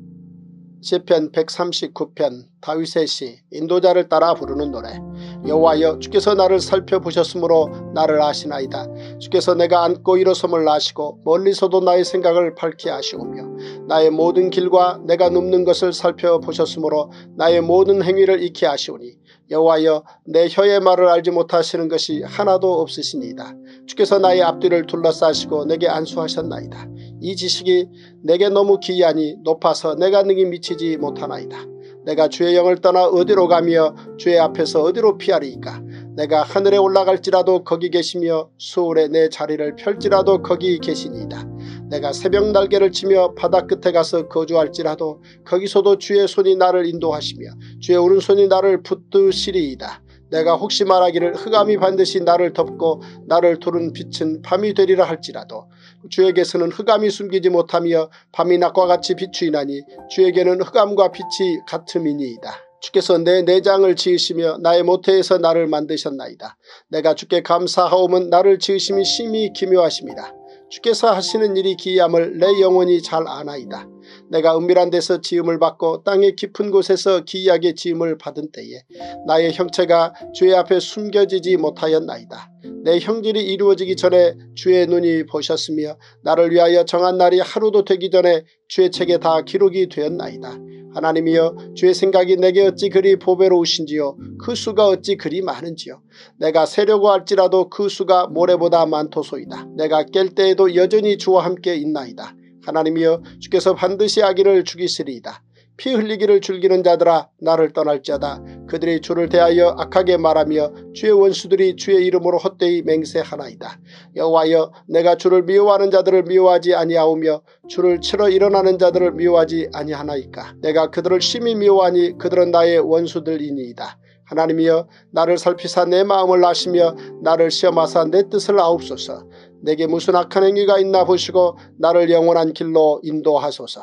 시편 백삼십구 편 다윗의 시. 인도자를 따라 부르는 노래. 여호와여 주께서 나를 살펴보셨으므로 나를 아시나이다. 주께서 내가 앉고 일어섬을 아시고 멀리서도 나의 생각을 밝히 아시오며 나의 모든 길과 내가 눕는 것을 살펴보셨으므로 나의 모든 행위를 익히 아시오니 여호와여 내 혀의 말을 알지 못하시는 것이 하나도 없으시니이다. 주께서 나의 앞뒤를 둘러싸시고 내게 안수하셨나이다. 이 지식이 내게 너무 기이하니 높아서 내가 능히 미치지 못하나이다. 내가 주의 영을 떠나 어디로 가며 주의 앞에서 어디로 피하리이까. 내가 하늘에 올라갈지라도 거기 계시며 수월에 내 자리를 펼지라도 거기 계시니이다. 내가 새벽 날개를 치며 바다 끝에 가서 거주할지라도 거기서도 주의 손이 나를 인도하시며 주의 오른손이 나를 붙드시리이다. 내가 혹시 말하기를 흑암이 반드시 나를 덮고 나를 두른 빛은 밤이 되리라 할지라도 주에게서는 흑암이 숨기지 못하며 밤이 낮과 같이 비추이나니 주에게는 흑암과 빛이 같음이니이다. 주께서 내 내장을 지으시며 나의 모태에서 나를 만드셨나이다. 내가 주께 감사하오면 나를 지으심이 심히 기묘하십니다. 주께서 하시는 일이 기이함을 내 영혼이 잘 아나이다. 내가 은밀한 데서 지음을 받고 땅의 깊은 곳에서 기이하게 지음을 받은 때에 나의 형체가 주의 앞에 숨겨지지 못하였나이다. 내 형질이 이루어지기 전에 주의 눈이 보셨으며 나를 위하여 정한 날이 하루도 되기 전에 주의 책에 다 기록이 되었나이다. 하나님이여 주의 생각이 내게 어찌 그리 보배로우신지요 그 수가 어찌 그리 많은지요. 내가 세려고 할지라도 그 수가 모래보다 많도소이다. 내가 깰 때에도 여전히 주와 함께 있나이다. 하나님이여 주께서 반드시 악인을 죽이시리이다. 피 흘리기를 즐기는 자들아 나를 떠날지어다. 그들이 주를 대하여 악하게 말하며 주의 원수들이 주의 이름으로 헛되이 맹세하나이다. 여호와여 내가 주를 미워하는 자들을 미워하지 아니하오며 주를 치러 일어나는 자들을 미워하지 아니하나이까. 내가 그들을 심히 미워하니 그들은 나의 원수들이니이다. 하나님이여 나를 살피사 내 마음을 아시며 나를 시험하사 내 뜻을 아옵소서. 내게 무슨 악한 행위가 있나 보시고 나를 영원한 길로 인도하소서.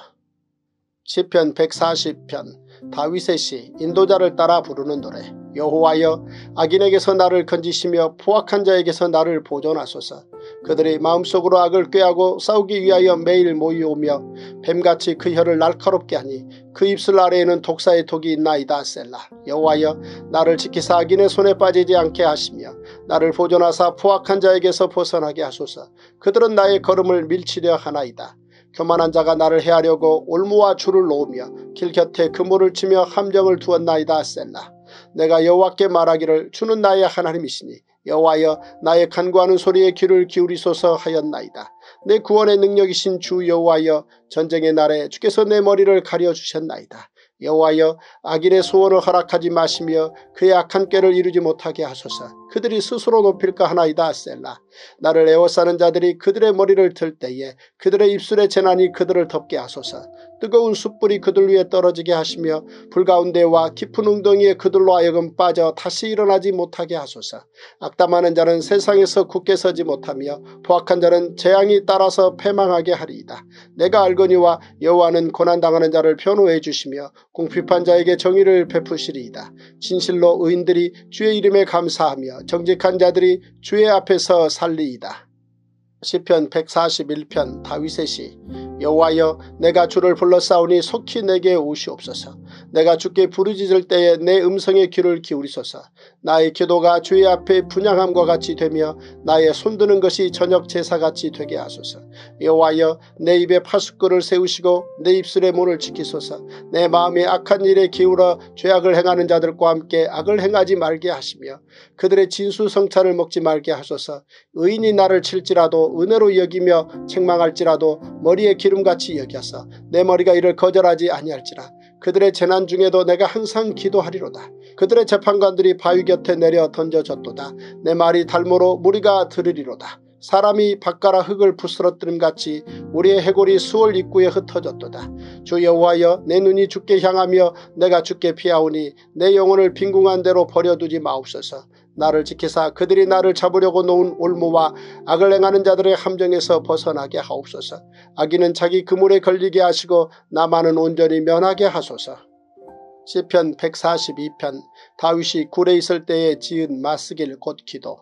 시편 백사십 편 다윗의 시. 인도자를 따라 부르는 노래. 여호와여 악인에게서 나를 건지시며 포악한 자에게서 나를 보존하소서. 그들이 마음속으로 악을 꾀하고 싸우기 위하여 매일 모이오며 뱀같이 그 혀를 날카롭게 하니 그 입술 아래에는 독사의 독이 있나이다. 셀라. 여호와여 나를 지키사 악인의 손에 빠지지 않게 하시며 나를 보존하사 포악한 자에게서 벗어나게 하소서. 그들은 나의 걸음을 밀치려 하나이다. 교만한 자가 나를 해하려고 올무와 줄을 놓으며 길 곁에 그물을 치며 함정을 두었나이다. 셀라. 내가 여호와께 말하기를 주는 나의 하나님이시니 여호와여 나의 간구하는 소리에 귀를 기울이소서 하였나이다. 내 구원의 능력이신 주 여호와여 전쟁의 날에 주께서 내 머리를 가려주셨나이다. 여호와여 악인의 소원을 허락하지 마시며 그의 악한 꾀를 이루지 못하게 하소서. 그들이 스스로 높일까 하나이다. 셀라. 나를 에워싸는 자들이 그들의 머리를 들 때에 그들의 입술의 재난이 그들을 덮게 하소서. 뜨거운 숯불이 그들 위에 떨어지게 하시며 불 가운데와 깊은 웅덩이에 그들로 하여금 빠져 다시 일어나지 못하게 하소서. 악담하는 자는 세상에서 굳게 서지 못하며 포악한 자는 재앙이 따라서 패망하게 하리이다. 내가 알거니와 여호와는 고난당하는 자를 변호해 주시며 공핍한 자에게 정의를 베푸시리이다. 진실로 의인들이 주의 이름에 감사하며 정직한 자들이 주의 앞에서 살리이다. 시편 백사십일 편 다윗의 시. 여호와여 내가 주를 불러싸우니 속히 내게 오시옵소서. 내가 주께 부르짖을 때에 내 음성에 귀를 기울이소서. 나의 기도가 주의 앞에 분향함과 같이 되며 나의 손드는 것이 저녁 제사같이 되게 하소서. 여호와여 내 입에 파수꾼을 세우시고 내 입술의 문을 지키소서. 내 마음이 악한 일에 기울어 죄악을 행하는 자들과 함께 악을 행하지 말게 하시며 그들의 진수성찬을 먹지 말게 하소서. 의인이 나를 칠지라도 은혜로 여기며 책망할지라도 머리에 기름같이 여겨서 내 머리가 이를 거절하지 아니할지라. 그들의 재난 중에도 내가 항상 기도하리로다. 그들의 재판관들이 바위 곁에 내려 던져졌도다. 내 말이 달모로 무리가 들으리로다. 사람이 밭가라 흙을 부스러뜨림같이 우리의 해골이 수월 입구에 흩어졌도다. 주 여호와여 내 눈이 주께 향하며 내가 주께 피하오니 내 영혼을 빈궁한 대로 버려두지 마옵소서. 나를 지키사 그들이 나를 잡으려고 놓은 올무와 악을 행하는 자들의 함정에서 벗어나게 하옵소서. 악인은 자기 그물에 걸리게 하시고 나만은 온전히 면하게 하소서. 시편 백사십이 편 다윗이 굴에 있을 때에 지은 마스길 곧 기도.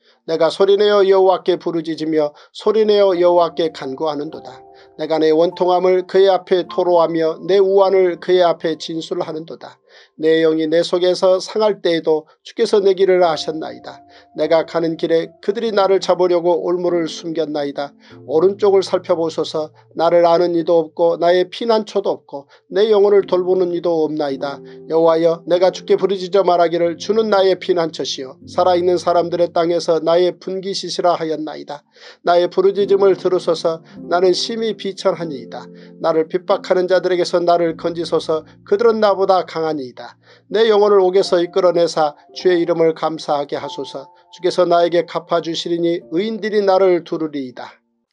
내가 소리내어 여호와께 부르짖으며 소리내어 여호와께 간구하는도다. 내가 내 원통함을 그의 앞에 토로하며 내 우환을 그의 앞에 진술하는도다. 내 영이 내 속에서 상할 때에도 주께서 내 길을 아셨나이다. 내가 가는 길에 그들이 나를 잡으려고 올무를 숨겼나이다. 오른쪽을 살펴보소서. 나를 아는 이도 없고 나의 피난처도 없고 내 영혼을 돌보는 이도 없나이다. 여호와여 내가 주께 부르짖어 말하기를 주는 나의 피난처시요 살아있는 사람들의 땅에서 나의 분기시시라 하였나이다. 나의 부르짖음을 들으소서. 나는 심히 비천하니이다. 나를 핍박하는 자들에게서 나를 건지소서. 그들은 나보다 강하니이다. 내 영혼을 옥에서 이끌어내사 주의 이름을 감사하게 하소서. 주께서 나에게 갚아주시리니 의인들이 나를 두르리이다.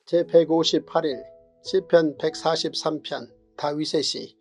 제백오십팔 일 시편 백사십삼 편 다윗의 시.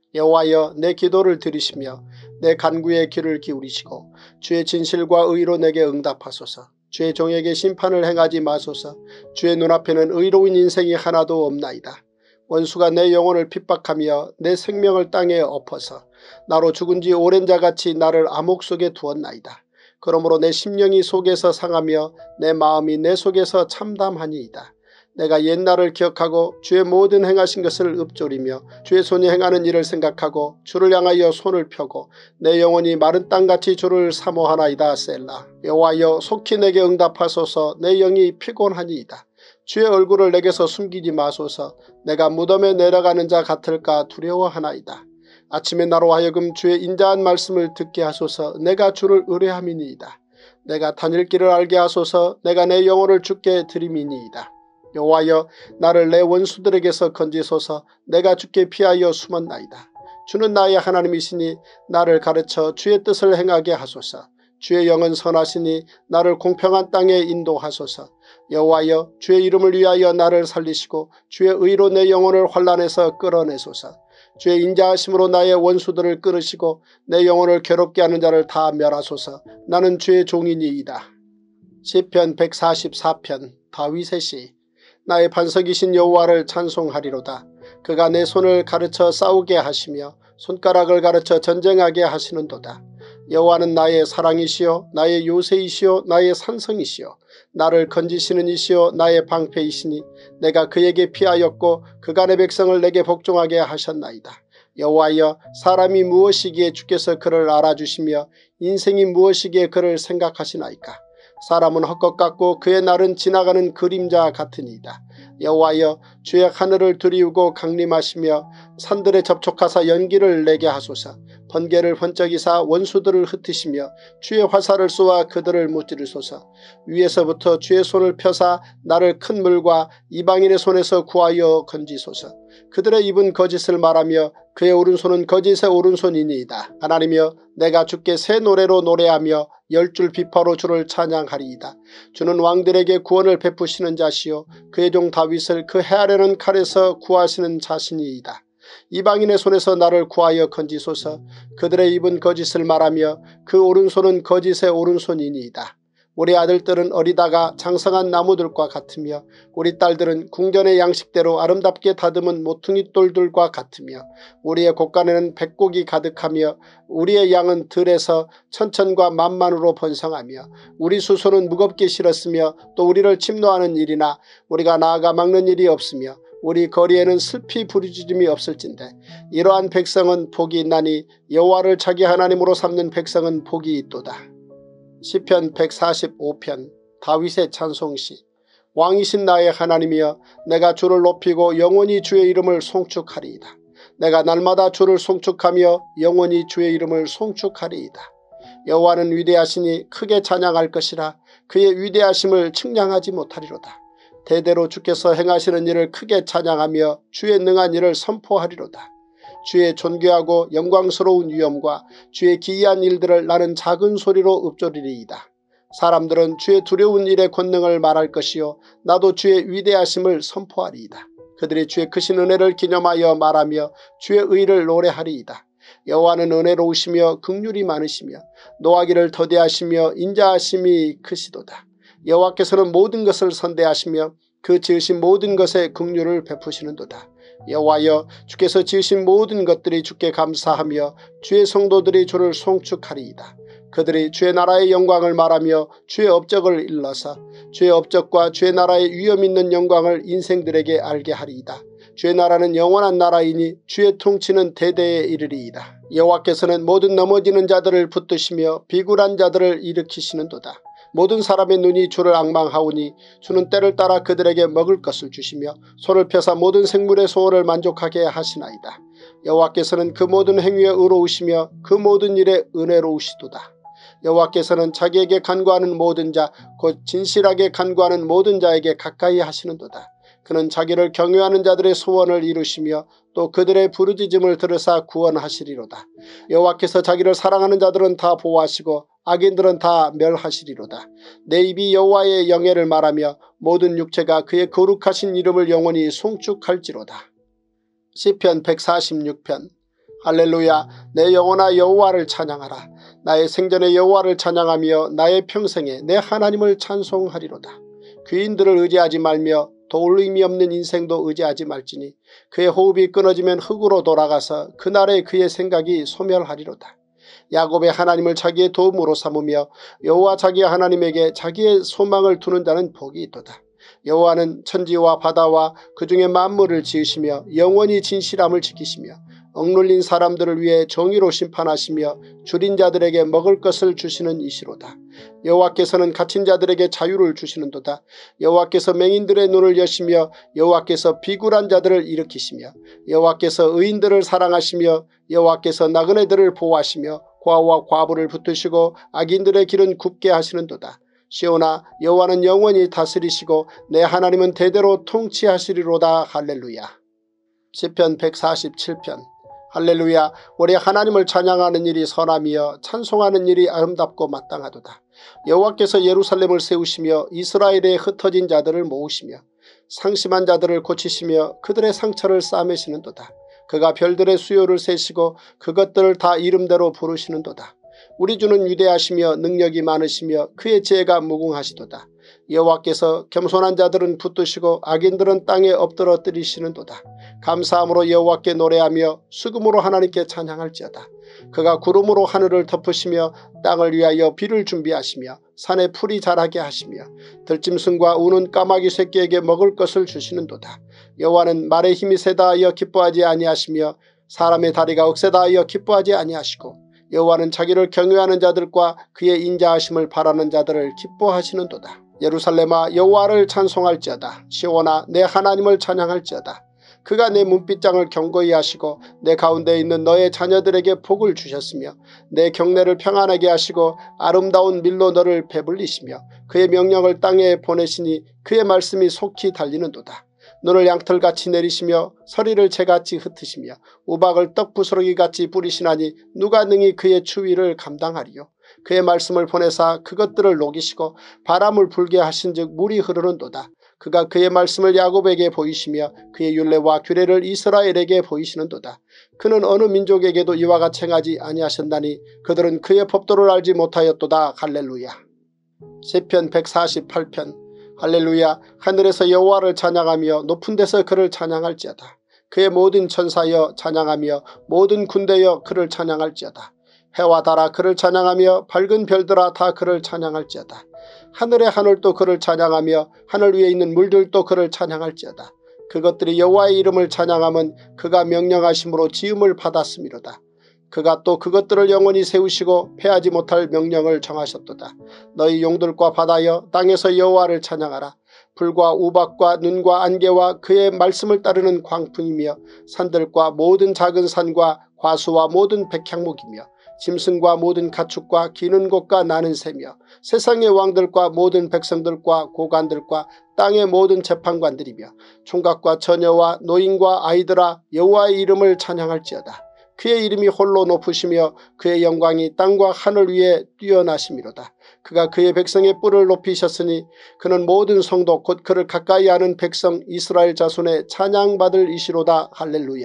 여호와여 내 기도를 들으시며 내 간구에 귀를 기울이시고 주의 진실과 의로 내게 응답하소서. 주의 종에게 심판을 행하지 마소서. 주의 눈앞에는 의로운 인생이 하나도 없나이다. 원수가 내 영혼을 핍박하며 내 생명을 땅에 엎어서 나로 죽은 지 오랜 자같이 나를 암흑 속에 두었나이다. 그러므로 내 심령이 속에서 상하며 내 마음이 내 속에서 참담하니이다. 내가 옛날을 기억하고 주의 모든 행하신 것을 읊조리며 주의 손이 행하는 일을 생각하고 주를 향하여 손을 펴고 내 영혼이 마른 땅같이 주를 사모하나이다. 셀라. 여호와여 속히 내게 응답하소서. 내 영이 피곤하니이다. 주의 얼굴을 내게서 숨기지 마소서. 내가 무덤에 내려가는 자 같을까 두려워하나이다. 아침에 나로 하여금 주의 인자한 말씀을 듣게 하소서. 내가 주를 의뢰함이니이다. 내가 다닐 길을 알게 하소서. 내가 내 영혼을 주께 드림이니이다. 여호와여 나를 내 원수들에게서 건지소서. 내가 주께 피하여 숨었나이다. 주는 나의 하나님이시니 나를 가르쳐 주의 뜻을 행하게 하소서. 주의 영은 선하시니 나를 공평한 땅에 인도하소서. 여호와여 주의 이름을 위하여 나를 살리시고 주의 의로 내 영혼을 환난에서 끌어내소서. 주의 인자하심으로 나의 원수들을 끌으시고 내 영혼을 괴롭게 하는 자를 다 멸하소서. 나는 주의 종이니이다. 시편 백사십사 편 다윗의 시. 나의 반석이신 여호와를 찬송하리로다. 그가 내 손을 가르쳐 싸우게 하시며 손가락을 가르쳐 전쟁하게 하시는도다. 여호와는 나의 사랑이시요 나의 요새이시요 나의 산성이시요 나를 건지시는 이시요 나의 방패이시니 내가 그에게 피하였고 그간의 백성을 내게 복종하게 하셨나이다. 여호와여, 사람이 무엇이기에 주께서 그를 알아주시며 인생이 무엇이기에 그를 생각하시나이까. 사람은 헛것 같고 그의 날은 지나가는 그림자 같으니이다. 여호와여, 주의 하늘을 두리우고 강림하시며 산들에 접촉하사 연기를 내게 하소서. 번개를 번쩍이사 원수들을 흩으시며 주의 화살을 쏘아 그들을 무찌르소서. 위에서부터 주의 손을 펴사 나를 큰 물과 이방인의 손에서 구하여 건지소서. 그들의 입은 거짓을 말하며 그의 오른손은 거짓의 오른손이니이다. 하나님이여, 내가 주께 새 노래로 노래하며 열줄 비파로 주를 찬양하리이다. 주는 왕들에게 구원을 베푸시는 자시요 그의 종 다윗을 그 해하려는 칼에서 구하시는 자신이이다. 이방인의 손에서 나를 구하여 건지소서. 그들의 입은 거짓을 말하며 그 오른손은 거짓의 오른손이니이다. 우리 아들들은 어리다가 장성한 나무들과 같으며 우리 딸들은 궁전의 양식대로 아름답게 다듬은 모퉁이 돌들과 같으며 우리의 곳간에는 백곡이 가득하며 우리의 양은 들에서 천천과 만만으로 번성하며 우리 수소는 무겁게 실었으며 또 우리를 침노하는 일이나 우리가 나아가 막는 일이 없으며 우리 거리에는 슬피 부르짖음이 없을진데 이러한 백성은 복이 있나니 여호와를 자기 하나님으로 삼는 백성은 복이 있도다. 시편 백사십오 편 다윗의 찬송시. 왕이신 나의 하나님이여, 내가 주를 높이고 영원히 주의 이름을 송축하리이다. 내가 날마다 주를 송축하며 영원히 주의 이름을 송축하리이다. 여호와는 위대하시니 크게 찬양할 것이라. 그의 위대하심을 측량하지 못하리로다. 대대로 주께서 행하시는 일을 크게 찬양하며 주의 능한 일을 선포하리로다. 주의 존귀하고 영광스러운 위엄과 주의 기이한 일들을 나는 작은 소리로 읊조리리이다. 사람들은 주의 두려운 일의 권능을 말할 것이요 나도 주의 위대하심을 선포하리이다. 그들이 주의 크신 은혜를 기념하여 말하며 주의 의를 노래하리이다. 여호와는 은혜로우시며 긍휼이 많으시며 노하기를 더디하시며 인자하심이 크시도다. 여호와께서는 모든 것을 선대하시며 그 지으신 모든 것에 긍휼을 베푸시는도다. 여호와여, 주께서 지으신 모든 것들이 주께 감사하며 주의 성도들이 주를 송축하리이다. 그들이 주의 나라의 영광을 말하며 주의 업적을 일러서 주의 업적과 주의 나라의 위엄 있는 영광을 인생들에게 알게 하리이다. 주의 나라는 영원한 나라이니 주의 통치는 대대에 이르리이다. 여호와께서는 모든 넘어지는 자들을 붙드시며 비굴한 자들을 일으키시는도다. 모든 사람의 눈이 주를 앙망하오니 주는 때를 따라 그들에게 먹을 것을 주시며 손을 펴사 모든 생물의 소원을 만족하게 하시나이다. 여호와께서는 그 모든 행위에 의로우시며 그 모든 일에 은혜로우시도다. 여호와께서는 자기에게 간구하는 모든 자 곧 진실하게 간구하는 모든 자에게 가까이 하시는도다. 그는 자기를 경외하는 자들의 소원을 이루시며 또 그들의 부르짖음을 들으사 구원하시리로다. 여호와께서 자기를 사랑하는 자들은 다 보호하시고 악인들은 다 멸하시리로다. 내 입이 여호와의 영예를 말하며 모든 육체가 그의 거룩하신 이름을 영원히 송축할지로다. 시편 백사십육 편. 할렐루야. 내 영혼아 여호와를 찬양하라. 나의 생전에 여호와를 찬양하며 나의 평생에 내 하나님을 찬송하리로다. 귀인들을 의지하지 말며 도울 의미 없는 인생도 의지하지 말지니 그의 호흡이 끊어지면 흙으로 돌아가서 그날에 그의 생각이 소멸하리로다. 야곱의 하나님을 자기의 도움으로 삼으며 여호와 자기의 하나님에게 자기의 소망을 두는 자는 복이 있도다. 여호와는 천지와 바다와 그 중에 만물을 지으시며 영원히 진실함을 지키시며 억눌린 사람들을 위해 정의로 심판하시며 줄인 자들에게 먹을 것을 주시는 이시로다. 여호와께서는 갇힌 자들에게 자유를 주시는도다. 여호와께서 맹인들의 눈을 여시며 여호와께서 비굴한 자들을 일으키시며 여호와께서 의인들을 사랑하시며 여호와께서 나그네들을 보호하시며 고아와 과부를 붙드시고 악인들의 길은 굽게 하시는도다. 시온아, 여호와는 영원히 다스리시고 내 하나님은 대대로 통치하시리로다. 할렐루야. 시편 백사십칠 편. 할렐루야. 우리 하나님을 찬양하는 일이 선하며 찬송하는 일이 아름답고 마땅하도다. 여호와께서 예루살렘을 세우시며 이스라엘에 흩어진 자들을 모으시며 상심한 자들을 고치시며 그들의 상처를 싸매시는도다. 그가 별들의 수요를 세시고 그것들을 다 이름대로 부르시는도다. 우리 주는 위대하시며 능력이 많으시며 그의 지혜가 무궁하시도다. 여호와께서 겸손한 자들은 붙드시고 악인들은 땅에 엎드러뜨리시는도다. 감사함으로 여호와께 노래하며 수금으로 하나님께 찬양할지어다. 그가 구름으로 하늘을 덮으시며 땅을 위하여 비를 준비하시며 산에 풀이 자라게 하시며 들짐승과 우는 까마귀 새끼에게 먹을 것을 주시는도다. 여호와는 말의 힘이 세다 하여 기뻐하지 아니하시며 사람의 다리가 억세다 하여 기뻐하지 아니하시고 여호와는 자기를 경외하는 자들과 그의 인자하심을 바라는 자들을 기뻐하시는도다. 예루살렘아 여호와를 찬송할지어다. 시온아 내 하나님을 찬양할지어다. 그가 내 문빗장을 견고히 하시고 내 가운데 있는 너의 자녀들에게 복을 주셨으며 내 경내를 평안하게 하시고 아름다운 밀로 너를 배불리시며 그의 명령을 땅에 보내시니 그의 말씀이 속히 달리는도다. 눈을 양털같이 내리시며 서리를 재같이 흩으시며 우박을 떡부스러기같이 뿌리시나니 누가 능히 그의 추위를 감당하리요. 그의 말씀을 보내사 그것들을 녹이시고 바람을 불게 하신즉 물이 흐르는도다. 그가 그의 말씀을 야곱에게 보이시며 그의 율례와 규례를 이스라엘에게 보이시는도다. 그는 어느 민족에게도 이와 같이 행하지 아니하셨나니 그들은 그의 법도를 알지 못하였도다. 할렐루야. 시편 백사십팔 편. 할렐루야. 하늘에서 여호와를 찬양하며 높은 데서 그를 찬양할지어다. 그의 모든 천사여 찬양하며 모든 군대여 그를 찬양할지어다. 해와 달아 그를 찬양하며 밝은 별들아 다 그를 찬양할지어다. 하늘의 하늘도 그를 찬양하며 하늘 위에 있는 물들도 그를 찬양할지어다. 그것들이 여호와의 이름을 찬양함은 그가 명령하심으로 지음을 받았음이로다. 그가 또 그것들을 영원히 세우시고 패하지 못할 명령을 정하셨도다. 너희 용들과 바다여 땅에서 여호와를 찬양하라. 불과 우박과 눈과 안개와 그의 말씀을 따르는 광풍이며 산들과 모든 작은 산과 과수와 모든 백향목이며 짐승과 모든 가축과 기는 곳과 나는 새며 세상의 왕들과 모든 백성들과 고관들과 땅의 모든 재판관들이며 총각과 처녀와 노인과 아이들아 여호와의 이름을 찬양할지어다. 그의 이름이 홀로 높으시며 그의 영광이 땅과 하늘 위에 뛰어나심이로다. 그가 그의 백성의 뿔을 높이셨으니 그는 모든 성도 곧 그를 가까이 하는 백성 이스라엘 자손의 찬양받을 이시로다. 할렐루야.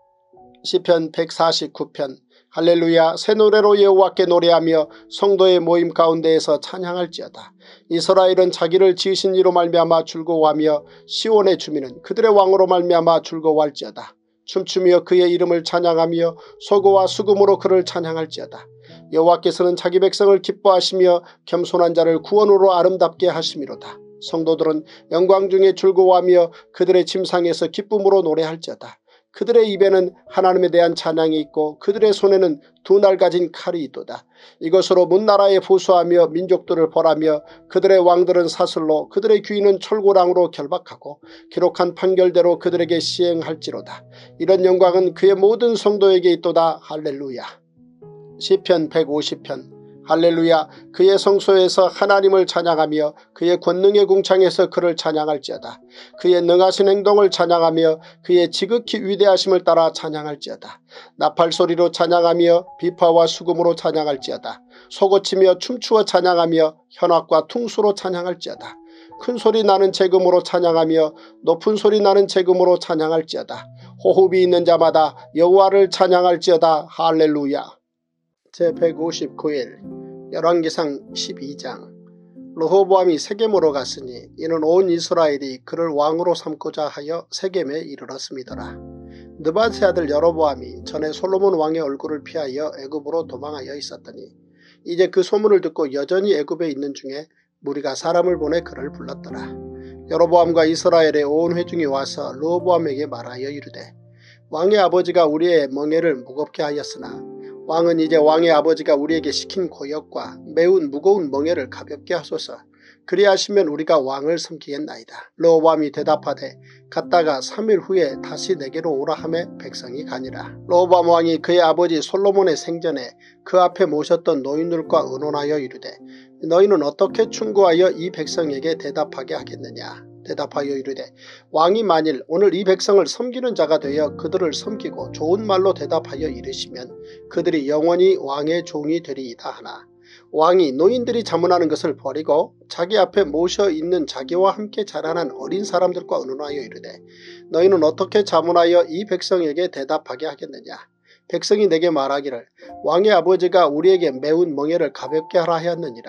시편 백사십구 편. 할렐루야. 새 노래로 여호와께 노래하며 성도의 모임 가운데에서 찬양할지어다. 이스라엘은 자기를 지으신 이로 말미암아 즐거워하며 시온의 주민은 그들의 왕으로 말미암아 즐거워할지어다. 춤추며 그의 이름을 찬양하며 소고와 수금으로 그를 찬양할지어다. 여호와께서는 자기 백성을 기뻐하시며 겸손한 자를 구원으로 아름답게 하심이로다. 성도들은 영광 중에 즐거워하며 그들의 침상에서 기쁨으로 노래할지어다. 그들의 입에는 하나님에 대한 찬양이 있고 그들의 손에는 두 날 가진 칼이 있도다. 이것으로 문나라에 보수하며 민족들을 벌하며 그들의 왕들은 사슬로 그들의 귀인은 철고랑으로 결박하고 기록한 판결대로 그들에게 시행할지로다. 이런 영광은 그의 모든 성도에게 있도다. 할렐루야. 시편 백오십 편. 할렐루야. 그의 성소에서 하나님을 찬양하며 그의 권능의 궁창에서 그를 찬양할지어다. 그의 능하신 행동을 찬양하며 그의 지극히 위대하심을 따라 찬양할지어다. 나팔소리로 찬양하며 비파와 수금으로 찬양할지어다. 소고치며 춤추어 찬양하며 현악과 퉁수로 찬양할지어다. 큰 소리 나는 재금으로 찬양하며 높은 소리 나는 재금으로 찬양할지어다. 호흡이 있는 자마다 여호와를 찬양할지어다. 할렐루야. 제백오십구 일 열왕기상 십이 장. 르호보암이 세겜으로 갔으니 이는 온 이스라엘이 그를 왕으로 삼고자 하여 세겜에 이르렀음이더라. 느밧의 아들 여로보암이 전에 솔로몬 왕의 얼굴을 피하여 애굽으로 도망하여 있었더니 이제 그 소문을 듣고 여전히 애굽에 있는 중에 무리가 사람을 보내 그를 불렀더라. 여로보암과 이스라엘의 온 회중이 와서 르호보암에게 말하여 이르되 왕의 아버지가 우리의 멍에를 무겁게 하였으나 왕은 이제 왕의 아버지가 우리에게 시킨 고역과 매우 무거운 멍에를 가볍게 하소서. 그리하시면 우리가 왕을 섬기겠나이다. 르호보암이 대답하되 갔다가 삼 일 후에 다시 내게로 오라 하매 백성이 가니라. 르호보암 왕이 그의 아버지 솔로몬의 생전에 그 앞에 모셨던 노인들과 의논하여 이르되 너희는 어떻게 충고하여 이 백성에게 대답하게 하겠느냐. 대답하여 이르되 왕이 만일 오늘 이 백성을 섬기는 자가 되어 그들을 섬기고 좋은 말로 대답하여 이르시면 그들이 영원히 왕의 종이 되리이다 하나 왕이 노인들이 자문하는 것을 버리고 자기 앞에 모셔 있는 자기와 함께 자라난 어린 사람들과 의논하여 이르되 너희는 어떻게 자문하여 이 백성에게 대답하게 하겠느냐. 백성이 내게 말하기를 왕의 아버지가 우리에게 매운 멍에를 가볍게 하라 하였느니라.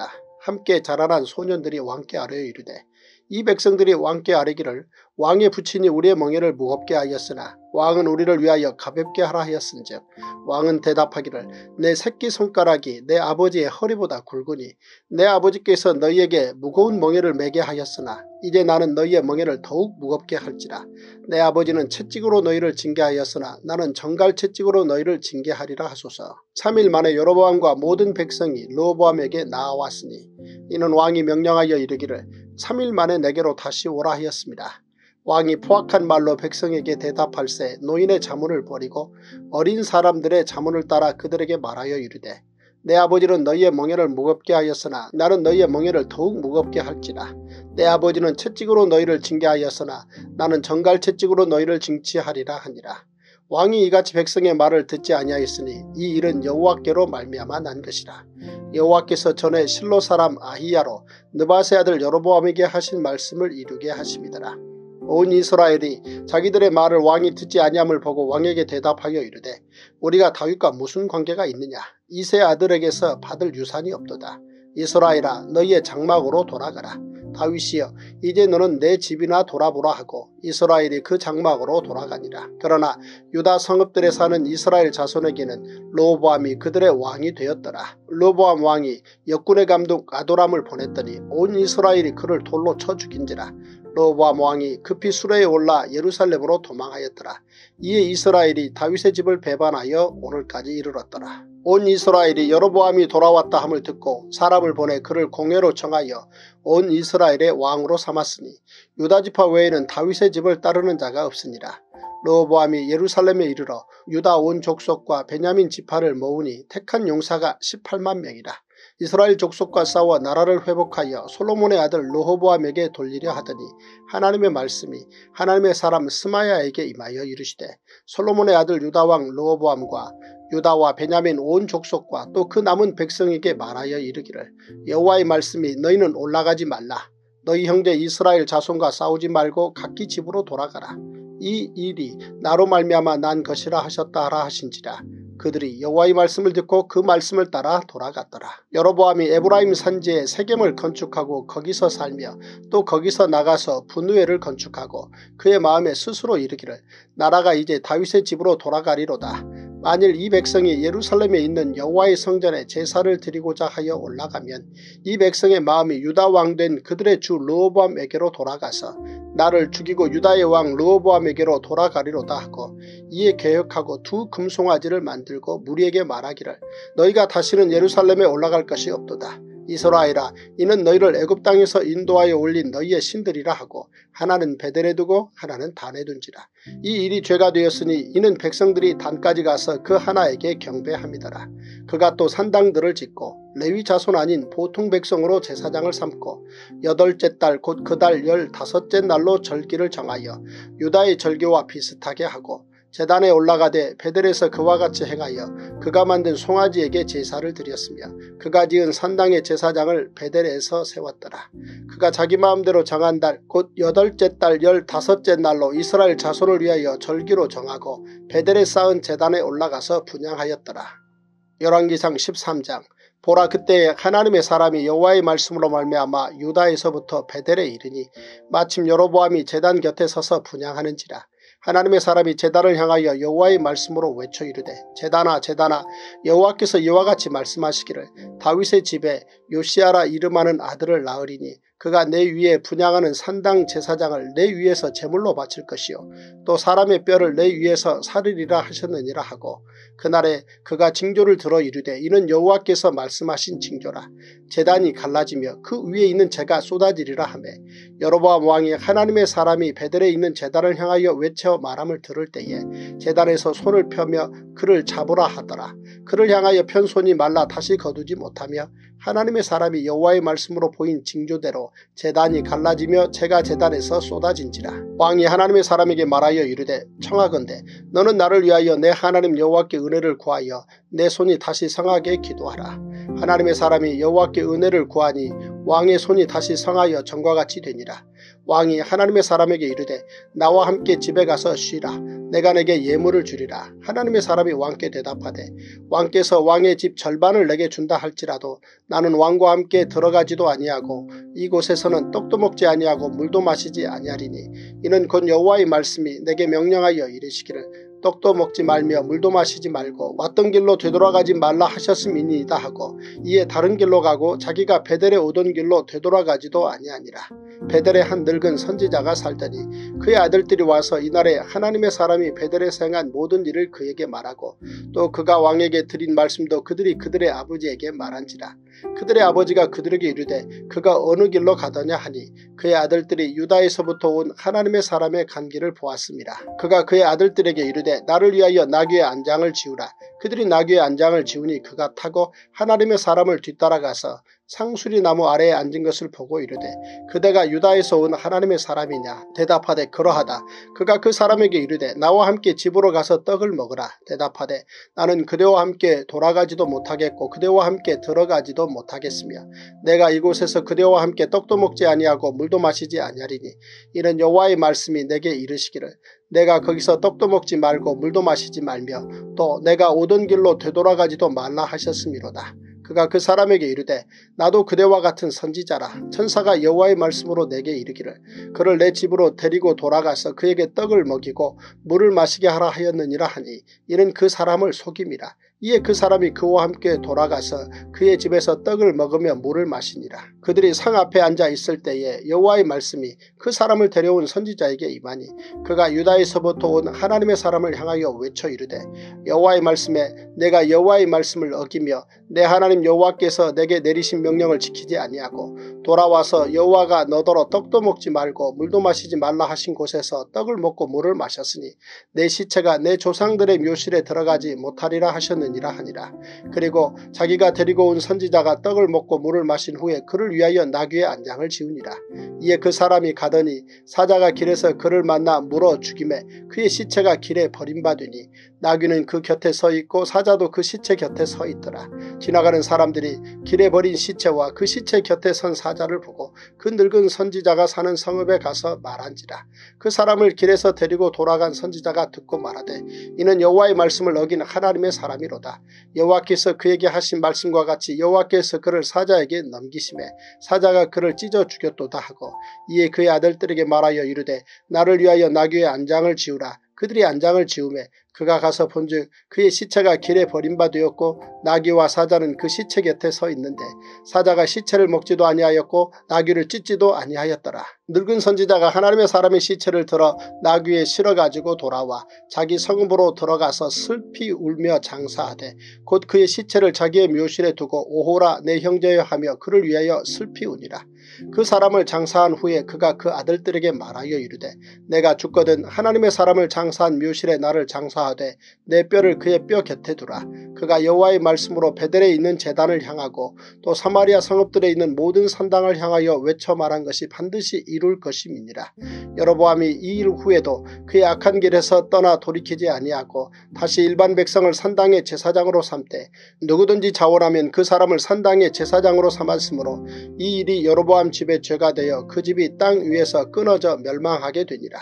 함께 자라난 소년들이 왕께 아뢰어 이르되 이 백성들이 왕께 아뢰기를 왕의 부친이 우리의 멍에를 무겁게 하였으나 왕은 우리를 위하여 가볍게 하라 하였은즉 왕은 대답하기를 내 새끼손가락이 내 아버지의 허리보다 굵으니 내 아버지께서 너희에게 무거운 멍에를 매게 하였으나 이제 나는 너희의 멍에를 더욱 무겁게 할지라. 내 아버지는 채찍으로 너희를 징계하였으나 나는 정갈 채찍으로 너희를 징계하리라 하소서. 삼 일 만에 여로보암과 모든 백성이 르호보암에게 나아왔으니 이는 왕이 명령하여 이르기를 삼 일 만에 내게로 다시 오라 하였습니다. 왕이 포악한 말로 백성에게 대답할새 노인의 자문을 버리고 어린 사람들의 자문을 따라 그들에게 말하여 이르되 내 아버지는 너희의 멍에를 무겁게 하였으나 나는 너희의 멍에를 더욱 무겁게 할지라. 내 아버지는 채찍으로 너희를 징계하였으나 나는 정갈 채찍으로 너희를 징치하리라 하니라. 왕이 이같이 백성의 말을 듣지 아니하였으니 이 일은 여호와께로 말미암아 난 것이라. 여호와께서 전에 실로 사람 아히야로 느밧의 아들 여로보암에게 하신 말씀을 이루게 하심이더라. 온 이스라엘이 자기들의 말을 왕이 듣지 아니함을 보고 왕에게 대답하여 이르되 우리가 다윗과 무슨 관계가 있느냐. 이새 아들에게서 받을 유산이 없도다. 이스라엘아 너희의 장막으로 돌아가라. 다윗이여 이제 너는 내 집이나 돌아보라 하고 이스라엘이 그 장막으로 돌아가니라. 그러나 유다 성읍들에 사는 이스라엘 자손에게는 르호보암이 그들의 왕이 되었더라. 르호보암 왕이 역군의 감독 아도람을 보냈더니 온 이스라엘이 그를 돌로 쳐 죽인지라. 르호보암 왕이 급히 수레에 올라 예루살렘으로 도망하였더라. 이에 이스라엘이 다윗의 집을 배반하여 오늘까지 이르렀더라. 온 이스라엘이 여로보암이 돌아왔다 함을 듣고 사람을 보내 그를 공회로 청하여 온 이스라엘의 왕으로 삼았으니 유다지파 외에는 다윗의 집을 따르는 자가 없으니라. 르호보암이 예루살렘에 이르러 유다 온 족속과 베냐민 지파를 모으니 택한 용사가 십팔만 명이라. 이스라엘 족속과 싸워 나라를 회복하여 솔로몬의 아들 르호보암에게 돌리려 하더니 하나님의 말씀이 하나님의 사람 스마야에게 임하여 이르시되 솔로몬의 아들 유다왕 르호보암과 유다와 베냐민 온 족속과 또 그 남은 백성에게 말하여 이르기를 여호와의 말씀이 너희는 올라가지 말라. 너희 형제 이스라엘 자손과 싸우지 말고 각기 집으로 돌아가라. 이 일이 나로 말미암아 난 것이라 하셨다 하라 하신지라. 그들이 여호와의 말씀을 듣고 그 말씀을 따라 돌아갔더라. 여로보암이 에브라임 산지에 세겜을 건축하고 거기서 살며 또 거기서 나가서 분우엘을 건축하고 그의 마음에 스스로 이르기를 나라가 이제 다윗의 집으로 돌아가리로다. 만일 이 백성이 예루살렘에 있는 여호와의 성전에 제사를 드리고자 하여 올라가면 이 백성의 마음이 유다 왕 된 그들의 주 르호보암에게로 돌아가서 나를 죽이고 유다의 왕 르호보암에게로 돌아가리로다 하고 이에 계획하고 두 금송아지를 만들고 무리에게 말하기를 너희가 다시는 예루살렘에 올라갈 것이 없도다. 이스라엘아 이는 너희를 애굽 땅에서 인도하여 올린 너희의 신들이라 하고 하나는 베델에 두고 하나는 단에 둔지라. 이 일이 죄가 되었으니 이는 백성들이 단까지 가서 그 하나에게 경배함이더라. 그가 또 산당들을 짓고 레위 자손 아닌 보통 백성으로 제사장을 삼고 여덟째 달 곧 그 달 열다섯째 날로 절기를 정하여 유다의 절기와 비슷하게 하고 제단에 올라가되 베델에서 그와 같이 행하여 그가 만든 송아지에게 제사를 드렸으며 그가 지은 산당의 제사장을 베델에서 세웠더라. 그가 자기 마음대로 정한 달 곧 여덟째 달 열다섯째 날로 이스라엘 자손을 위하여 절기로 정하고 베델에 쌓은 제단에 올라가서 분향하였더라. 열왕기상 십삼 장. 보라 그때에 하나님의 사람이 여호와의 말씀으로 말미암아 유다에서부터 베델에 이르니 마침 여로보암이 제단 곁에 서서 분향하는지라. 하나님의 사람이 제단을 향하여 여호와의 말씀으로 외쳐 이르되 제단아 제단아 여호와께서 이와 같이 말씀하시기를 다윗의 집에 요시아라 이름하는 아들을 낳으리니 그가 내 위에 분향하는 산당 제사장을 내 위에서 제물로 바칠 것이요 또 사람의 뼈를 내 위에서 사르리라 하셨느니라 하고 그날에 그가 징조를 들어 이르되 이는 여호와께서 말씀하신 징조라. 제단이 갈라지며 그 위에 있는 재가 쏟아지리라 하매 여로보암 왕이 하나님의 사람이 베델에 있는 제단을 향하여 외쳐 말함을 들을 때에 제단에서 손을 펴며 그를 잡으라 하더라. 그를 향하여 편 손이 말라 다시 거두지 못하며 하나님의 사람이 여호와의 말씀으로 보인 징조대로 제단이 갈라지며 재가 제단에서 쏟아진지라. 왕이 하나님의 사람에게 말하여 이르되 청하건대 너는 나를 위하여 내 하나님 여호와께 은혜를 구하여 내 손이 다시 성하게 기도하라. 하나님의 사람이 여호와께 은혜를 구하니 왕의 손이 다시 성하여 전과 같이 되니라. 왕이 하나님의 사람에게 이르되 나와 함께 집에 가서 쉬라. 내가 내게 예물을 주리라. 하나님의 사람이 왕께 대답하되 왕께서 왕의 집 절반을 내게 준다 할지라도 나는 왕과 함께 들어가지도 아니하고 이곳에서는 떡도 먹지 아니하고 물도 마시지 아니하리니 이는 곧 여호와의 말씀이 내게 명령하여 이르시기를 떡도 먹지 말며 물도 마시지 말고 왔던 길로 되돌아가지 말라 하셨음이니이다 하고 이에 다른 길로 가고 자기가 베델에 오던 길로 되돌아가지도 아니하니라. 베델에 한 늙은 선지자가 살더니 그의 아들들이 와서 이날에 하나님의 사람이 베델에서 행한 모든 일을 그에게 말하고 또 그가 왕에게 드린 말씀도 그들이 그들의 아버지에게 말한지라. 그들의 아버지가 그들에게 이르되 그가 어느 길로 가더냐 하니 그의 아들들이 유다에서부터 온 하나님의 사람의 간 길을 보았습니다. 그가 그의 아들들에게 이르되 나를 위하여 나귀의 안장을 지우라. 그들이 나귀의 안장을 지우니 그가 타고 하나님의 사람을 뒤따라가서 상수리 나무 아래에 앉은 것을 보고 이르되 그대가 유다에서 온 하나님의 사람이냐. 대답하되 그러하다. 그가 그 사람에게 이르되 나와 함께 집으로 가서 떡을 먹으라. 대답하되 나는 그대와 함께 돌아가지도 못하겠고 그대와 함께 들어가지도 못하겠으며 내가 이곳에서 그대와 함께 떡도 먹지 아니하고 물도 마시지 아니하리니 이는 여호와의 말씀이 내게 이르시기를 내가 거기서 떡도 먹지 말고 물도 마시지 말며 또 내가 오던 길로 되돌아가지도 말라 하셨음이로다. 그가 그 사람에게 이르되 나도 그대와 같은 선지자라. 천사가 여호와의 말씀으로 내게 이르기를 그를 내 집으로 데리고 돌아가서 그에게 떡을 먹이고 물을 마시게 하라 하였느니라 하니 이는 그 사람을 속임이라. 이에 그 사람이 그와 함께 돌아가서 그의 집에서 떡을 먹으며 물을 마시니라. 그들이 상 앞에 앉아 있을 때에 여호와의 말씀이 그 사람을 데려온 선지자에게 임하니 그가 유다에서부터 온 하나님의 사람을 향하여 외쳐 이르되 여호와의 말씀에 내가 여호와의 말씀을 어기며 내 하나님 여호와께서 내게 내리신 명령을 지키지 아니하고 돌아와서 여호와가 너더러 떡도 먹지 말고 물도 마시지 말라 하신 곳에서 떡을 먹고 물을 마셨으니 내 시체가 내 조상들의 묘실에 들어가지 못하리라 하셨느니라 하니라. 그리고 자기가 데리고 온 선지자가 떡을 먹고 물을 마신 후에 그를 위하여 나귀의 안장을 지우니라. 이에 그 사람이 가더니 사자가 길에서 그를 만나 물어 죽임에 그의 시체가 길에 버림받으니 나귀는 그 곁에 서 있고 사자도 그 시체 곁에 서 있더라. 지나가는 사람들이 길에 버린 시체와 그 시체 곁에 선 사자를 보고 그 늙은 선지자가 사는 성읍에 가서 말한지라. 그 사람을 길에서 데리고 돌아간 선지자가 듣고 말하되 이는 여호와의 말씀을 어긴 하나님의 사람이로다. 여호와께서 그에게 하신 말씀과 같이 여호와께서 그를 사자에게 넘기심에 사자가 그를 찢어 죽였도다 하고 이에 그의 아들들에게 말하여 이르되 나를 위하여 나귀의 안장을 지우라. 그들이 안장을 지우매 그가 가서 본즉 그의 시체가 길에 버림받았고 나귀와 사자는 그 시체 곁에 서 있는데 사자가 시체를 먹지도 아니하였고 나귀를 찢지도 아니하였더라. 늙은 선지자가 하나님의 사람의 시체를 들어 나귀에 실어가지고 돌아와 자기 성읍으로 들어가서 슬피 울며 장사하되 곧 그의 시체를 자기의 묘실에 두고 오호라 내 형제여 하며 그를 위하여 슬피 우니라. 그 사람을 장사한 후에 그가 그 아들들에게 말하여 이르되 내가 죽거든 하나님의 사람을 장사한 묘실에 나를 장사하되 내 뼈를 그의 뼈 곁에 두라. 그가 여호와의 말씀으로 베델에 있는 제단을 향하고 또 사마리아 성읍들에 있는 모든 산당을 향하여 외쳐 말한 것이 반드시 이룰 것임이니라. 여로보암이 이 일 후에도 그의 악한 길에서 떠나 돌이키지 아니하고 다시 일반 백성을 산당의 제사장으로 삼되 누구든지 자원하면 그 사람을 산당의 제사장으로 삼았으므로 이 일이 여로보암 집의 죄가 되어 그 집이 땅 위에서 끊어져 멸망하게 되니라.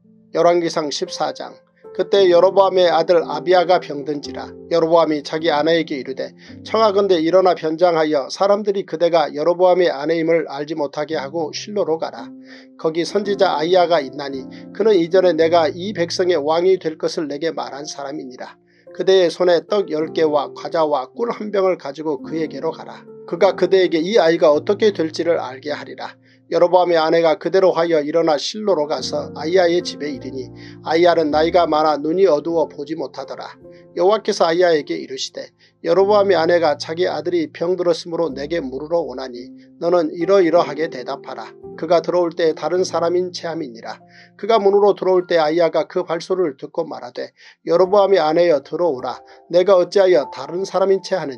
열왕기상 십사 장. 그때 여로보암의 아들 아비야가 병든지라. 여로보암이 자기 아내에게 이르되 청하건대 일어나 변장하여 사람들이 그대가 여로보암의 아내임을 알지 못하게 하고 실로로 가라. 거기 선지자 아히야가 있나니 그는 이전에 내가 이 백성의 왕이 될 것을 내게 말한 사람이니라. 그대의 손에 떡 열 개와 과자와 꿀 한 병을 가지고 그에게로 가라. 그가 그대에게 이 아이가 어떻게 될지를 알게 하리라. 여로보암의 아내가 그대로 하여 일어나 실로로 가서 아히야의 집에 이르니 아히야는 나이가 많아 눈이 어두워 보지 못하더라. 여호와께서 아히야에게 이르시되 여로보암의 아내가 자기 아들이 병들었으므로 내게 물으러 오나니 너는 이러이러하게 대답하라. 그가 들어올 때 다른 사람인 체함이니라. 그가 문으로 들어올 때 아히야가 그 발소리를 듣고 말하되 여로보암의 아내여 들어오라. 내가 어찌하여 다른 사람인 체하느냐.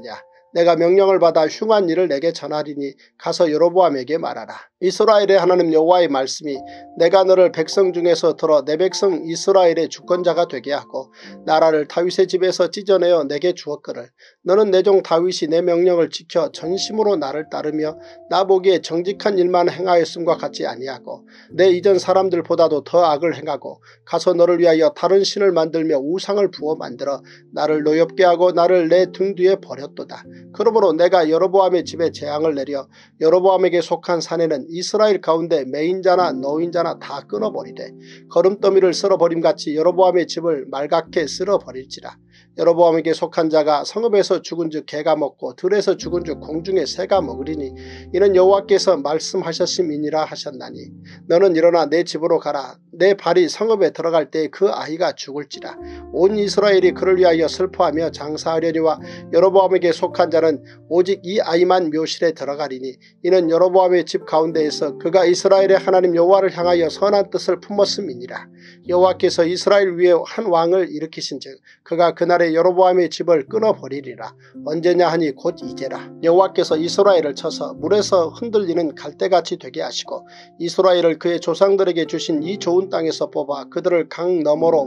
내가 명령을 받아 흉한 일을 내게 전하리니 가서 여로보암에게 말하라. 이스라엘의 하나님 여호와의 말씀이 내가 너를 백성 중에서 들어 내 백성 이스라엘의 주권자가 되게 하고 나라를 다윗의 집에서 찢어내어 내게 주었거늘 너는 내 종 다윗이 내 명령을 지켜 전심으로 나를 따르며 나 보기에 정직한 일만 행하였음과 같이 아니하고 내 이전 사람들보다도 더 악을 행하고 가서 너를 위하여 다른 신을 만들며 우상을 부어 만들어 나를 노엽게 하고 나를 내 등 뒤에 버렸도다. 그러므로 내가 여로보암의 집에 재앙을 내려 여로보암에게 속한 사내는 이스라엘 가운데 매인자나 노인자나 다 끊어버리되 거름더미를 쓸어버림같이 여로보암의 집을 말갛게 쓸어버릴지라. 여로보암에게 속한 자가 성읍에서 죽은즉 개가 먹고 들에서 죽은즉 공중에 새가 먹으리니 이는 여호와께서 말씀하셨음이니라 하셨나니 너는 일어나 내 집으로 가라. 내 발이 성읍에 들어갈 때 그 아이가 죽을지라. 온 이스라엘이 그를 위하여 슬퍼하며 장사하려니와 여로보암에게 속한 자는 오직 이 아이만 묘실에 들어가리니 이는 여로보암의 집 가운데에서 그가 이스라엘의 하나님 여호와를 향하여 선한 뜻을 품었음이니라. 여호와께서 이스라엘 위에 한 왕을 일으키신즉 그가 그날에 여로보암의 집을 끊어버리리라. 언제냐 하니 곧 이제라. 여호와께서 이스라엘을 쳐서 물에서 흔들리는 갈대같이 되게 하시고 이스라엘을 그의 조상들에게 주신 이 좋은 땅에서 뽑아 그들을 강 너머로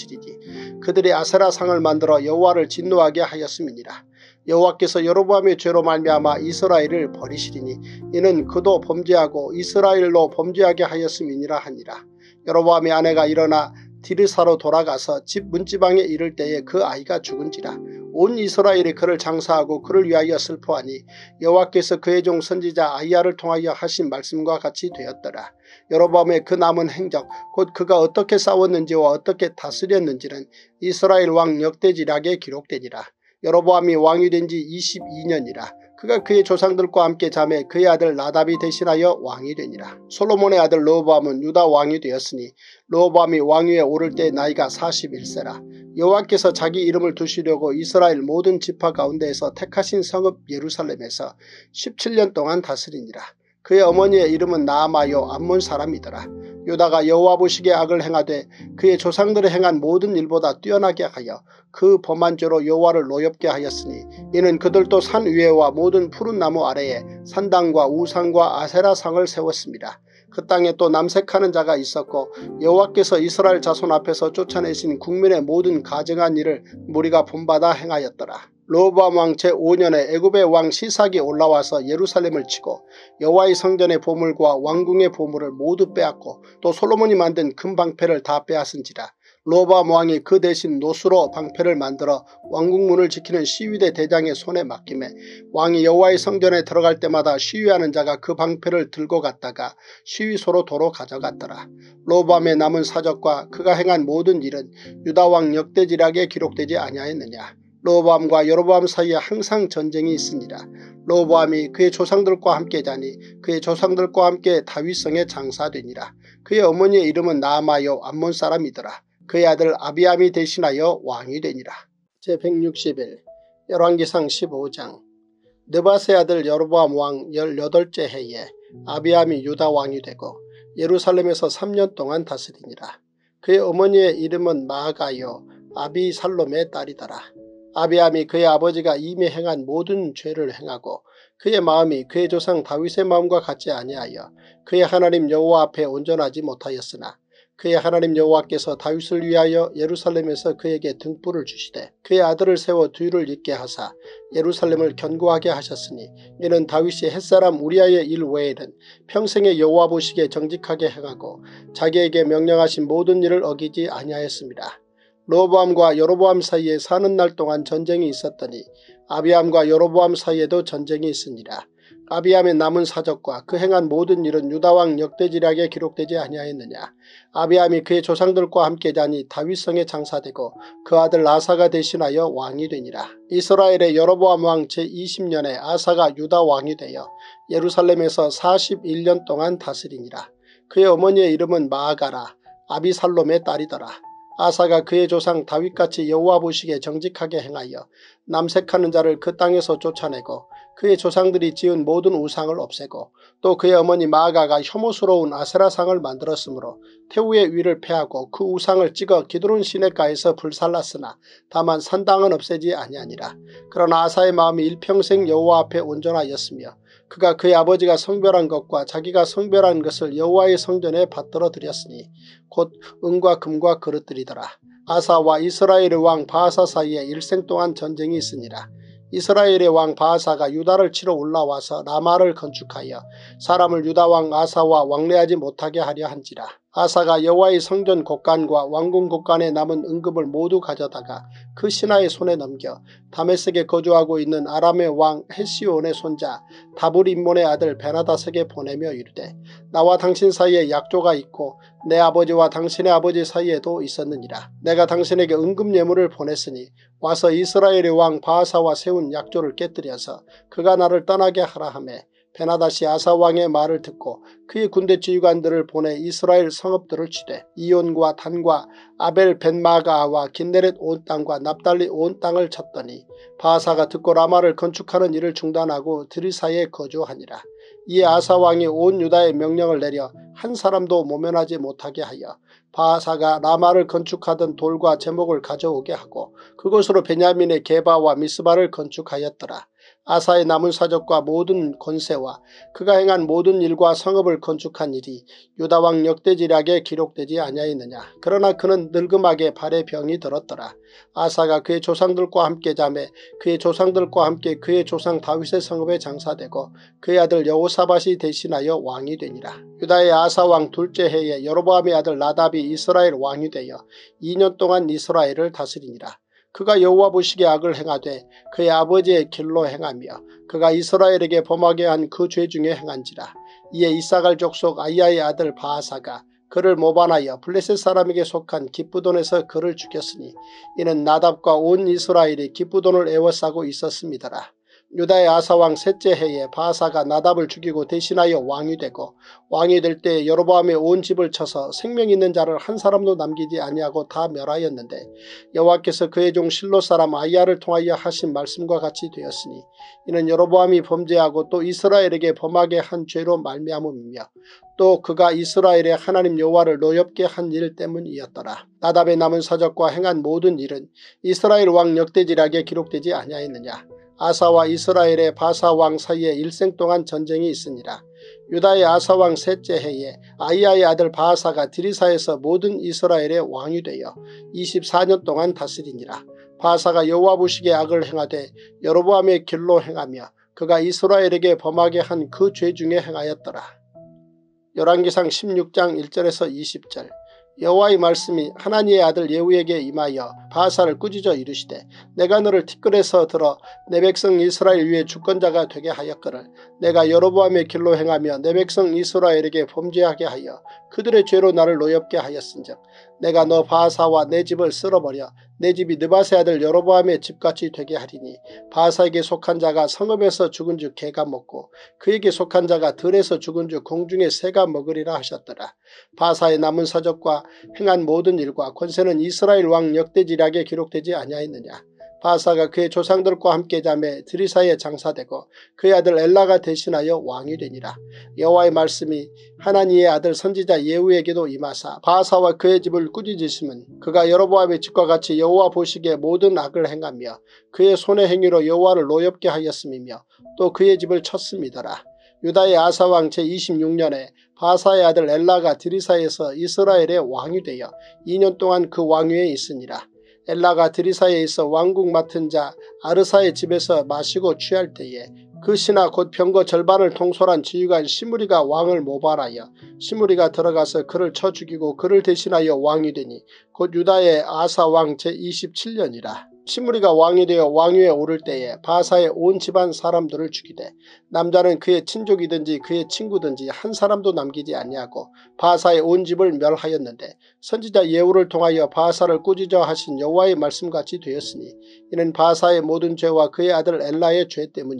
흩으시리니 그들이 아세라 상을 만들어 여호와를 진노하게 하였음이니라. 여호와께서 여로보암의 죄로 말미암아 이스라엘을 버리시리니 이는 그도 범죄하고 이스라엘로 범죄하게 하였음이니라 하니라. 여로보암의 아내가 일어나 디르사로 돌아가서 집 문지방에 이를 때에 그 아이가 죽은지라. 온 이스라엘이 그를 장사하고 그를 위하여 슬퍼하니 여호와께서 그의 종 선지자 아히야를 통하여 하신 말씀과 같이 되었더라. 여로보암의 그 남은 행적 곧 그가 어떻게 싸웠는지와 어떻게 다스렸는지는 이스라엘 왕 역대지략에 기록되니라. 여로보암이 왕이 된 지 이십이 년이라. 그가 그의 조상들과 함께 잠에 그의 아들 나답이 대신하여 왕이 되니라. 솔로몬의 아들 르호보암은 유다 왕이 되었으니 르호보암이 왕위에 오를 때 나이가 사십일 세라. 여호와께서 자기 이름을 두시려고 이스라엘 모든 지파 가운데에서 택하신 성읍 예루살렘에서 십칠 년 동안 다스리니라. 그의 어머니의 이름은 나아마요 암몬 사람이더라. 유다가 여호와 보시기에 악을 행하되 그의 조상들이 행한 모든 일보다 뛰어나게 하여 그 범한 죄로 여호와를 노엽게 하였으니 이는 그들도 산 위에와 모든 푸른 나무 아래에 산당과 우상과 아세라상을 세웠습니다. 그 땅에 또 남색하는 자가 있었고 여호와께서 이스라엘 자손 앞에서 쫓아내신 국민의 모든 가증한 일을 무리가 본받아 행하였더라. 르호보암 왕 제오 년에 애굽의 왕 시삭이 올라와서 예루살렘을 치고 여호와의 성전의 보물과 왕궁의 보물을 모두 빼앗고 또 솔로몬이 만든 금 방패를 다 빼앗은지라. 르호보암 왕이 그 대신 노수로 방패를 만들어 왕궁문을 지키는 시위대 대장의 손에 맡기매 왕이 여호와의 성전에 들어갈 때마다 시위하는 자가 그 방패를 들고 갔다가 시위소로 도로 가져갔더라. 르호보암의 남은 사적과 그가 행한 모든 일은 유다 왕 역대지략에 기록되지 아니하였느냐. 르호보암과 여로보암 사이에 항상 전쟁이 있으니라. 르호보암이 그의 조상들과 함께 자니 그의 조상들과 함께 다윗성에 장사되니라. 그의 어머니의 이름은 나아마요 암몬 사람이더라. 그의 아들 아비암이 대신하여 왕이 되니라. 제백육십일 열왕기상 십오 장. 느밧의 아들 여로보암 왕 열여덟째 해에 아비암이 유다 왕이 되고 예루살렘에서 삼 년 동안 다스리니라. 그의 어머니의 이름은 마아가요 아비살롬의 딸이더라. 아비암이 그의 아버지가 이미 행한 모든 죄를 행하고 그의 마음이 그의 조상 다윗의 마음과 같지 아니하여 그의 하나님 여호와 앞에 온전하지 못하였으나 그의 하나님 여호와께서 다윗을 위하여 예루살렘에서 그에게 등불을 주시되 그의 아들을 세워 뒤를 잇게 하사 예루살렘을 견고하게 하셨으니 이는 다윗이 햇사람 우리아의 일 외에는 평생에 여호와 보시기에 정직하게 행하고 자기에게 명령하신 모든 일을 어기지 아니하였습니다. 르호보암과 여로보암 사이에 사는 날 동안 전쟁이 있었더니 아비암과 여로보암 사이에도 전쟁이 있으니라. 아비암의 남은 사적과 그 행한 모든 일은 유다왕 역대지략에 기록되지 아니하였느냐. 아비암이 그의 조상들과 함께 자니 다윗성에 장사되고 그 아들 아사가 대신하여 왕이 되니라. 이스라엘의 여로보암 왕 제이십 년에 아사가 유다 왕이 되어 예루살렘에서 사십일 년 동안 다스리니라. 그의 어머니의 이름은 마아가라 아비살롬의 딸이더라. 아사가 그의 조상 다윗같이 여호와 보시기에 정직하게 행하여 남색하는 자를 그 땅에서 쫓아내고 그의 조상들이 지은 모든 우상을 없애고 또 그의 어머니 마아가가 혐오스러운 아세라상을 만들었으므로 태우의 위를 패하고 그 우상을 찍어 기드론 시냇가에서 불살랐으나 다만 산당은 없애지 아니하니라. 그러나 아사의 마음이 일평생 여호와 앞에 온전하였으며 그가 그의 아버지가 성별한 것과 자기가 성별한 것을 여호와의 성전에 받들어 드렸으니 곧 은과 금과 그릇들이더라. 아사와 이스라엘의 왕 바하사 사이에 일생 동안 전쟁이 있으니라. 이스라엘의 왕 바하사가 유다를 치러 올라와서 라마를 건축하여 사람을 유다 왕 아사와 왕래하지 못하게 하려 한지라. 아사가 여호와의 성전 곳간과 왕궁 곳간에 남은 은금을 모두 가져다가 그 신하의 손에 넘겨 다메섹에 거주하고 있는 아람의 왕 헤시온의 손자 다불임몬의 아들 베나다색에 보내며 이르되 나와 당신 사이에 약조가 있고 내 아버지와 당신의 아버지 사이에도 있었느니라. 내가 당신에게 은금 예물을 보냈으니 와서 이스라엘의 왕 바하사와 세운 약조를 깨뜨려서 그가 나를 떠나게 하라 하매 베나다시 아사 왕의 말을 듣고 그의 군대 지휘관들을 보내 이스라엘 성읍들을 치되 이온과 단과 아벨 벳마가와 긴네렛 온 땅과 납달리 온 땅을 쳤더니 바하사가 듣고 라마를 건축하는 일을 중단하고 드리사에 거주하니라. 이에 아사 왕이 온 유다에 명령을 내려 한 사람도 모면하지 못하게 하여 바하사가 라마를 건축하던 돌과 제목을 가져오게 하고 그곳으로 베냐민의 게바와 미스바를 건축하였더라. 아사의 남은 사적과 모든 권세와 그가 행한 모든 일과 성읍을 건축한 일이 유다왕 역대지략에 기록되지 아니하였느냐. 그러나 그는 늙음하게 발에 병이 들었더라. 아사가 그의 조상들과 함께 자매 그의 조상들과 함께 그의 조상 다윗의 성읍에 장사되고 그의 아들 여호사밧이 대신하여 왕이 되니라. 유다의 아사왕 둘째 해에 여로보암의 아들 나답이 이스라엘 왕이 되어 이 년 동안 이스라엘을 다스리니라. 그가 여호와 보시기에 악을 행하되 그의 아버지의 길로 행하며 그가 이스라엘에게 범하게 한 그 죄 중에 행한지라. 이에 이사갈 족속 아이야의 아들 바하사가 그를 모반하여 블레셋 사람에게 속한 기브돈에서 그를 죽였으니 이는 나답과 온 이스라엘이 기브돈을 애워싸고 있었음이더라. 유다의 아사왕 셋째 해에 바하사가 나답을 죽이고 대신하여 왕이 되고 왕이 될 때 여로보암의 온 집을 쳐서 생명 있는 자를 한 사람도 남기지 아니하고 다 멸하였는데 여호와께서 그의 종 실로 사람 아이야를 통하여 하신 말씀과 같이 되었으니 이는 여로보암이 범죄하고 또 이스라엘에게 범하게 한 죄로 말미암음이며 또 그가 이스라엘의 하나님 여호와를 노엽게 한 일 때문이었더라. 나답의 남은 사적과 행한 모든 일은 이스라엘 왕 역대지략에 기록되지 아니하였느냐. 아사와 이스라엘의 바사 왕 사이에 일생 동안 전쟁이 있으니라. 유다의 아사 왕 셋째 해에 아이야의 아들 바하사가 드리사에서 모든 이스라엘의 왕이 되어 이십사 년 동안 다스리니라. 바하사가 여호와 보시기에 악을 행하되 여로보암의 길로 행하며 그가 이스라엘에게 범하게 한 그 죄 중에 행하였더라. 열왕기상 십육 장 일 절에서 이십 절. 여호와의 말씀이 하나니의 아들 예후에게 임하여 바하사를 꾸짖어 이르시되 내가 너를 티끌에서 들어 내 백성 이스라엘 위에 주권자가 되게 하였거늘 내가 여로보암의 길로 행하며 내 백성 이스라엘에게 범죄하게 하여 그들의 죄로 나를 노엽게 하였은즉 내가 너 바하사와 내 집을 쓸어버려 내 집이 느밧의 아들 여로보암의 집같이 되게 하리니 바하사에게 속한 자가 성읍에서 죽은 즉 개가 먹고 그에게 속한 자가 들에서 죽은 즉 공중의 새가 먹으리라 하셨더라. 바하사의 남은 사적과 행한 모든 일과 권세는 이스라엘 왕 역대지략에 기록되지 아니하였느냐. 바하사가 그의 조상들과 함께 자매 드리사에 장사되고 그의 아들 엘라가 대신하여 왕이 되니라. 여호와의 말씀이 하나니의 아들 선지자 예후에게도 임하사 바하사와 그의 집을 꾸짖으심은 그가 여로보암의 집과 같이 여호와 보시기에 모든 악을 행하며 그의 손의 행위로 여호와를 노엽게 하였음이며 또 그의 집을 쳤음이더라. 유다의 아사왕 제이십육 년에 바하사의 아들 엘라가 드리사에서 이스라엘의 왕이 되어 이 년 동안 그 왕위에 있으니라. 엘라가 드리사에 있어 왕국 맡은 자 아르사의 집에서 마시고 취할 때에 그 신하 곧 병거 절반을 통솔한 지휘관 시므리가 왕을 모발하여 시므리가 들어가서 그를 쳐 죽이고 그를 대신하여 왕이 되니 곧 유다의 아사 왕 제이십칠 년이라. 시므리가 왕이 되어 왕위에 오를 때에 바하사의 온 집안 사람들을 죽이되 남자는 그의 친족이든지 그의 친구든지 한 사람도 남기지 아니하고 바하사의 온 집을 멸하였는데 선지자 예후를 통하여 바하사를 꾸짖어 하신 여호와의 말씀같이 되었으니 이는 바하사의 모든 죄와 그의 아들 엘라의 죄 때문이라.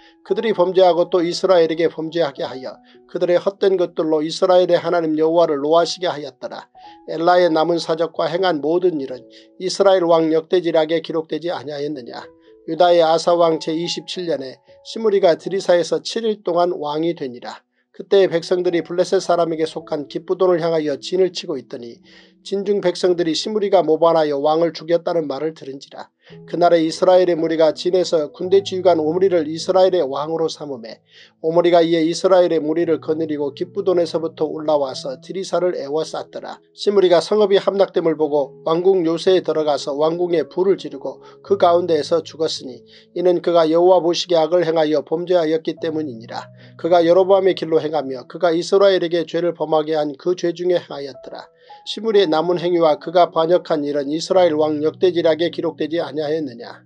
그들이 범죄하고 또 이스라엘에게 범죄하게 하여 그들의 헛된 것들로 이스라엘의 하나님 여호와를 노하시게 하였더라. 엘라의 남은 사적과 행한 모든 일은 이스라엘 왕 역대지략에 기록되지 아니하였느냐. 유다의 아사왕 제이십칠 년에 시므리가 드리사에서 칠 일 동안 왕이 되니라. 그때 백성들이 블레셋 사람에게 속한 기브돈을 향하여 진을 치고 있더니 진중 백성들이 시므리가 모반하여 왕을 죽였다는 말을 들은지라. 그날에 이스라엘의 무리가 진에서 군대 지휘관 오므리를 이스라엘의 왕으로 삼음에 오므리가 이에 이스라엘의 무리를 거느리고 기브돈에서부터 올라와서 드리사를 에워쌌더라. 시므리가 성읍이 함락됨을 보고 왕궁 요새에 들어가서 왕궁에 불을 지르고 그 가운데에서 죽었으니 이는 그가 여호와 보시기에 악을 행하여 범죄하였기 때문이니라. 그가 여로보암의 길로 행하며 그가 이스라엘에게 죄를 범하게 한 그 죄 중에 행하였더라. 시므리의 남은 행위와 그가 반역한 일은 이스라엘 왕 역대지략에 기록되지 아니하였느냐.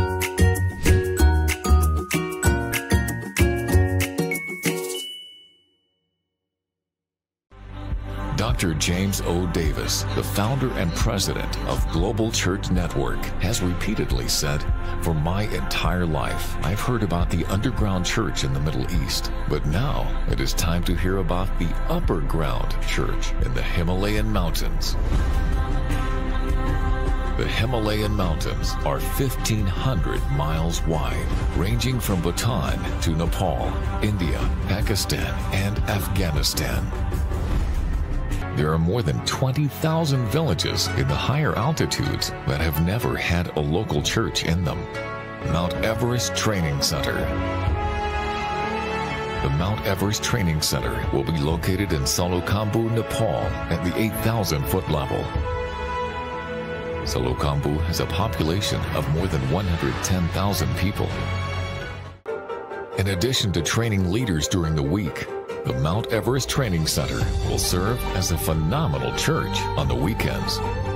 Doctor James O. Davis, the founder and president of Global Church Network, has repeatedly said, "For my entire life, I've heard about the underground church in the Middle East, but now it is time to hear about the upper ground church in the Himalayan mountains." The Himalayan mountains are fifteen hundred miles wide, ranging from Bhutan to Nepal, India, Pakistan, and Afghanistan. There are more than twenty thousand villages in the higher altitudes that have never had a local church in them. Mount Everest Training Center. The Mount Everest Training Center will be located in Salokhambu, Nepal at the eight thousand foot level. Salokhambu has a population of more than one hundred ten thousand people. In addition to training leaders during the week, the Mount Everest Training Center will serve as a phenomenal church on the weekends.